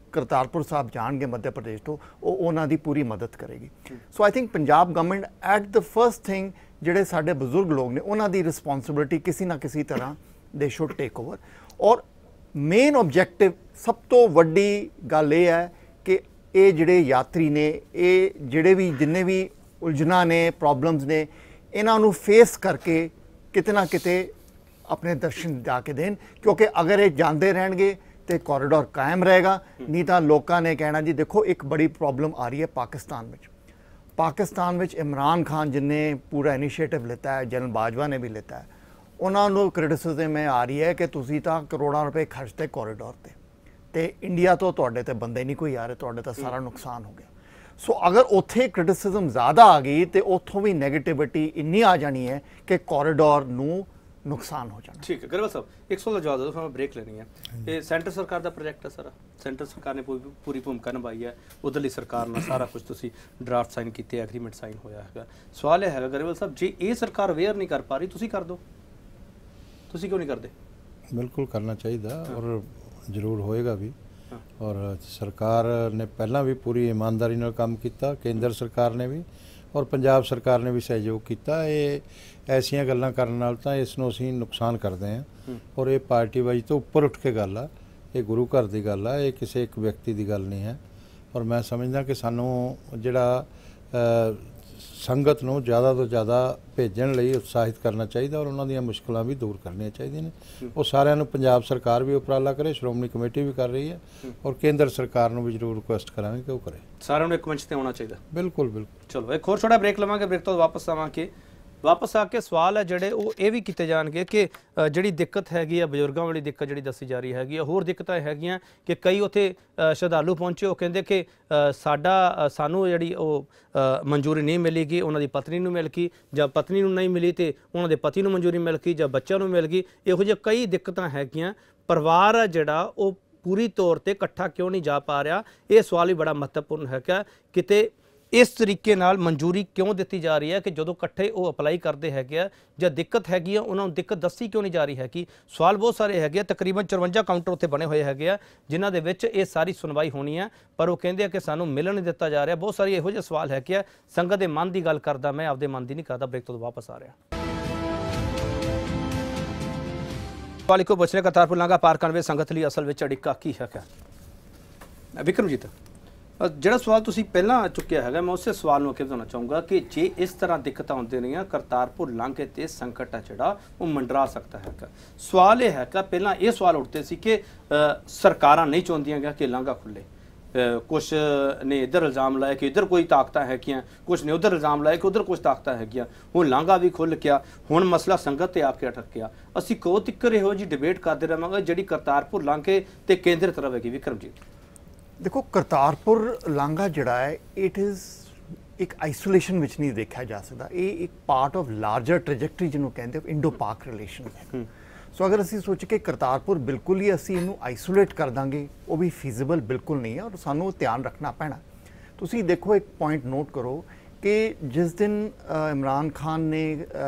ਕਰਤਾਰਪੁਰ ਸਾਹਿਬ ਜਾਣਗੇ ਮੱਧ ਪ੍ਰਦੇਸ਼ ਤੋਂ, ਉਹ ਉਹਨਾਂ ਦੀ ਪੂਰੀ ਮਦਦ ਕਰੇਗੀ। So I think Punjab government at the first thing ਜਿਹੜੇ ਸਾਡੇ ਬਜ਼ੁਰਗ ਲੋਕ ਨੇ ਉਹਨਾਂ ਦੀ ਰਿਸਪੌਂਸਿਬਿਲਿਟੀ ਕਿਸੇ ਨਾ ਕਿਸੇ ਤਰ੍ਹਾਂ ਦੇ ਸ਼ੁੱਡ ਟੇਕ ਓਵਰ। ਔਰ ਮੇਨ ਆਬਜੈਕਟਿਵ ਸਭ ਤੋਂ ਵੱਡੀ ਗੱਲ ਇਹ ਹੈ ਕਿ ਇਹ ਜਿਹੜੇ ਯਾਤਰੀ ਨੇ, ਇਹ ਜਿਹੜੇ ਵੀ ਜਿੰਨੇ ਵੀ ਉਲਝਣਾਂ ਨੇ, ਪ੍ਰੋਬਲਮਸ ਨੇ, ਇਹਨਾਂ ਨੂੰ ਫੇਸ ਕਰਕੇ ਕਿਤੇ ਨਾ ਕਿਤੇ ਆਪਣੇ ਦਰਸ਼ਨ ਜਾ ਕੇ ਦੇਣ, ਕਿਉਂਕਿ ਅਗਰ ਇਹ ਜਾਂਦੇ ਰਹਿਣਗੇ ਤੇ ਕੋਰੀਡੋਰ ਕਾਇਮ ਰਹੇਗਾ। ਨਹੀਂ ਤਾਂ ਲੋਕਾਂ ਨੇ ਕਹਿਣਾ ਜੀ ਦੇਖੋ ਇੱਕ ਬੜੀ ਪ੍ਰੋਬਲਮ ਆ ਰਹੀ ਹੈ ਪਾਕਿਸਤਾਨ ਵਿੱਚ। ਪਾਕਿਸਤਾਨ ਵਿੱਚ ਇਮਰਾਨ ਖਾਨ ਜਿਨੇ ਪੂਰਾ ਇਨੀਸ਼ੀਏਟਿਵ ਲਿੱਤਾ ਹੈ, ਜਨਰਲ ਬਾਜਵਾ ਨੇ ਵੀ ਲਿੱਤਾ ਹੈ, ਉਹਨਾਂ ਨੂੰ ਕ੍ਰਿਟਿਸਿਜ਼ਮ ਇਹ ਆ ਰਹੀ ਹੈ ਕਿ ਤੁਸੀਂ ਤਾਂ ਕਰੋੜਾਂ ਰੁਪਏ ਖਰਚਦੇ ਕੋਰੀਡੋਰ ਤੇ ਤੇ ਇੰਡੀਆ ਤੋਂ ਤੁਹਾਡੇ ਤੇ ਬੰਦੇ ਨਹੀਂ ਕੋਈ ਆ ਰਹੇ, ਤੁਹਾਡੇ ਤਾਂ ਸਾਰਾ ਨੁਕਸਾਨ ਹੋ ਗਿਆ। ਸੋ ਅਗਰ ਉੱਥੇ ਕ੍ਰਿਟਿਸਿਜ਼ਮ ਜ਼ਿਆਦਾ ਆ ਗਈ ਤੇ ਉੱਥੋਂ ਵੀ ਨੈਗੇਟਿਵਿਟੀ ਇੰਨੀ ਆ ਜਾਣੀ ਹੈ ਕਿ ਕੋਰੀਡੋਰ ਨੂੰ ਨੁਕਸਾਨ ਹੋ ਜਾਣਾ। ਠੀਕ ਹੈ ਗਰੇਵਾਲ ਸਾਹਿਬ, ਇੱਕ ਸਵਾਲ ਦਾ ਜਵਾਬ ਦਿਓ, ਫਿਰ ਮੈਂ ਬ੍ਰੇਕ ਲੈਣੀ ਹੈ। ਇਹ ਸੈਂਟਰ ਸਰਕਾਰ ਦਾ ਪ੍ਰੋਜੈਕਟ ਹੈ ਸਾਰਾ, ਸੈਂਟਰ ਸਰਕਾਰ ਨੇ ਪੂਰੀ ਪੂਰੀ ਭੂਮਿਕਾ ਨਿਭਾਈ ਹੈ, ਉਧਰਲੀ ਸਰਕਾਰ ਨਾਲ ਸਾਰਾ ਕੁਝ ਤੁਸੀਂ ਡਰਾਫਟ ਸਾਈਨ ਕੀਤੇ, ਐਗਰੀਮੈਂਟ ਸਾਈਨ ਹੋਇਆ ਹੈਗਾ। ਸਵਾਲ ਇਹ ਹੈਗਾ ਗਰੇਵਾਲ ਸਾਹਿਬ, ਜੇ ਇਹ ਸਰਕਾਰ ਅਵੇਅਰ ਨਹੀਂ ਕਰ ਪਾ ਰਹੀ, ਤੁਸੀਂ ਕਰ ਦਿਓ, ਤੁਸੀਂ ਕਿਉਂ ਨਹੀਂ ਕਰਦੇ? ਬਿਲਕੁਲ ਕਰਨਾ ਚਾਹੀਦਾ ਔਰ ਜ਼ਰੂਰ ਹੋਏਗਾ ਵੀ। ਔਰ ਸਰਕਾਰ ਨੇ ਪਹਿਲਾਂ ਵੀ ਪੂਰੀ ਇਮਾਨਦਾਰੀ ਨਾਲ ਕੰਮ ਕੀਤਾ, ਕੇਂਦਰ ਸਰਕਾਰ ਨੇ ਵੀ ਔਰ ਪੰਜਾਬ ਸਰਕਾਰ ਨੇ ਵੀ ਸਹਿਯੋਗ ਕੀਤਾ। ਇਹ ਐਸੀਆਂ ਗੱਲਾਂ ਕਰਨ ਨਾਲ ਤਾਂ ਇਸ ਨੂੰ ਅਸੀਂ ਨੁਕਸਾਨ ਕਰਦੇ ਹਾਂ ਔਰ ਇਹ ਪਾਰਟੀ ਵਾਈਜ਼ ਤੋਂ ਉੱਪਰ ਉੱਠ ਕੇ ਗੱਲ ਆ, ਇਹ ਗੁਰੂ ਘਰ ਦੀ ਗੱਲ ਆ, ਇਹ ਕਿਸੇ ਇੱਕ ਵਿਅਕਤੀ ਦੀ ਗੱਲ ਨਹੀਂ ਹੈ। ਔਰ ਮੈਂ ਸਮਝਦਾ ਕਿ ਸਾਨੂੰ ਜਿਹੜਾ ਸੰਗਤ ਨੂੰ ਜ਼ਿਆਦਾ ਤੋਂ ਜ਼ਿਆਦਾ ਭੇਜਣ ਲਈ ਉਤਸ਼ਾਹਿਤ ਕਰਨਾ ਚਾਹੀਦਾ ਔਰ ਉਹਨਾਂ ਦੀਆਂ ਮੁਸ਼ਕਲਾਂ ਵੀ ਦੂਰ ਕਰਨੀਆਂ ਚਾਹੀਦੀਆਂ ਨੇ। ਉਹ ਸਾਰਿਆਂ ਨੂੰ ਪੰਜਾਬ ਸਰਕਾਰ ਵੀ ਉਪਰਾਲਾ ਕਰੇ, ਸ਼੍ਰੋਮਣੀ ਕਮੇਟੀ ਵੀ ਕਰ ਰਹੀ ਹੈ ਔਰ ਕੇਂਦਰ ਸਰਕਾਰ ਨੂੰ ਵੀ ਜ਼ਰੂਰ ਰਿਕੁਐਸਟ ਕਰਾਂਗੇ ਕਿ ਉਹ ਕਰੇ। ਸਾਰਿਆਂ ਨੂੰ ਇੱਕ ਮੰਚ ਤੇ ਆਉਣਾ ਚਾਹੀਦਾ। ਬਿਲਕੁਲ ਬਿਲਕੁਲ। ਚਲੋ ਇੱਕ ਹੋਰ ਛੋਟਾ ਬ੍ਰੇਕ ਲਵਾਂਗੇ, ਬ੍ਰੇਕ ਤੋਂ ਵਾਪਸ ਆਵਾਂਗੇ। ਵਾਪਸ ਆ ਕੇ ਸਵਾਲ ਹੈ ਜਿਹੜੇ ਉਹ ਇਹ ਵੀ ਕੀਤੇ ਜਾਣਗੇ ਕਿ ਜਿਹੜੀ ਦਿੱਕਤ ਹੈਗੀ ਆ ਬਜ਼ੁਰਗਾਂ ਵਾਲੀ ਦਿੱਕਤ ਜਿਹੜੀ ਦੱਸੀ ਜਾ ਰਹੀ ਹੈਗੀ ਆ, ਹੋਰ ਦਿੱਕਤਾਂ ਹੈਗੀਆਂ ਕਿ ਕਈ ਉੱਥੇ ਸ਼ਰਧਾਲੂ ਪਹੁੰਚੇ, ਉਹ ਕਹਿੰਦੇ ਕਿ ਸਾਡਾ ਸਾਨੂੰ ਜਿਹੜੀ ਉਹ ਮਨਜ਼ੂਰੀ ਨਹੀਂ ਮਿਲੇਗੀ, ਉਹਨਾਂ ਦੀ ਪਤਨੀ ਨੂੰ ਮਿਲ ਗਈ, ਜਾਂ ਪਤਨੀ ਨੂੰ ਨਹੀਂ ਮਿਲੀ ਤੇ ਉਹਨਾਂ ਦੇ ਪਤੀ ਨੂੰ ਮਨਜ਼ੂਰੀ ਮਿਲ ਗਈ, ਜਾਂ ਬੱਚਿਆਂ ਨੂੰ ਮਿਲ ਗਈ। ਇਹੋ ਜਿਹੇ ਕਈ ਦਿੱਕਤਾਂ ਹੈਗੀਆਂ। ਪਰਿਵਾਰ ਜਿਹੜਾ ਉਹ ਪੂਰੀ ਤੌਰ ਤੇ ਇਕੱਠਾ ਕਿਉਂ ਨਹੀਂ ਜਾ ਪਾ ਰਿਹਾ, ਇਹ ਸਵਾਲ ਵੀ ਬੜਾ ਮਹੱਤਵਪੂਰਨ ਹੈਗਾ। ਕਿਤੇ ਇਸ ਤਰੀਕੇ ਨਾਲ ਮਨਜ਼ੂਰੀ ਕਿਉਂ ਦਿੱਤੀ ਜਾ ਰਹੀ ਹੈ ਕਿ ਜਦੋਂ ਇਕੱਠੇ ਉਹ ਅਪਲਾਈ ਕਰਦੇ ਹੈਗੇ ਆ, ਜਾਂ ਦਿੱਕਤ ਹੈਗੀ ਆ ਉਹਨਾਂ ਨੂੰ ਦਿੱਕਤ ਦੱਸੀ ਕਿਉਂ ਨਹੀਂ ਜਾ ਰਹੀ ਹੈਗੀ। ਸਵਾਲ ਬਹੁਤ ਸਾਰੇ ਹੈਗੇ ਆ। ਤਕਰੀਬਨ ਚੁਰੰਜਾ ਕਾਊਂਟਰ ਉੱਥੇ ਬਣੇ ਹੋਏ ਹੈਗੇ ਆ ਜਿਨ੍ਹਾਂ ਦੇ ਵਿੱਚ ਇਹ ਸਾਰੀ ਸੁਣਵਾਈ ਹੋਣੀ ਹੈ, ਪਰ ਉਹ ਕਹਿੰਦੇ ਆ ਕਿ ਸਾਨੂੰ ਮਿਲਣ ਨਹੀਂ ਦਿੱਤਾ ਜਾ ਰਿਹਾ। ਬਹੁਤ ਸਾਰੇ ਇਹੋ ਜਿਹੇ ਸਵਾਲ ਹੈਗੇ ਆ। ਸੰਗਤ ਦੇ ਮਨ ਦੀ ਗੱਲ ਕਰਦਾ ਮੈਂ, ਆਪਦੇ ਮਨ ਦੀ ਨਹੀਂ ਕਰਦਾ। ਬ੍ਰੇਕ ਤੋਂ ਵਾਪਸ ਆ ਰਿਹਾ। ਸਵਾਲ ਇੱਕੋ ਪੁੱਛ ਰਿਹਾ, ਕਰਤਾਰਪੁਰ ਲਾਂਘਾ ਪਾਰ ਕਰਨ ਵੇਲੇ ਸੰਗਤ ਲਈ ਅਸਲ ਵਿੱਚ ਅੜਿੱਕਾ ਕੀ ਹੈਗਾ? ਵਿਕਰਮਜੀਤ, ਜਿਹੜਾ ਸਵਾਲ ਤੁਸੀਂ ਪਹਿਲਾਂ ਚੁੱਕਿਆ ਹੈਗਾ, ਮੈਂ ਉਸੇ ਸਵਾਲ ਨੂੰ ਅੱਗੇ ਵਧਾਉਣਾ ਚਾਹੂੰਗਾ ਕਿ ਜੇ ਇਸ ਤਰ੍ਹਾਂ ਦਿੱਕਤਾਂ ਹੁੰਦੀਆਂ ਰਹੀਆਂ, ਕਰਤਾਰਪੁਰ ਲਾਂਘੇ ਤੇ ਸੰਕਟ ਆ ਜਿਹੜਾ ਉਹ ਮੰਡਰਾ ਸਕਦਾ ਹੈਗਾ। ਸਵਾਲ ਇਹ ਹੈਗਾ, ਪਹਿਲਾਂ ਇਹ ਸਵਾਲ ਉੱਠਦੇ ਸੀ ਕਿ ਸਰਕਾਰਾਂ ਨਹੀਂ ਚਾਹੁੰਦੀਆਂ ਕਿ ਲਾਂਘਾ ਖੁੱਲੇ, ਕੁਛ ਨੇ ਇੱਧਰ ਇਲਜ਼ਾਮ ਲਾਇਆ ਕਿ ਇੱਧਰ ਕੋਈ ਤਾਕਤਾਂ ਹੈਗੀਆਂ, ਕੁਛ ਨੇ ਉੱਧਰ ਇਲਜ਼ਾਮ ਲਾਇਆ ਕਿ ਉੱਧਰ ਕੁਛ ਤਾਕਤਾਂ ਹੈਗੀਆਂ। ਹੁਣ ਲਾਂਘਾ ਵੀ ਖੁੱਲ੍ਹ ਗਿਆ, ਹੁਣ ਮਸਲਾ ਸੰਗਤ ਤੇ ਆ ਕੇ ਅਟਕ ਗਿਆ। ਅਸੀਂ ਕਦੋਂ ਤੱਕ ਇਹੋ ਜਿਹੀ ਡਿਬੇਟ ਕਰਦੇ ਰਹਾਂਗੇ ਜਿਹੜੀ ਕਰਤਾਰਪੁਰ ਲਾਂਘੇ ਤੇ ਕੇਂਦਰ ਤਰਫ ਹੈਗੀ? ਵਿਕਰਮਜੀਤ ਦੇਖੋ, ਕਰਤਾਰਪੁਰ ਲਾਂਘਾ ਜਿਹੜਾ ਹੈ ਇਟ ਇਜ਼ ਇੱਕ ਆਈਸੋਲੇਸ਼ਨ ਵਿੱਚ ਨਹੀਂ ਦੇਖਿਆ ਜਾ ਸਕਦਾ। ਇਹ ਇੱਕ ਪਾਰਟ ਆਫ ਲਾਰਜਰ ਟ੍ਰੈਜੈਕਟਰੀ ਜਿਹਨੂੰ ਕਹਿੰਦੇ ਇੰਡੋ ਪਾਕ ਰਿਲੇਸ਼ਨ ਹੈ। ਸੋ ਅਗਰ ਅਸੀਂ ਸੋਚ ਕੇ ਕਰਤਾਰਪੁਰ ਬਿਲਕੁਲ ਹੀ ਅਸੀਂ ਇਹਨੂੰ ਆਈਸੋਲੇਟ ਕਰ ਦਾਂਗੇ, ਉਹ ਵੀ ਫੀਜ਼ੀਬਲ ਬਿਲਕੁਲ ਨਹੀਂ ਹੈ ਔਰ ਸਾਨੂੰ ਧਿਆਨ ਰੱਖਣਾ ਪੈਣਾ। ਤੁਸੀਂ ਦੇਖੋ, ਇੱਕ ਪੁਆਇੰਟ ਨੋਟ ਕਰੋ ਕਿ ਜਿਸ ਦਿਨ ਇਮਰਾਨ ਖਾਨ ਨੇ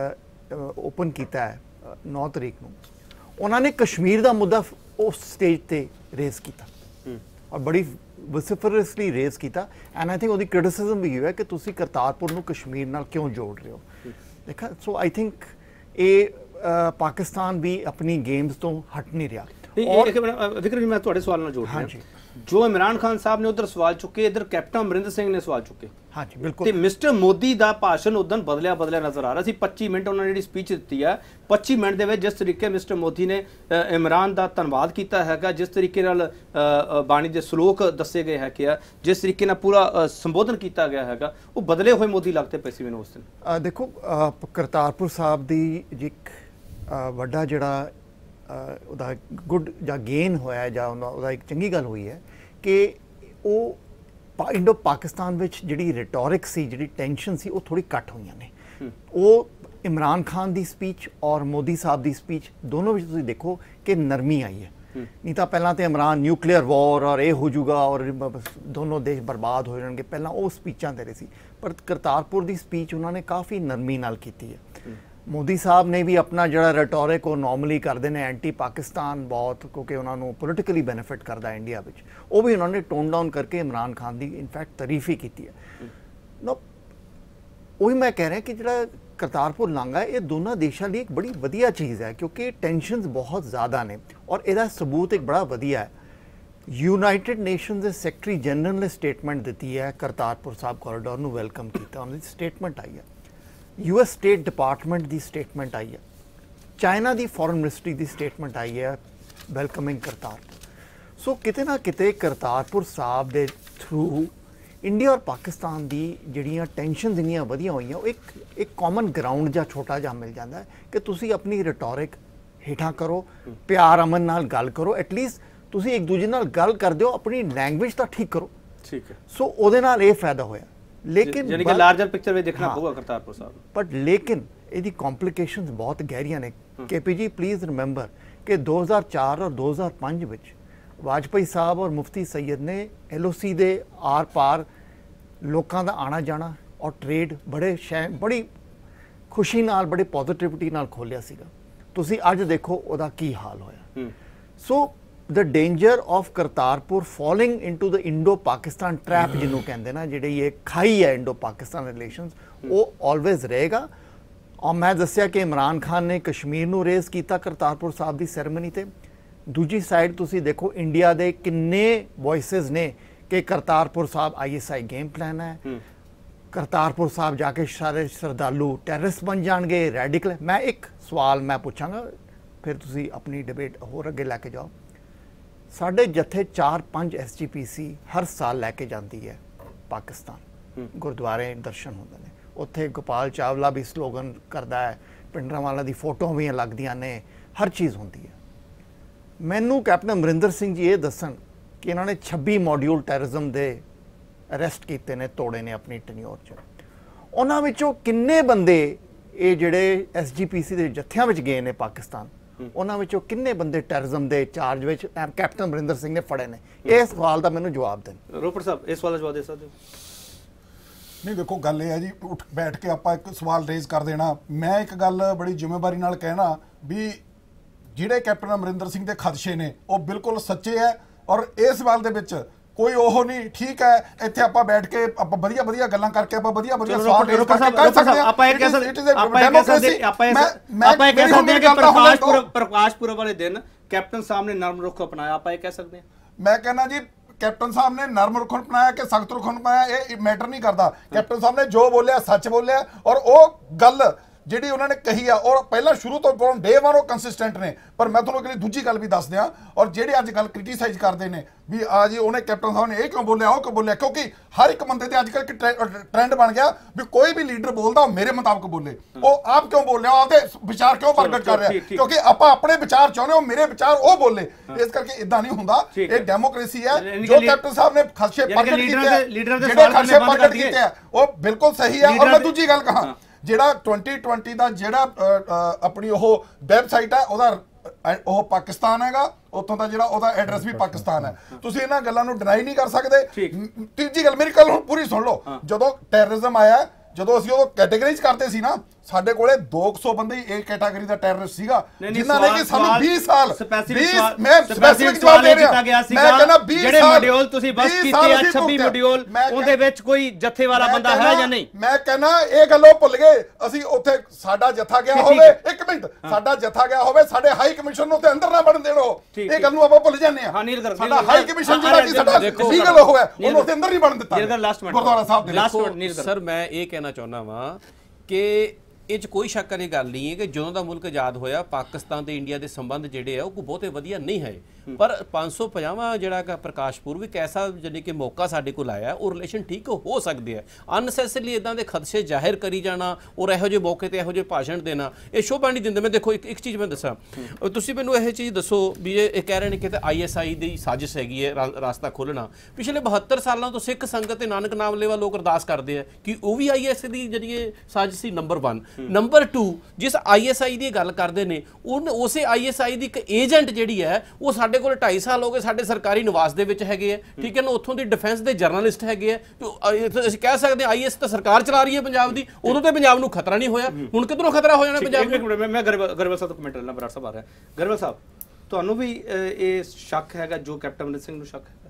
ਓਪਨ ਕੀਤਾ ਹੈ ਨੌ ਤਰੀਕ ਨੂੰ, ਉਹਨਾਂ ਨੇ ਕਸ਼ਮੀਰ ਦਾ ਮੁੱਦਾ ਉਸ ਸਟੇਜ ਤੇ ਰੇਜ਼ ਕੀਤਾ ਔਰ ਬੜੀ ਵਸਿਫਰਸਲੀ ਰੇਜ਼ ਕੀਤਾ। ਐਂਡ ਆਈ ਥਿੰਕ ਉਹਦੀ ਕ੍ਰਿਟਿਸਿਜ਼ਮ ਵੀ ਹੋਇਆ ਕਿ ਤੁਸੀਂ ਕਰਤਾਰਪੁਰ ਨੂੰ ਕਸ਼ਮੀਰ ਨਾਲ ਕਿਉਂ ਜੋੜ ਰਹੇ ਹੋ। ਦੇਖਾ, ਸੋ ਆਈ ਥਿੰਕ ਇਹ ਪਾਕਿਸਤਾਨ ਵੀ ਆਪਣੀ ਗੇਮਸ ਤੋਂ ਹਟ ਨਹੀਂ ਰਿਹਾ। ਔਰ ਵਿਕਰਮ ਜੀ, ਮੈਂ ਤੁਹਾਡੇ ਸਵਾਲ ਨਾਲ ਜੋੜ ਰਿਹਾ, ਜੋ ਇਮਰਾਨ ਖਾਨ ਸਾਹਿਬ ਨੇ ਉਧਰ ਸਵਾਲ ਚੁੱਕੇ, ਇੱਧਰ ਕੈਪਟਨ ਅਮਰਿੰਦਰ ਸਿੰਘ ਨੇ ਸਵਾਲ ਚੁੱਕੇ। ਹਾਂਜੀ ਬਿਲਕੁਲ। ਤੇ ਮਿਸਟਰ ਮੋਦੀ ਦਾ ਭਾਸ਼ਣ ਉਦੋਂ ਬਦਲਿਆ ਬਦਲਿਆ ਨਜ਼ਰ ਆ ਰਿਹਾ ਸੀ। ਪੱਚੀ ਮਿੰਟ ਉਹਨਾਂ ਨੇ ਜਿਹੜੀ ਸਪੀਚ ਦਿੱਤੀ ਹੈ, ਪੱਚੀ ਮਿੰਟ ਦੇ ਵਿੱਚ ਜਿਸ ਤਰੀਕੇ ਮਿਸਟਰ ਮੋਦੀ ਨੇ ਇਮਰਾਨ ਦਾ ਧੰਨਵਾਦ ਕੀਤਾ ਹੈਗਾ, ਜਿਸ ਤਰੀਕੇ ਨਾਲ ਬਾਣੀ ਦੇ ਸ਼ਲੋਕ ਦੱਸੇ ਗਏ ਹੈਗੇ ਆ, ਜਿਸ ਤਰੀਕੇ ਨਾਲ ਪੂਰਾ ਸੰਬੋਧਨ ਕੀਤਾ ਗਿਆ ਹੈਗਾ, ਉਹ ਬਦਲੇ ਹੋਏ ਮੋਦੀ ਲੱਗਦੇ ਪਏ ਸੀ ਮੈਨੂੰ ਉਸ ਦਿਨ। ਦੇਖੋ, ਕਰਤਾਰਪੁਰ ਸਾਹਿਬ ਦੀ ਇੱਕ ਵੱਡਾ ਜਿਹੜਾ ਉਹਦਾ ਗੁੱਡ ਜਾਂ ਗੇਨ ਹੋਇਆ ਜਾਂ ਉਹਦਾ ਇੱਕ ਚੰਗੀ ਗੱਲ ਹੋਈ ਹੈ ਕਿ ਉਹ ਇੰਡੋ ਪਾਕਿਸਤਾਨ ਵਿੱਚ ਜਿਹੜੀ ਰਿਟੋਰਿਕ ਸੀ, ਜਿਹੜੀ ਟੈਂਸ਼ਨ ਸੀ, ਉਹ ਥੋੜੀ ਘੱਟ ਹੋਈਆਂ ਨੇ। ਉਹ ਇਮਰਾਨ ਖਾਨ ਦੀ ਸਪੀਚ ਔਰ ਮੋਦੀ ਸਾਹਿਬ ਦੀ ਸਪੀਚ ਦੋਨੋਂ ਵਿੱਚ ਤੁਸੀਂ ਦੇਖੋ ਕਿ ਨਰਮੀ ਆਈ ਹੈ। ਨਹੀਂ ਤਾਂ ਪਹਿਲਾਂ ਤੇ ਇਮਰਾਨ ਨਿਊਕਲੀਅਰ ਵਾਰ ਔਰ ਇਹ ਹੋ ਜੂਗਾ ਔਰ ਦੋਨੋਂ ਦੇਸ਼ ਬਰਬਾਦ ਹੋ ਜਾਣਗੇ, ਪਹਿਲਾਂ ਉਹ ਸਪੀਚਾਂ ਦੇ ਰਹੇ ਸੀ। ਪਰ ਕਰਤਾਰਪੁਰ ਦੀ ਸਪੀਚ ਉਹਨਾਂ ਨੇ ਕਾਫੀ ਨਰਮੀ ਨਾਲ ਕੀਤੀ ਹੈ। ਮੋਦੀ ਸਾਹਿਬ ਨੇ ਵੀ ਆਪਣਾ ਜਿਹੜਾ ਰੈਟੋਰਿਕ ਉਹ ਨਾਰਮਲੀ ਕਰਦੇ ਨੇ ਐਂਟੀ ਪਾਕਿਸਤਾਨ ਬਹੁਤ, ਕਿਉਂਕਿ ਉਹਨਾਂ ਨੂੰ ਪੋਲੀਟੀਕਲੀ ਬੈਨੀਫਿਟ ਕਰਦਾ ਇੰਡੀਆ ਵਿੱਚ, ਉਹ ਵੀ ਉਹਨਾਂ ਨੇ ਟੋਨ ਡਾਊਨ ਕਰਕੇ ਇਮਰਾਨ ਖਾਨ ਦੀ ਇਨਫੈਕਟ ਤਾਰੀਫ ਹੀ ਕੀਤੀ ਹੈ ਨਾ। ਉਹੀ ਮੈਂ ਕਹਿ ਰਿਹਾ ਕਿ ਜਿਹੜਾ ਕਰਤਾਰਪੁਰ ਲਾਂਘਾ ਇਹ ਦੋਨਾਂ ਦੇਸ਼ਾਂ ਲਈ ਇੱਕ ਬੜੀ ਵਧੀਆ ਚੀਜ਼ ਹੈ, ਕਿਉਂਕਿ ਟੈਂਸ਼ਨਸ ਬਹੁਤ ਜ਼ਿਆਦਾ ਨੇ ਔਰ ਇਹਦਾ ਸਬੂਤ ਇੱਕ ਬੜਾ ਵਧੀਆ ਹੈ। ਯੂਨਾਈਟਿਡ ਨੇਸ਼ਨਸ ਦੇ ਸੈਕਟਰੀ ਜਨਰਲ ਨੇ ਸਟੇਟਮੈਂਟ ਦਿੱਤੀ ਹੈ, ਕਰਤਾਰਪੁਰ ਸਾਹਿਬ ਕੋਰੀਡੋਰ ਨੂੰ ਵੈਲਕਮ ਕੀਤਾ, ਉਹਨਾਂ ਦੀ ਸਟੇਟਮੈਂਟ ਆਈ ਹੈ। ਯੂ ਐਸ ਸਟੇਟ ਡਿਪਾਰਟਮੈਂਟ ਦੀ ਸਟੇਟਮੈਂਟ ਆਈ ਹੈ, ਚਾਈਨਾ ਦੀ ਫੋਰਨ ਮਿਨਿਸਟਰੀ ਦੀ ਸਟੇਟਮੈਂਟ ਆਈ ਹੈ ਵੈਲਕਮਿੰਗ ਕਰਤਾਰਪੁਰ। ਸੋ ਕਿਤੇ ਨਾ ਕਿਤੇ ਕਰਤਾਰਪੁਰ ਸਾਹਿਬ ਦੇ ਥਰੂ ਇੰਡੀਆ ਔਰ ਪਾਕਿਸਤਾਨ ਦੀ ਜਿਹੜੀਆਂ ਟੈਂਸ਼ਨ ਇੰਨੀਆਂ ਵਧੀਆਂ ਹੋਈਆਂ, ਉਹ ਇੱਕ ਇੱਕ ਕਾਮਨ ਗਰਾਊਂਡ ਜਾਂ ਛੋਟਾ ਜਿਹਾ ਮਿਲ ਜਾਂਦਾ ਹੈ ਕਿ ਤੁਸੀਂ ਆਪਣੀ ਰਿਟੋਰਿਕ ਹੇਠਾਂ ਕਰੋ, ਪਿਆਰ ਅਮਨ ਨਾਲ ਗੱਲ ਕਰੋ, ਐਟਲੀਸਟ ਤੁਸੀਂ ਇੱਕ ਦੂਜੇ ਨਾਲ ਗੱਲ ਕਰਦੇ ਹੋ, ਆਪਣੀ ਲੈਂਗੁਏਜ ਤਾਂ ਠੀਕ ਕਰੋ। ਠੀਕ ਹੈ। ਸੋ ਉਹਦੇ ਨਾਲ ਇਹ ਫਾਇਦਾ ਹੋਇਆ। ਲੇਕਿਨ ਯਾਨੀ ਕਿ ਲਾਰਜਰ ਪਿਕਚਰ ਵਿੱਚ ਦੇਖਣਾ ਪਊਗਾ ਕਰਤਾਰਪੁਰ ਸਾਹਿਬ। ਬਟ ਲੇਕਿਨ ਇਹਦੀ ਕੰਪਲਿਕੇਸ਼ਨਸ ਬਹੁਤ ਗਹਿਰੀਆਂ ਨੇ। ਕੇਪੀ ਜੀ ਪਲੀਜ਼ ਰਿਮੈਂਬਰ ਕਿ ਦੋ ਹਜ਼ਾਰ ਚਾਰ ਔਰ ਦੋ ਹਜ਼ਾਰ ਪੰਜ ਵਿੱਚ ਵਾਜਪਾਈ ਸਾਹਿਬ ਔਰ ਮੁਫਤੀ ਸੈयद ਨੇ L O C they are ਪਾਰ ਲੋਕਾਂ ਦਾ ਆਣਾ ਜਾਣਾ ਔਰ ਟ੍ਰੇਡ ਬੜੇ ਸ਼ੈ ਬੜੀ ਖੁਸ਼ੀ ਨਾਲ, ਬੜੇ ਪੋਜ਼ਿਟਿਵਿਟੀ ਨਾਲ ਖੋਲਿਆ ਸੀਗਾ। ਤੁਸੀਂ ਅੱਜ ਦੇਖੋ ਉਹਦਾ ਕੀ ਹਾਲ ਹੋਇਆ। ਸੋ the danger of Kartarpur falling into the Indo-Pakistan trap ਜਿਹਨੂੰ ਕਹਿੰਦੇ ਨਾ, ਜਿਹੜੀ ਇਹ ਖਾਈ ਹੈ ਇੰਡੋ ਪਾਕਿਸਤਾਨ ਰਿਲੇਸ਼ਨਸ, ਉਹ ਆਲਵੇਜ਼ ਰਹੇਗਾ। ਔਰ ਮੈਂ ਦੱਸਿਆ ਕਿ ਇਮਰਾਨ ਖਾਨ ਨੇ ਕਸ਼ਮੀਰ ਨੂੰ ਰੇਜ਼ ਕੀਤਾ ਕਰਤਾਰਪੁਰ ਸਾਹਿਬ ਦੀ ਸੈਰੇਮਨੀ ਤੇ। ਦੂਜੀ ਸਾਈਡ ਤੁਸੀਂ ਦੇਖੋ ਇੰਡੀਆ ਦੇ ਕਿੰਨੇ ਵੌਇਸਸ ਨੇ ਕਿ Kartarpur Sahib I S I game plan ਹੈ, ਕਰਤਾਰਪੁਰ ਸਾਹਿਬ ਜਾ ਕੇ ਸਾਰੇ ਸ਼ਰਧਾਲੂ ਟੈਰਰਿਸਟ ਬਣ ਜਾਣਗੇ, ਰੈਡੀਕਲ। ਮੈਂ ਇੱਕ ਸਵਾਲ ਮੈਂ ਪੁੱਛਾਂਗਾ, ਫਿਰ ਤੁਸੀਂ ਆਪਣੀ ਡਿਬੇਟ ਹੋਰ ਅੱਗੇ ਲੈ ਕੇ ਜਾਓ। ਸਾਡੇ ਜੱਥੇ ਚਾਰ ਪੰਜ ਐਸ ਜੀ ਪੀ ਸੀ ਹਰ ਸਾਲ ਲੈ ਕੇ ਜਾਂਦੀ ਹੈ ਪਾਕਿਸਤਾਨ, ਗੁਰਦੁਆਰੇ ਦਰਸ਼ਨ ਹੁੰਦੇ ਨੇ ਉੱਥੇ। ਗੋਪਾਲ ਚਾਵਲਾ ਵੀ ਸਲੋਗਨ ਕਰਦਾ ਹੈ, ਪਿੰਡਰਾਂਵਾਲਾ ਦੀ ਫੋਟੋ ਵੀ ਲੱਗਦੀਆਂ ਨੇ, ਹਰ ਚੀਜ਼ ਹੁੰਦੀ ਹੈ। ਮੈਨੂੰ ਕੈਪਟਨ ਅਮਰਿੰਦਰ ਸਿੰਘ ਜੀ ਇਹ ਦੱਸਣ ਕਿ ਇਹਨਾਂ ਨੇ ਛੱਬੀ ਮੋਡਿਊਲ ਟੈਰਰਿਜ਼ਮ ਦੇ ਅਰੈਸਟ ਕੀਤੇ ਨੇ, ਤੋੜੇ ਨੇ ਆਪਣੀ ਟੈਨਿਓਰ 'ਚ। ਉਹਨਾਂ ਵਿੱਚੋਂ ਕਿੰਨੇ ਬੰਦੇ ਇਹ ਜਿਹੜੇ ਐਸ ਜੀ ਪੀ ਸੀ ਦੇ ਜੱਥਿਆਂ ਵਿੱਚ ਗਏ ਨੇ ਪਾਕਿਸਤਾਨ, ਉਹਨਾਂ ਵਿੱਚੋਂ ਕਿੰਨੇ ਬੰਦੇ ਟੈਰਰਿਜ਼ਮ ਦੇ ਚਾਰਜ ਵਿੱਚ ਕੈਪਟਨ ਅਮਰਿੰਦਰ ਸਿੰਘ ਨੇ ਫੜੇ ਨੇ? ਇਸ ਸਵਾਲ ਦਾ ਮੈਨੂੰ ਜਵਾਬ ਦੇਣ। ਰੋਪੜ ਸਾਹਿਬ ਇਸ ਸਵਾਲ ਦਾ ਜਵਾਬ ਦੇ ਸਕਦੇ ਹੋ? ਨਹੀਂ ਦੇਖੋ, ਗੱਲ ਇਹ ਹੈ ਜੀ, ਉੱਠ ਬੈਠ ਕੇ ਆਪਾਂ ਇੱਕ ਸਵਾਲ ਰੇਜ਼ ਕਰ ਦੇਣਾ। ਮੈਂ ਇੱਕ ਗੱਲ ਬੜੀ ਜ਼ਿੰਮੇਵਾਰੀ ਨਾਲ ਕਹਿਣਾ ਵੀ ਜਿਹੜੇ ਕੈਪਟਨ ਅਮਰਿੰਦਰ ਸਿੰਘ ਦੇ ਖਦਸ਼ੇ ਨੇ ਉਹ ਬਿਲਕੁਲ ਸੱਚੇ ਹੈ ਔਰ ਇਸ ਸਵਾਲ ਦੇ ਵਿੱਚ ਕੋਈ ਉਹ ਨਹੀਂ। ਠੀਕ ਹੈ, ਇੱਥੇ ਆਪਾਂ ਬੈਠ ਕੇ ਆਪਾਂ ਵਧੀਆ ਵਧੀਆ ਗੱਲਾਂ ਕਰਕੇ ਆਪਾਂ ਵਧੀਆ ਵਧੀਆ ਸਵਾਲ ਰੇਜ਼ ਕਰਕੇ ਕਰ ਸਕਦੇ ਹਾਂ। ਆਪਾਂ ਇਹ ਕਹਿ ਸਕਦੇ ਆਪਾਂ ਇਹ ਕਹਿ ਸਕਦੇ ਆਪਾਂ ਇਹ ਆਪਾਂ ਇਹ ਕਹਿ ਸਕਦੇ ਹਾਂ ਕਿ ਪ੍ਰਕਾਸ਼ ਪੁਰਬ ਪ੍ਰਕਾਸ਼ ਪੁਰਬ ਵਾਲੇ ਦਿਨ ਕੈਪਟਨ ਸਾਹਿਬ ਨੇ ਨਰਮ ਰੁਖ ਅਪਣਾਇਆ, ਆਪਾਂ ਇਹ ਕਹਿ ਸਕਦੇ ਹਾਂ? ਮੈਂ ਕਹਿੰਦਾ ਜੀ ਕੈਪਟਨ ਸਾਹਿਬ ਨੇ ਨਰਮ ਰੁਖ ਅਪਣਾਇਆ ਕਿ ਸਖਤ ਰੁਖ ਅਪਣਾਇਆ ਇਹ ਮੈਟਰ ਨਹੀਂ ਕਰਦਾ। ਕੈਪਟਨ ਸਾਹਿਬ ਨੇ ਜੋ ਬੋਲਿਆ ਸੱਚ ਬੋਲਿਆ ਔਰ ਉਹ ਗੱਲ ਜਿਹੜੀ ਉਹਨਾਂ ਨੇ ਕਹੀ ਆ ਔਰ ਪਹਿਲਾਂ ਸ਼ੁਰੂ ਤੋਂ ਫਰੋਮ ਡੇ ਵਨ ਉਹ ਕੰਸਿਸਟੈਂਟ ਨੇ। ਪਰ ਮੈਂ ਤੁਹਾਨੂੰ ਇੱਕ ਦੂਜੀ ਗੱਲ ਵੀ ਦੱਸ ਦਿਆਂ, ਔਰ ਜਿਹੜੇ ਅੱਜ ਗੱਲ ਕ੍ਰਿਟੀਸਾਈਜ਼ ਕਰਦੇ ਨੇ ਵੀ ਆ ਜੀ ਉਹਨੇ ਕੈਪਟਨ ਸਾਹਿਬ ਨੇ ਇਹ ਕਿਉਂ ਬੋਲਿਆ ਉਹ ਕਿਉਂ ਬੋਲਿਆ, ਕਿਉਂਕਿ ਹਰ ਇੱਕ ਬੰਦੇ ਤੇ ਅੱਜ ਕੱਲ੍ਹ ਟ੍ਰੈਂਡ ਬਣ ਗਿਆ ਵੀ ਕੋਈ ਵੀ ਲੀਡਰ ਬੋਲਦਾ ਉਹ ਮੇਰੇ ਮੁਤਾਬਕ ਬੋਲੇ। ਉਹ ਆਪ ਕਿਉਂ ਬੋਲ ਰਿਹਾ, ਆਪਦੇ ਵਿਚਾਰ ਕਿਉਂ ਪ੍ਰਗਟ ਕਰ ਰਿਹਾ, ਕਿਉਂਕਿ ਆਪਾਂ ਆਪਣੇ ਵਿਚਾਰ ਚਾਹੁੰਦੇ ਉਹ ਮੇਰੇ ਵਿਚਾਰ ਉਹ ਬੋਲੇ। ਇਸ ਕਰਕੇ ਇਦਾਂ ਨਹੀਂ ਹੁੰਦਾ, ਇਹ ਡੈਮੋਕ੍ਰੇਸੀ ਹੈ। ਜੋ ਕੈਪਟਨ ਸਾਹਿਬ ਨੇ ਖਦਸ਼ੇ ਪ੍ਰਗਟ ਕੀਤੇ ਆ, ਜਿਹੜੇ ਖਦਸ਼ੇ ਪ੍ਰਗਟ ਕੀਤੇ ਆ ਉਹ ਬਿਲਕੁਲ ਸਹੀ ਹੈ। ਔਰ ਮੈਂ ਦੂਜੀ ਗੱਲ ਕਹਾਂ, ਜਿਹੜਾ ਟਵੈਂਟੀ ਟਵੈਂਟੀ ਦਾ ਜਿਹੜਾ ਆਪਣੀ ਉਹ ਵੈਬਸਾਈਟ ਹੈ ਉਹਦਾ ਉਹ ਪਾਕਿਸਤਾਨ ਹੈਗਾ, ਉੱਥੋਂ ਦਾ ਜਿਹੜਾ ਉਹਦਾ ਐਡਰੈਸ ਵੀ ਪਾਕਿਸਤਾਨ ਹੈ। ਤੁਸੀਂ ਇਹਨਾਂ ਗੱਲਾਂ ਨੂੰ ਡਿਨਾਈ ਨਹੀਂ ਕਰ ਸਕਦੇ। ਤੀਜੀ ਗੱਲ, ਮੇਰੀ ਗੱਲ ਹੁਣ ਪੂਰੀ ਸੁਣ ਲਓ। ਜਦੋਂ ਟੈਰਰਿਜ਼ਮ ਆਇਆ, ਜਦੋਂ ਅਸੀਂ ਉਹ ਕੈਟੇਗਰੀਜ਼ ਕਰਦੇ ਸੀ ਨਾ, ਸਾਡੇ ਕੋਲੇ ਦੋ ਸੌ ਬੰਦੇ ਹੀ ਇੱਕ ਕੈਟਾਗਰੀ ਦਾ ਟੈਰਰਿਸਟ ਸੀਗਾ, ਜਿਨ੍ਹਾਂ ਨੇ ਕਿ ਸਾਨੂੰ ਵੀਹ ਸਾਲ ਮੈਂ ਸਪੈਸੀਫਿਕ ਜਵਾਬ ਦੇ ਰਿਹਾ। ਮੈਂ ਕਹਿੰਦਾ ਵੀਹ ਜਿਹੜੇ ਮੋਡਿਊਲ ਤੁਸੀਂ ਬਸ ਕੀਤੇ ਆ ਛੱਬੀ ਮੋਡਿਊਲ, ਉਹਦੇ ਵਿੱਚ ਕੋਈ ਜੱਥੇ ਵਾਲਾ ਬੰਦਾ ਹੈ ਜਾਂ ਨਹੀਂ? ਮੈਂ ਕਹਿੰਦਾ ਇਹ ਗੱਲੋਂ ਭੁੱਲ ਗਏ। ਅਸੀਂ ਉੱਥੇ ਸਾਡਾ ਜੱਥਾ ਗਿਆ ਹੋਵੇ, ਇੱਕ ਮਿੰਟ, ਸਾਡਾ ਜੱਥਾ ਗਿਆ ਹੋਵੇ, ਸਾਡੇ ਹਾਈ ਕਮਿਸ਼ਨ ਨੂੰ ਉੱਥੇ ਅੰਦਰ ਨਾ ਵੜਨ ਦੇਣੋ, ਇਹ ਗੱਲ ਨੂੰ ਆਪਾਂ ਭੁੱਲ ਜਾਂਦੇ ਆ। ਸਾਡਾ ਹਾਈ ਕਮਿਸ਼ਨ ਜਿਹੜਾ ਕਿ ਸਾਡਾ ਲੀਗਲ ਹੋਇਆ ਉਹਨੂੰ ਉੱਥੇ ਅੰਦਰ ਨਹੀਂ ਵੜਨ ਦਿੱਤਾ ਗੁਰਦੁਆਰਾ ਸਾਹਿਬ ਦੇ ਲਾਸਟ। ਸਰ ਮੈਂ ਇਹ ਕਹਿਣਾ ਚਾਹੁੰਦਾ ਵਾਂ ਕਿ ਇਹ 'ਚ ਕੋਈ ਸ਼ੱਕ ਵਾਲੀ ਗੱਲ ਨਹੀਂ ਹੈ ਕਿ ਜਦੋਂ ਦਾ ਮੁਲਕ ਆਜ਼ਾਦ ਹੋਇਆ ਪਾਕਿਸਤਾਨ ਤੇ ਇੰਡੀਆ ਦੇ ਸੰਬੰਧ ਜਿਹੜੇ ਆ ਉਹ ਕੋਈ ਬਹੁਤੇ ਵਧੀਆ ਨਹੀਂ ਹੈ। ਪਰ ਪੰਜ ਸੌ ਪੰਜਾਹਵਾਂ ਜਿਹੜਾ ਕਿ ਪ੍ਰਕਾਸ਼ ਪੁਰਬ ਇੱਕ ਐਸਾ ਜਾਨੀ ਕਿ ਮੌਕਾ ਸਾਡੇ ਕੋਲ ਆਇਆ, ਉਹ ਰਿਲੇਸ਼ਨ ਠੀਕ ਹੋ ਸਕਦੇ ਆ। ਅਨਸੈਸਰਲੀ ਇਦਾਂ ਦੇ ਖਦਸ਼ੇ ਜ਼ਾਹਿਰ ਕਰੀ ਜਾਣਾ ਔਰ ਇਹੋ ਜਿਹੇ ਮੌਕੇ ਤੇ ਇਹੋ ਜਿਹੇ ਭਾਸ਼ਣ ਦੇਣਾ ਇਹ ਸ਼ੋਭਾ ਨਹੀਂ ਦਿੰਦੇ। ਮੈਂ ਦੇਖੋ ਇੱਕ ਇੱਕ ਚੀਜ਼ ਮੈਂ ਦੱਸਾਂ, ਤੁਸੀਂ ਮੈਨੂੰ ਇਹ ਚੀਜ਼ ਦੱਸੋ ਵੀ ਇਹ ਕਹਿ ਰਹੇ ਨੇ ਕਿ ਆਈ ਐਸ ਆਈ ਦੀ ਸਾਜ਼ਿਸ਼ ਹੈਗੀ ਹੈ ਰਾਸਤਾ ਖੋਲ੍ਹਣਾ। ਪਿਛਲੇ ਬਹੱਤਰ ਸਾਲਾਂ ਤੋਂ ਸਿੱਖ ਸੰਗਤ ਤੇ ਨਾਨਕ ਨਾਮ ਲੈਵਾ ਲੋਕ ਅਰਦਾਸ ਕਰਦੇ ਆ ਕਿ ਉਹ ਵੀ ਆਈ ਐਸ ਦੀ ਜਿਹੜੀ ਸਾਜ਼ਿਸ਼ ਸੀ। Number one. ਨੰਬਰ ਟੂ, ਜਿਸ ਆਈ ਐਸ ਆਈ ਦੀ ਗੱਲ ਕਰਦੇ ਨੇ ਉਹ ਉਸੇ ਆਈ ਐਸ ਆਈ ਦੀ ਇੱਕ ਏਜੰਟ ਜਿਹੜੀ ਹੈ ਉਹ ਸਾਡੇ ਸਾਡੇ ਕੋਲ ਢਾਈ ਸਾਲ ਹੋ ਗਏ ਸਾਡੇ ਸਰਕਾਰੀ ਨਿਵਾਸ ਦੇ ਵਿੱਚ ਹੈਗੇ ਆ, ਠੀਕ ਹੈ ਨਾ, ਉੱਥੋਂ ਦੀ ਡਿਫੈਂਸ ਦੇ ਜਰਨਲਿਸਟ ਹੈਗੇ ਆ, ਅਸੀਂ ਕਹਿ ਸਕਦੇ ਹਾਂ ਆਈਐਸ ਤਾਂ ਸਰਕਾਰ ਚਲਾ ਰਹੀ ਹੈ ਪੰਜਾਬ ਦੀ, ਉਦੋਂ ਤੇ ਪੰਜਾਬ ਨੂੰ ਖਤਰਾ ਨਹੀਂ ਹੋਇਆ, ਹੁਣ ਕਿਧਰੋਂ ਖਤਰਾ ਹੋ ਜਾਣਾ ਪੰਜਾਬ ਨੂੰ? ਮੈਂ ਗਰੇਵਾਲ ਸਾਹਿਬ ਤੋਂ ਕਮੈਂਟ ਲੈਣਾ, ਬਰਾੜ ਸਾਹਿਬ ਆ ਰਿਹਾ। ਗਰੇਵਾਲ ਸਾਹਿਬ, ਤੁਹਾਨੂੰ ਵੀ ਇਹ ਸ਼ੱਕ ਹੈਗਾ ਜੋ ਕੈਪਟਨ ਅਮਰਿੰਦਰ ਸਿੰਘ ਨੂੰ ਸ਼ੱਕ ਹੈਗਾ?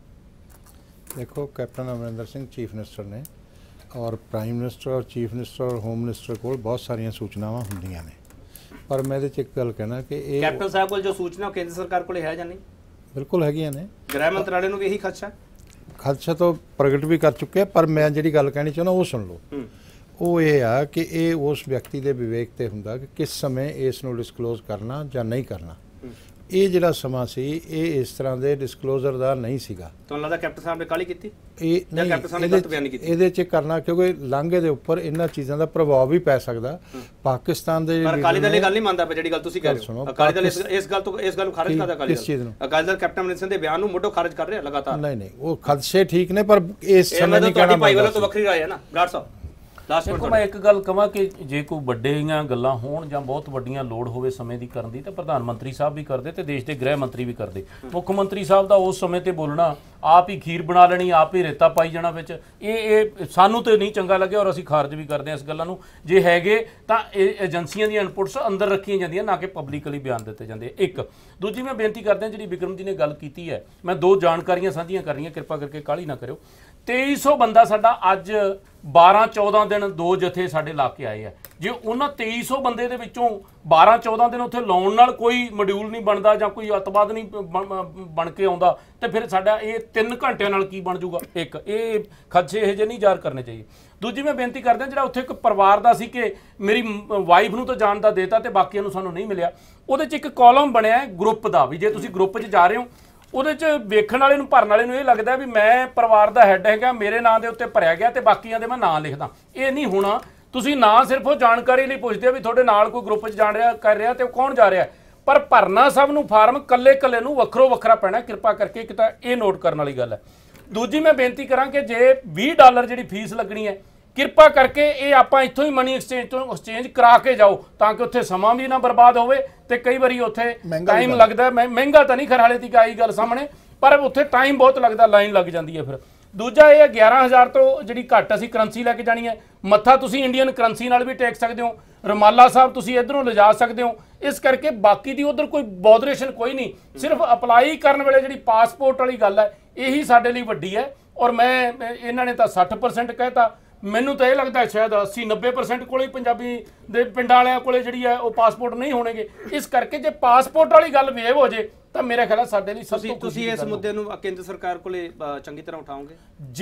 ਦੇਖੋ, captain Amarinder Singh chief minister ਨੇ ਔਰ ਪ੍ਰਾਈਮ ਮਿਨਿਸਟਰ ਔਰ ਚੀਫ ਮਿਨਿਸਟਰ ਔਰ ਹੋਮ ਮਿਨਿਸਟਰ ਕੋਲ ਬਹੁਤ ਸਾਰੀਆਂ ਸੂਚਨਾਵਾਂ ਹੁੰਦੀਆਂ ਨੇ, ਪਰ ਮੈਂ ਇਹਦੇ 'ਚ ਇੱਕ ਗੱਲ ਕਹਿਣਾ ਕਿ ਇਹ ਕੈਪਟਨ ਸਾਹਿਬ ਕੋਲ ਜੋ ਸੂਚਨਾ ਕੇਂਦਰ ਸਰਕਾਰ ਕੋਲ ਹੈ ਜਾਂ ਨਹੀਂ? ਬਿਲਕੁਲ ਹੈਗੀਆਂ ਨੇ। ਗ੍ਰਹਿ ਮੰਤਰਾਲੇ ਨੂੰ ਵੀ ਇਹੀ ਖਦਸ਼ਾ ਖਦਸ਼ਾ ਤਾਂ ਪ੍ਰਗਟ ਵੀ ਕਰ ਚੁੱਕੇ, ਪਰ ਮੈਂ ਜਿਹੜੀ ਗੱਲ ਕਹਿਣੀ ਚਾਹੁੰਦਾ ਉਹ ਸੁਣ ਲਓ। ਉਹ ਇਹ ਆ ਕਿ ਇਹ ਉਸ ਵਿਅਕਤੀ ਦੇ ਵਿਵੇਕ ਤੇ ਹੁੰਦਾ ਕਿ ਕਿਸ ਸਮੇਂ ਇਸ ਨੂੰ ਡਿਸਕਲੋਜ਼ ਕਰਨਾ ਜਾਂ ਨਹੀਂ ਕਰਨਾ। ਇਹ ਜਿਹੜਾ ਸਮਾਂ ਸੀ ਇਹ ਇਸ ਤਰ੍ਹਾਂ ਦੇ ਡਿਸਕਲੋਜ਼ਰ ਦਾ ਨਹੀਂ ਸੀਗਾ। ਤੁਹਾਨੂੰ ਲੱਗਦਾ ਕੈਪਟਨ ਸਾਹਿਬ ਨੇ ਕਾਹਲੀ ਕੀਤੀ? ਇਹ ਨਹੀਂ, ਇਹਦੇ 'ਚ ਕਰਨਾ, ਕਿਉਂਕਿ ਲਾਂਘੇ ਦੇ ਉੱਪਰ ਇਹਨਾਂ ਚੀਜ਼ਾਂ ਦਾ ਪ੍ਰਭਾਵ ਵੀ ਪੈ ਸਕਦਾ। ਪਾਕਿਸਤਾਨ ਦੇ ਪਰ ਅਕਾਲੀ ਦਲ ਇਹ ਗੱਲ ਨਹੀਂ ਮੰਨਦਾ ਪਿਆ ਜਿਹੜੀ ਗੱਲ ਤੁਸੀਂ ਕਹਿ ਰਹੇ ਹੋ। ਅਕਾਲੀ ਦਲ ਇਸ ਗੱਲ ਤੋਂ ਇਸ ਗੱਲ ਨੂੰ ਖਾਰਜ ਕਰਦਾ। ਅਕਾਲੀ ਦਲ ਅਕਾਲੀ ਦਲ ਕੈਪਟਨ ਅਮਰਿੰਦਰ ਸਿੰਘ ਦੇ ਬਿਆਨ ਨੂੰ ਮੁੱਢੋਂ ਖਾਰਜ ਕਰ ਰਿਹਾ ਲਗਾਤਾਰ। ਨਹੀਂ ਨਹੀਂ, ਉਹ ਖਦਸ਼ੇ ਠੀਕ ਨੇ, ਪਰ ਇਸ ਸਮੇਂ ਨਹੀਂ ਕਹਿਣਾ। ਭਾਈ ਵੱਲੋਂ ਤਾਂ ਵੱਖਰੀ ਰਾਏ ਹੈ ਨਾ ਬਰਾੜ ਸਾਹਿਬ। ਦੇਖੋ, ਮੈਂ ਇੱਕ ਗੱਲ ਕਹਾਂ ਕਿ ਜੇ ਕੋਈ ਵੱਡੀਆਂ ਗੱਲਾਂ ਹੋਣ ਜਾਂ ਬਹੁਤ ਵੱਡੀਆਂ ਲੋੜ ਹੋਵੇ ਸਮੇਂ ਦੀ ਕਰਨ ਦੀ, ਤਾਂ ਪ੍ਰਧਾਨ ਮੰਤਰੀ ਸਾਹਿਬ ਵੀ ਕਰਦੇ ਤੇ ਦੇਸ਼ ਦੇ ਗ੍ਰਹਿ ਮੰਤਰੀ ਵੀ ਕਰਦੇ। ਮੁੱਖ ਮੰਤਰੀ ਸਾਹਿਬ ਦਾ ਉਸ ਸਮੇਂ ਤੇ ਬੋਲਣਾ, ਆਪ ਹੀ ਖੀਰ ਬਣਾ ਲੈਣੀ, ਆਪ ਹੀ ਰੇਤਾ ਪਾਈ ਜਾਣਾ ਵਿੱਚ, ਇਹ ਇਹ ਸਾਨੂੰ ਤੇ ਨਹੀਂ ਚੰਗਾ ਲੱਗਿਆ ਔਰ ਅਸੀਂ ਖਾਰਜ ਵੀ ਕਰਦੇ ਹਾਂ ਇਸ ਗੱਲਾਂ ਨੂੰ। ਜੇ ਹੈਗੇ ਤਾਂ ਇਹ ਏਜੰਸੀਆਂ ਦੀਆਂ ਇਨਪੁਟਸ ਅੰਦਰ ਰੱਖੀਆਂ ਜਾਂਦੀਆਂ, ਨਾ ਕਿ ਪਬਲਿਕਲੀ ਬਿਆਨ ਦਿੱਤੇ ਜਾਂਦੇ। ਇੱਕ ਦੂਜੀ ਮੈਂ ਬੇਨਤੀ ਕਰਦਾ, ਜਿਹੜੀ ਵਿਕਰਮ ਜੀ ਨੇ ਗੱਲ ਕੀਤੀ ਹੈ, ਮੈਂ ਦੋ ਜਾਣਕਾਰੀਆਂ ਸਾਂਝੀਆਂ ਕਰ ਰਹੀਆਂ, ਕਿਰਪਾ ਕਰਕੇ ਕਾਹਲੀ ਨਾ ਕਰਿਓ। ਤੇਈ ਸੌ ਬੰਦਾ ਸਾਡਾ ਅੱਜ ਬਾਰਾਂ ਚੌਦਾਂ ਦਿਨ ਦੋ ਜਥੇ ਸਾਡੇ ਇਲਾਕੇ ਆਏ ਆ। ਜੇ ਉਹਨਾਂ ਤੇਈ ਸੌ ਬੰਦੇ ਦੇ ਵਿੱਚੋਂ ਬਾਰਾਂ ਚੌਦਾਂ ਦਿਨ ਉੱਥੇ ਲਾਉਣ ਨਾਲ ਕੋਈ ਮੋਡਿਊਲ ਨਹੀਂ ਬਣਦਾ ਜਾਂ ਕੋਈ ਅੱਤਵਾਦ ਨਹੀਂ ਬਣ ਕੇ ਆਉਂਦਾ, ਤੇ ਫਿਰ ਸਾਡਾ ਇਹ ਤਿੰਨ ਘੰਟਿਆਂ ਨਾਲ ਕੀ ਬਣ ਜਾਊਗਾ? ਇੱਕ ਇਹ ਖਦਸ਼ੇ ਇਹ ਜਿਹੇ ਨਹੀਂ ਜ਼ਾਹਰ ਕਰਨੇ ਚਾਹੀਏ। ਦੂਜੀ ਮੈਂ ਬੇਨਤੀ ਕਰਦਾ, ਜਿਹੜਾ ਉੱਥੇ ਇੱਕ ਪਰਿਵਾਰ ਦਾ ਸੀ ਕਿ ਮੇਰੀ ਵਾਈਫ ਨੂੰ ਤਾਂ ਜਾਣ ਦਾ ਦੇਤਾ ਤੇ ਬਾਕੀਆਂ ਨੂੰ ਸਾਨੂੰ ਨਹੀਂ ਮਿਲਿਆ, ਉਹਦੇ 'ਚ ਇੱਕ ਕਾਲਮ ਬਣਿਆ ਗਰੁੱਪ ਦਾ, ਵੀ ਜੇ ਤੁਸੀਂ ਗਰੁੱਪ 'ਚ ਜਾ ਰਹੇ ਹੋ, ਉਹਦੇ 'ਚ ਵੇਖਣ ਵਾਲੇ ਨੂੰ ਭਰਨ ਵਾਲੇ ਨੂੰ ਇਹ ਲੱਗਦਾ ਵੀ ਮੈਂ ਪਰਿਵਾਰ ਦਾ ਹੈੱਡ ਹੈਗਾ, ਮੇਰੇ ਨਾਂ ਦੇ ਉੱਤੇ ਭਰਿਆ ਗਿਆ ਤੇ ਬਾਕੀਆਂ ਦੇ ਮੈਂ ਨਾਂ ਲਿਖਦਾ। ਇਹ ਨਹੀਂ ਹੋਣਾ। ਤੁਸੀਂ ਨਾਂ ਸਿਰਫ ਉਹ ਜਾਣਕਾਰੀ ਲਈ ਪੁੱਛਦੇ ਹੋ ਵੀ ਤੁਹਾਡੇ ਨਾਲ ਕੋਈ ਗਰੁੱਪ 'ਚ ਜਾਣ ਰਿਹਾ ਕਰ ਰਿਹਾ ਤੇ ਉਹ ਕੌਣ ਜਾ ਰਿਹਾ, ਪਰ ਭਰਨਾ ਸਭ ਨੂੰ ਫਾਰਮ ਕੱਲੇ ਕੱਲੇ ਨੂੰ ਵੱਖਰੋ ਵੱਖਰਾ ਪੈਣਾ। ਕਿਰਪਾ ਕਰਕੇ ਇੱਕ ਤਾਂ ਇਹ ਨੋਟ ਕਰਨ ਵਾਲੀ ਗੱਲ ਹੈ। ਦੂਜੀ ਮੈਂ ਬੇਨਤੀ ਕਰਾਂ ਕਿ ਜੇ ਵੀਹ ਡਾਲਰ ਜਿਹੜੀ ਫੀਸ ਲੱਗਣੀ ਹੈ, ਕਿਰਪਾ ਕਰਕੇ ਇਹ ਆਪਾਂ ਇੱਥੋਂ ਹੀ ਮਨੀ ਐਕਸਚੇਂਜ ਤੋਂ ਐਕਸਚੇਂਜ ਕਰਾ ਕੇ ਜਾਓ, ਤਾਂ ਕਿ ਉੱਥੇ ਸਮਾਂ ਵੀ ਨਾ ਬਰਬਾਦ ਹੋਵੇ ਤੇ ਕਈ ਵਾਰੀ ਉੱਥੇ ਟਾਈਮ ਲੱਗਦਾ। ਮਹਿੰਗਾ ਤਾਂ ਨਹੀਂ ਖਰ ਹਾਲੇ ਤੱਕ ਆਈ ਗੱਲ ਸਾਹਮਣੇ, ਪਰ ਉੱਥੇ ਟਾਈਮ ਬਹੁਤ ਲੱਗਦਾ, ਲਾਈਨ ਲੱਗ ਜਾਂਦੀ ਹੈ। ਫਿਰ ਦੂਜਾ ਇਹ ਗਿਆਰਾਂ ਹਜ਼ਾਰ ਤੋਂ ਜਿਹੜੀ ਘੱਟ ਅਸੀਂ ਕਰੰਸੀ ਲੈ ਕੇ ਜਾਣੀ ਹੈ। ਮੱਥਾ ਤੁਸੀਂ ਇੰਡੀਅਨ ਕਰੰਸੀ ਨਾਲ ਵੀ ਟੇਕ ਸਕਦੇ ਹੋ, ਰਮਾਲਾ ਸਾਹਿਬ ਤੁਸੀਂ ਇਧਰੋਂ ਲਿਜਾ ਸਕਦੇ ਹੋ। ਇਸ ਕਰਕੇ ਬਾਕੀ ਦੀ ਉਧਰ ਕੋਈ ਬੋਦਰੇਸ਼ਨ ਕੋਈ ਨਹੀਂ, ਸਿਰਫ ਅਪਲਾਈ ਕਰਨ ਵੇਲੇ ਜਿਹੜੀ ਪਾਸਪੋਰਟ ਵਾਲੀ ਗੱਲ ਹੈ ਇਹੀ ਸਾਡੇ ਲਈ ਵੱਡੀ ਹੈ। ਔਰ ਮੈਂ ਇਹਨਾਂ ਨੇ ਤਾਂ ਸੱਠ ਪਰਸੈਂਟ ਕਹਿਤਾ, ਮੈਨੂੰ ਤਾਂ ਇਹ ਲੱਗਦਾ ਸ਼ਾਇਦ ਅੱਸੀ ਨੱਬੇ ਪਰਸੈਂਟ ਕੋਲੇ ਪੰਜਾਬੀ ਦੇ ਪਿੰਡਾਂ ਵਾਲਿਆਂ ਕੋਲੇ ਜਿਹੜੀ ਹੈ ਉਹ ਪਾਸਪੋਰਟ ਨਹੀਂ ਹੋਣਗੇ। ਇਸ ਕਰਕੇ ਜੇ ਪਾਸਪੋਰਟ ਵਾਲੀ ਗੱਲ ਵੇਵ ਹੋ ਜੇ ਤਾਂ ਮੇਰਾ ਖਿਆਲ ਹੈ ਸਾਡੇ ਲਈ ਸਭ ਤੋਂ ਤੁਸੀਂ ਇਸ ਮੁੱਦੇ ਨੂੰ ਕੇਂਦਰ ਸਰਕਾਰ ਕੋਲੇ ਚੰਗੀ ਤਰ੍ਹਾਂ ਉਠਾਓਗੇ?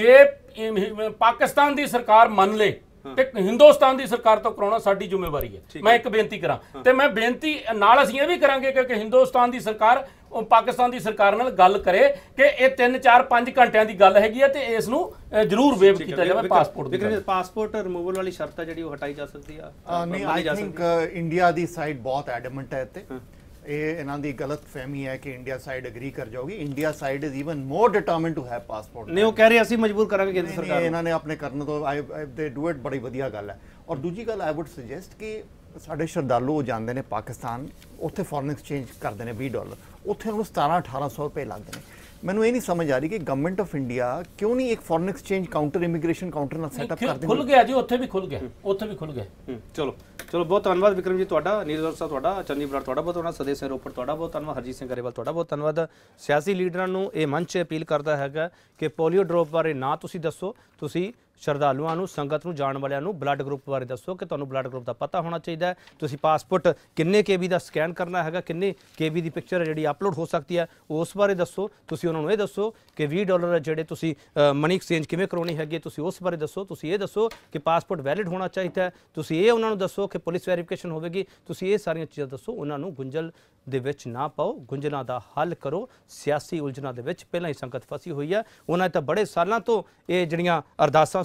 ਜੇ ਪਾਕਿਸਤਾਨ ਦੀ ਸਰਕਾਰ ਮੰਨ ਲੇ ਤੇ ਹਿੰਦੁਸਤਾਨ ਦੀ ਸਰਕਾਰ ਤੋਂ ਕਰਾਉਣਾ ਸਾਡੀ ਜ਼ਿੰਮੇਵਾਰੀ ਹੈ। ਮੈਂ ਇੱਕ ਬੇਨਤੀ ਕਰਾਂ ਤੇ ਮੈਂ ਬੇਨਤੀ ਨਾਲ ਅਸੀਂ ਇਹ ਵੀ ਕਰਾਂਗੇ ਕਿ ਹਿੰਦੁਸਤਾਨ ਦੀ ਸਰਕਾਰ ਪਾਕਿਸਤਾਨ ਦੀ ਸਰਕਾਰ ਨਾਲ ਗੱਲ ਕਰੇ ਕਿ ਇਹ ਤਿੰਨ ਚਾਰ ਪੰਜ ਘੰਟਿਆਂ ਦੀ ਗੱਲ ਹੈਗੀ ਹੈ ਤੇ ਇਸ ਨੂੰ ਜ਼ਰੂਰ ਵੇਵ ਕੀਤਾ ਜਾਵੇ। ਪਾਸਪੋਰਟ ਦੀ ਪਾਸਪੋਰਟ ਰਿਮੂਵਲ ਵਾਲੀ ਸ਼ਰਤ ਹੈ ਜਿਹੜੀ ਉਹ ਹਟਾਈ ਜਾ ਸਕਦੀ ਆ? ਨਹੀਂ, ਆਈ ਥਿੰਕ ਇੰਡੀਆ ਦੀ ਸਾਈਡ ਬਹੁਤ ਐਡਮੈਂਟ ਹੈ ਤੇ ਇਹ ਇਹਨਾਂ ਦੀ ਗਲਤ ਫਹਿਮੀ ਹੈ ਕਿ ਇੰਡੀਆ ਸਾਈਡ ਐਗਰੀ ਕਰ ਜਾਊਗੀ। India side is even more determined to have passport. ਨਹੀਂ, ਉਹ ਕਹਿ ਰਹੇ ਅਸੀਂ ਮਜਬੂਰ ਕਰਾਂਗੇ ਕੇਂਦਰ ਸਰਕਾਰ ਨੂੰ। ਇਹਨਾਂ ਨੇ ਆਪਣੇ ਕਰਨ ਤੋਂ ਆਈ ਦੇ ਡੂ ਇਟ, ਬੜੀ ਵਧੀਆ ਗੱਲ ਹੈ। ਔਰ ਦੂਜੀ ਗੱਲ ਆਈ ਵੁੱਡ ਸੁਜੈਸਟ ਕਿ ਸਾਡੇ ਸ਼ਰਧਾਲੂ ਜਾਂਦੇ ਨੇ ਪਾਕਿਸਤਾਨ, ਉੱਥੇ ਫੋਰਨ ਐਕਸਚੇਂਜ ਕਰਦੇ ਨੇ ਵੀਹ ਡਾਲਰ, ਉੱਥੇ ਉਹਨੂੰ ਸਤਾਰਾਂ ਅਠਾਰਾਂ ਸੌ ਰੁਪਏ ਲੱਗਦੇ ਨੇ। ਮੈਨੂੰ ਇਹ ਨਹੀਂ ਸਮਝ ਆ ਰਹੀ ਕਿ ਗਵਰਨਮੈਂਟ ਆਫ ਇੰਡੀਆ ਕਿਉਂ ਨਹੀਂ ਇੱਕ foreign exchange counter, immigration counter ਨਾਲ ਸੈਟਅਪ ਕਰਦੇ? ਖੁੱਲ ਗਿਆ ਜੀ, ਉੱਥੇ ਵੀ ਖੁੱਲ ਗਿਆ, ਉੱਥੇ ਵੀ ਖੁੱਲ ਗਿਆ। ਚਲੋ ਚਲੋ, ਬਹੁਤ ਧੰਨਵਾਦ ਵਿਕਰਮ ਜੀ ਤੁਹਾਡਾ, ਨੀਰਜ ਸਾਹਿਬ ਤੁਹਾਡਾ, ਚੰਨੀ ਬਰਾੜ ਤੁਹਾਡਾ ਬਹੁਤ ਧੰਨਵਾਦ, ਸਦੇ ਸਿੰਘ ਰੋਪੜ ਤੁਹਾਡਾ ਬਹੁਤ ਧੰਨਵਾਦ, ਹਰਜੀਤ ਸਿੰਘ ਗਰੇਵਾਲ ਤੁਹਾਡਾ ਬਹੁਤ ਧੰਨਵਾਦ। ਸਿਆਸੀ ਲੀਡਰਾਂ ਨੂੰ ਇਹ ਮੰਚ ਅਪੀਲ ਕਰਦਾ ਹੈਗਾ ਕਿ ਪੋਲੀਓ ਡ੍ਰੌਪ ਬਾਰੇ ਨਾ ਤੁਸੀਂ ਦੱਸੋ, ਤੁਸੀਂ ਸ਼ਰਧਾਲੂਆਂ ਨੂੰ, ਸੰਗਤ ਨੂੰ, ਜਾਣ ਵਾਲਿਆਂ ਨੂੰ ਬਲੱਡ ਗਰੁੱਪ ਬਾਰੇ ਦੱਸੋ ਕਿ ਤੁਹਾਨੂੰ ਬਲੱਡ ਗਰੁੱਪ ਦਾ ਪਤਾ ਹੋਣਾ ਚਾਹੀਦਾ ਹੈ। ਤੁਸੀਂ ਪਾਸਪੋਰਟ ਕਿੰਨੇ ਕੇਬੀ ਦਾ ਸਕੈਨ ਕਰਨਾ ਹੈਗਾ, ਕਿੰਨੇ ਕੇਬੀ ਦੀ ਪਿਕਚਰ ਜਿਹੜੀ ਅਪਲੋਡ ਹੋ ਸਕਦੀ ਹੈ ਉਸ ਬਾਰੇ ਦੱਸੋ। ਤੁਸੀਂ ਉਹਨਾਂ ਨੂੰ ਇਹ ਦੱਸੋ ਕਿ ਵੀਹ ਡਾਲਰ ਜਿਹੜੇ ਤੁਸੀਂ ਮਨੀ ਐਕਸਚੇਂਜ ਕਿਵੇਂ ਕਰਾਉਣੀ ਹੈਗੀ, ਤੁਸੀਂ ਉਸ ਬਾਰੇ ਦੱਸੋ। ਤੁਸੀਂ ਇਹ ਦੱਸੋ ਕਿ ਪਾਸਪੋਰਟ ਵੈਲਿਡ ਹੋਣਾ ਚਾਹੀਦਾ ਹੈ। ਤੁਸੀਂ ਇਹ ਉਹਨਾਂ ਨੂੰ ਦੱਸੋ ਕਿ ਪੁਲਿਸ ਵੈਰੀਫਿਕੇਸ਼ਨ ਹੋਵੇਗੀ। ਤੁਸੀਂ ਇਹ ਸਾਰੀਆਂ ਚੀਜ਼ਾਂ ਦੱਸੋ, ਉਹਨਾਂ ਨੂੰ ਗੁੰਝਲ ਦੇ ਵਿੱਚ ਨਾ ਪਾਓ, ਗੁੰਝਲਾਂ ਦਾ ਹੱਲ ਕਰੋ। ਸਿਆਸੀ ਉਲਝਣਾਂ ਦੇ ਵਿੱਚ ਪਹਿਲਾਂ ਹੀ ਸੰਗਤ ਫਸੀ ਹੋਈ ਹੈ, ਉਹਨਾਂ ਤਾਂ ਬੜੇ ਸਾਲਾਂ ਤੋਂ ਇਹ ਜਿਹੜੀਆਂ ਅਰਦਾਸਾਂ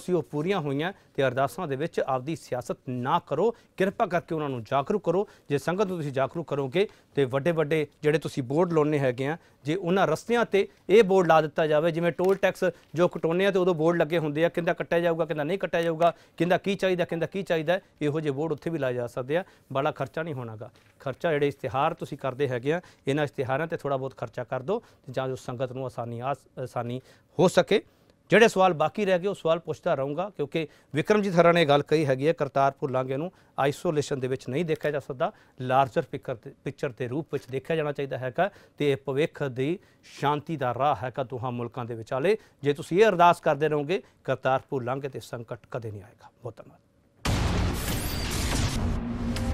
ਸੀ ਉਹ ਪੂਰੀਆਂ ਹੋਈਆਂ ਤੇ ਅਰਦਾਸਾਂ ਦੇ ਵਿੱਚ ਆਪਦੀ ਸਿਆਸਤ ਨਾ ਕਰੋ, ਕਿਰਪਾ ਕਰਕੇ ਉਹਨਾਂ ਨੂੰ ਜਾਗਰੂਕ ਕਰੋ। ਜੇ ਸੰਗਤ ਨੂੰ ਤੁਸੀਂ ਜਾਗਰੂਕ ਕਰੋਗੇ ਤੇ ਵੱਡੇ ਵੱਡੇ ਜਿਹੜੇ ਤੁਸੀਂ ਬੋਰਡ ਲਾਉਣੇ ਹੈਗੇ ਆ, ਜੇ ਉਹਨਾਂ ਰਸਤਿਆਂ ਤੇ ਇਹ ਬੋਰਡ ਲਾ ਦਿੱਤਾ ਜਾਵੇ, ਜਿਵੇਂ ਟੋਲ ਟੈਕਸ ਜੋ ਕਟਾਉਂਦੇ ਆ ਤੇ ਉਦੋਂ ਬੋਰਡ ਲੱਗੇ ਹੁੰਦੇ ਆ, ਕਹਿੰਦਾ ਕੱਟਿਆ ਜਾਊਗਾ, ਕਹਿੰਦਾ ਨਹੀਂ ਕੱਟਿਆ ਜਾਊਗਾ, ਕਹਿੰਦਾ ਕੀ ਚਾਹੀਦਾ, ਕਹਿੰਦਾ ਕੀ ਚਾਹੀਦਾ, ਇਹੋ ਜਿਹੇ ਬੋਰਡ ਉੱਥੇ ਵੀ ਲਾਏ ਜਾ ਸਕਦੇ ਆ। ਬੜਾ ਖਰਚਾ ਨਹੀਂ ਹੋਣਾਗਾ। ਖਰਚਾ ਜਿਹੜੇ ਇਸ਼ਤਿਹਾਰ ਤੁਸੀਂ ਕਰਦੇ ਹੈਗੇ ਆ, ਇਹਨਾਂ ਇਸ਼ਤਿਹਾਰਾਂ ਤੇ ਥੋੜਾ ਬਹੁਤ ਖਰਚਾ ਕਰ ਦਿਓ ਜਾਂ ਜੋ ਸੰਗਤ ਨੂੰ ਆਸਾਨੀ ਆਸਾਨੀ ਹੋ ਸਕੇ। ਜਿਹੜੇ ਸਵਾਲ ਬਾਕੀ ਰਹਿ ਗਏ ਉਹ ਸਵਾਲ ਪੁੱਛਦਾ ਰਹੂੰਗਾ, ਕਿਉਂਕਿ ਵਿਕਰਮਜੀਤ ਹਰਾਂ ਨੇ ਗੱਲ ਕਹੀ ਹੈਗੀ ਹੈ ਕਰਤਾਰਪੁਰ ਲਾਂਘੇ ਨੂੰ ਆਈਸੋਲੇਸ਼ਨ ਦੇ ਵਿੱਚ ਨਹੀਂ ਦੇਖਿਆ ਜਾ ਸਕਦਾ, ਲਾਰਜਰ ਪਿਕਰ ਪਿਕਚਰ ਦੇ ਰੂਪ ਵਿੱਚ ਦੇਖਿਆ ਜਾਣਾ ਚਾਹੀਦਾ ਹੈਗਾ ਤੇ ਇਹ ਭਵਿੱਖ ਦੀ ਸ਼ਾਂਤੀ ਦਾ ਰਾਹ ਹੈਗਾ ਦੋਹਾਂ ਮੁਲਕਾਂ ਦੇ ਵਿਚਾਲੇ। ਜੇ ਤੁਸੀਂ ਇਹ ਅਰਦਾਸ ਕਰਦੇ ਰਹੋਗੇ ਕਰਤਾਰਪੁਰ ਲਾਂਘੇ ਤੇ ਸੰਕਟ ਕਦੇ ਨਹੀਂ ਆਏਗਾ। ਬਹੁਤ ਧੰਨਵਾਦ।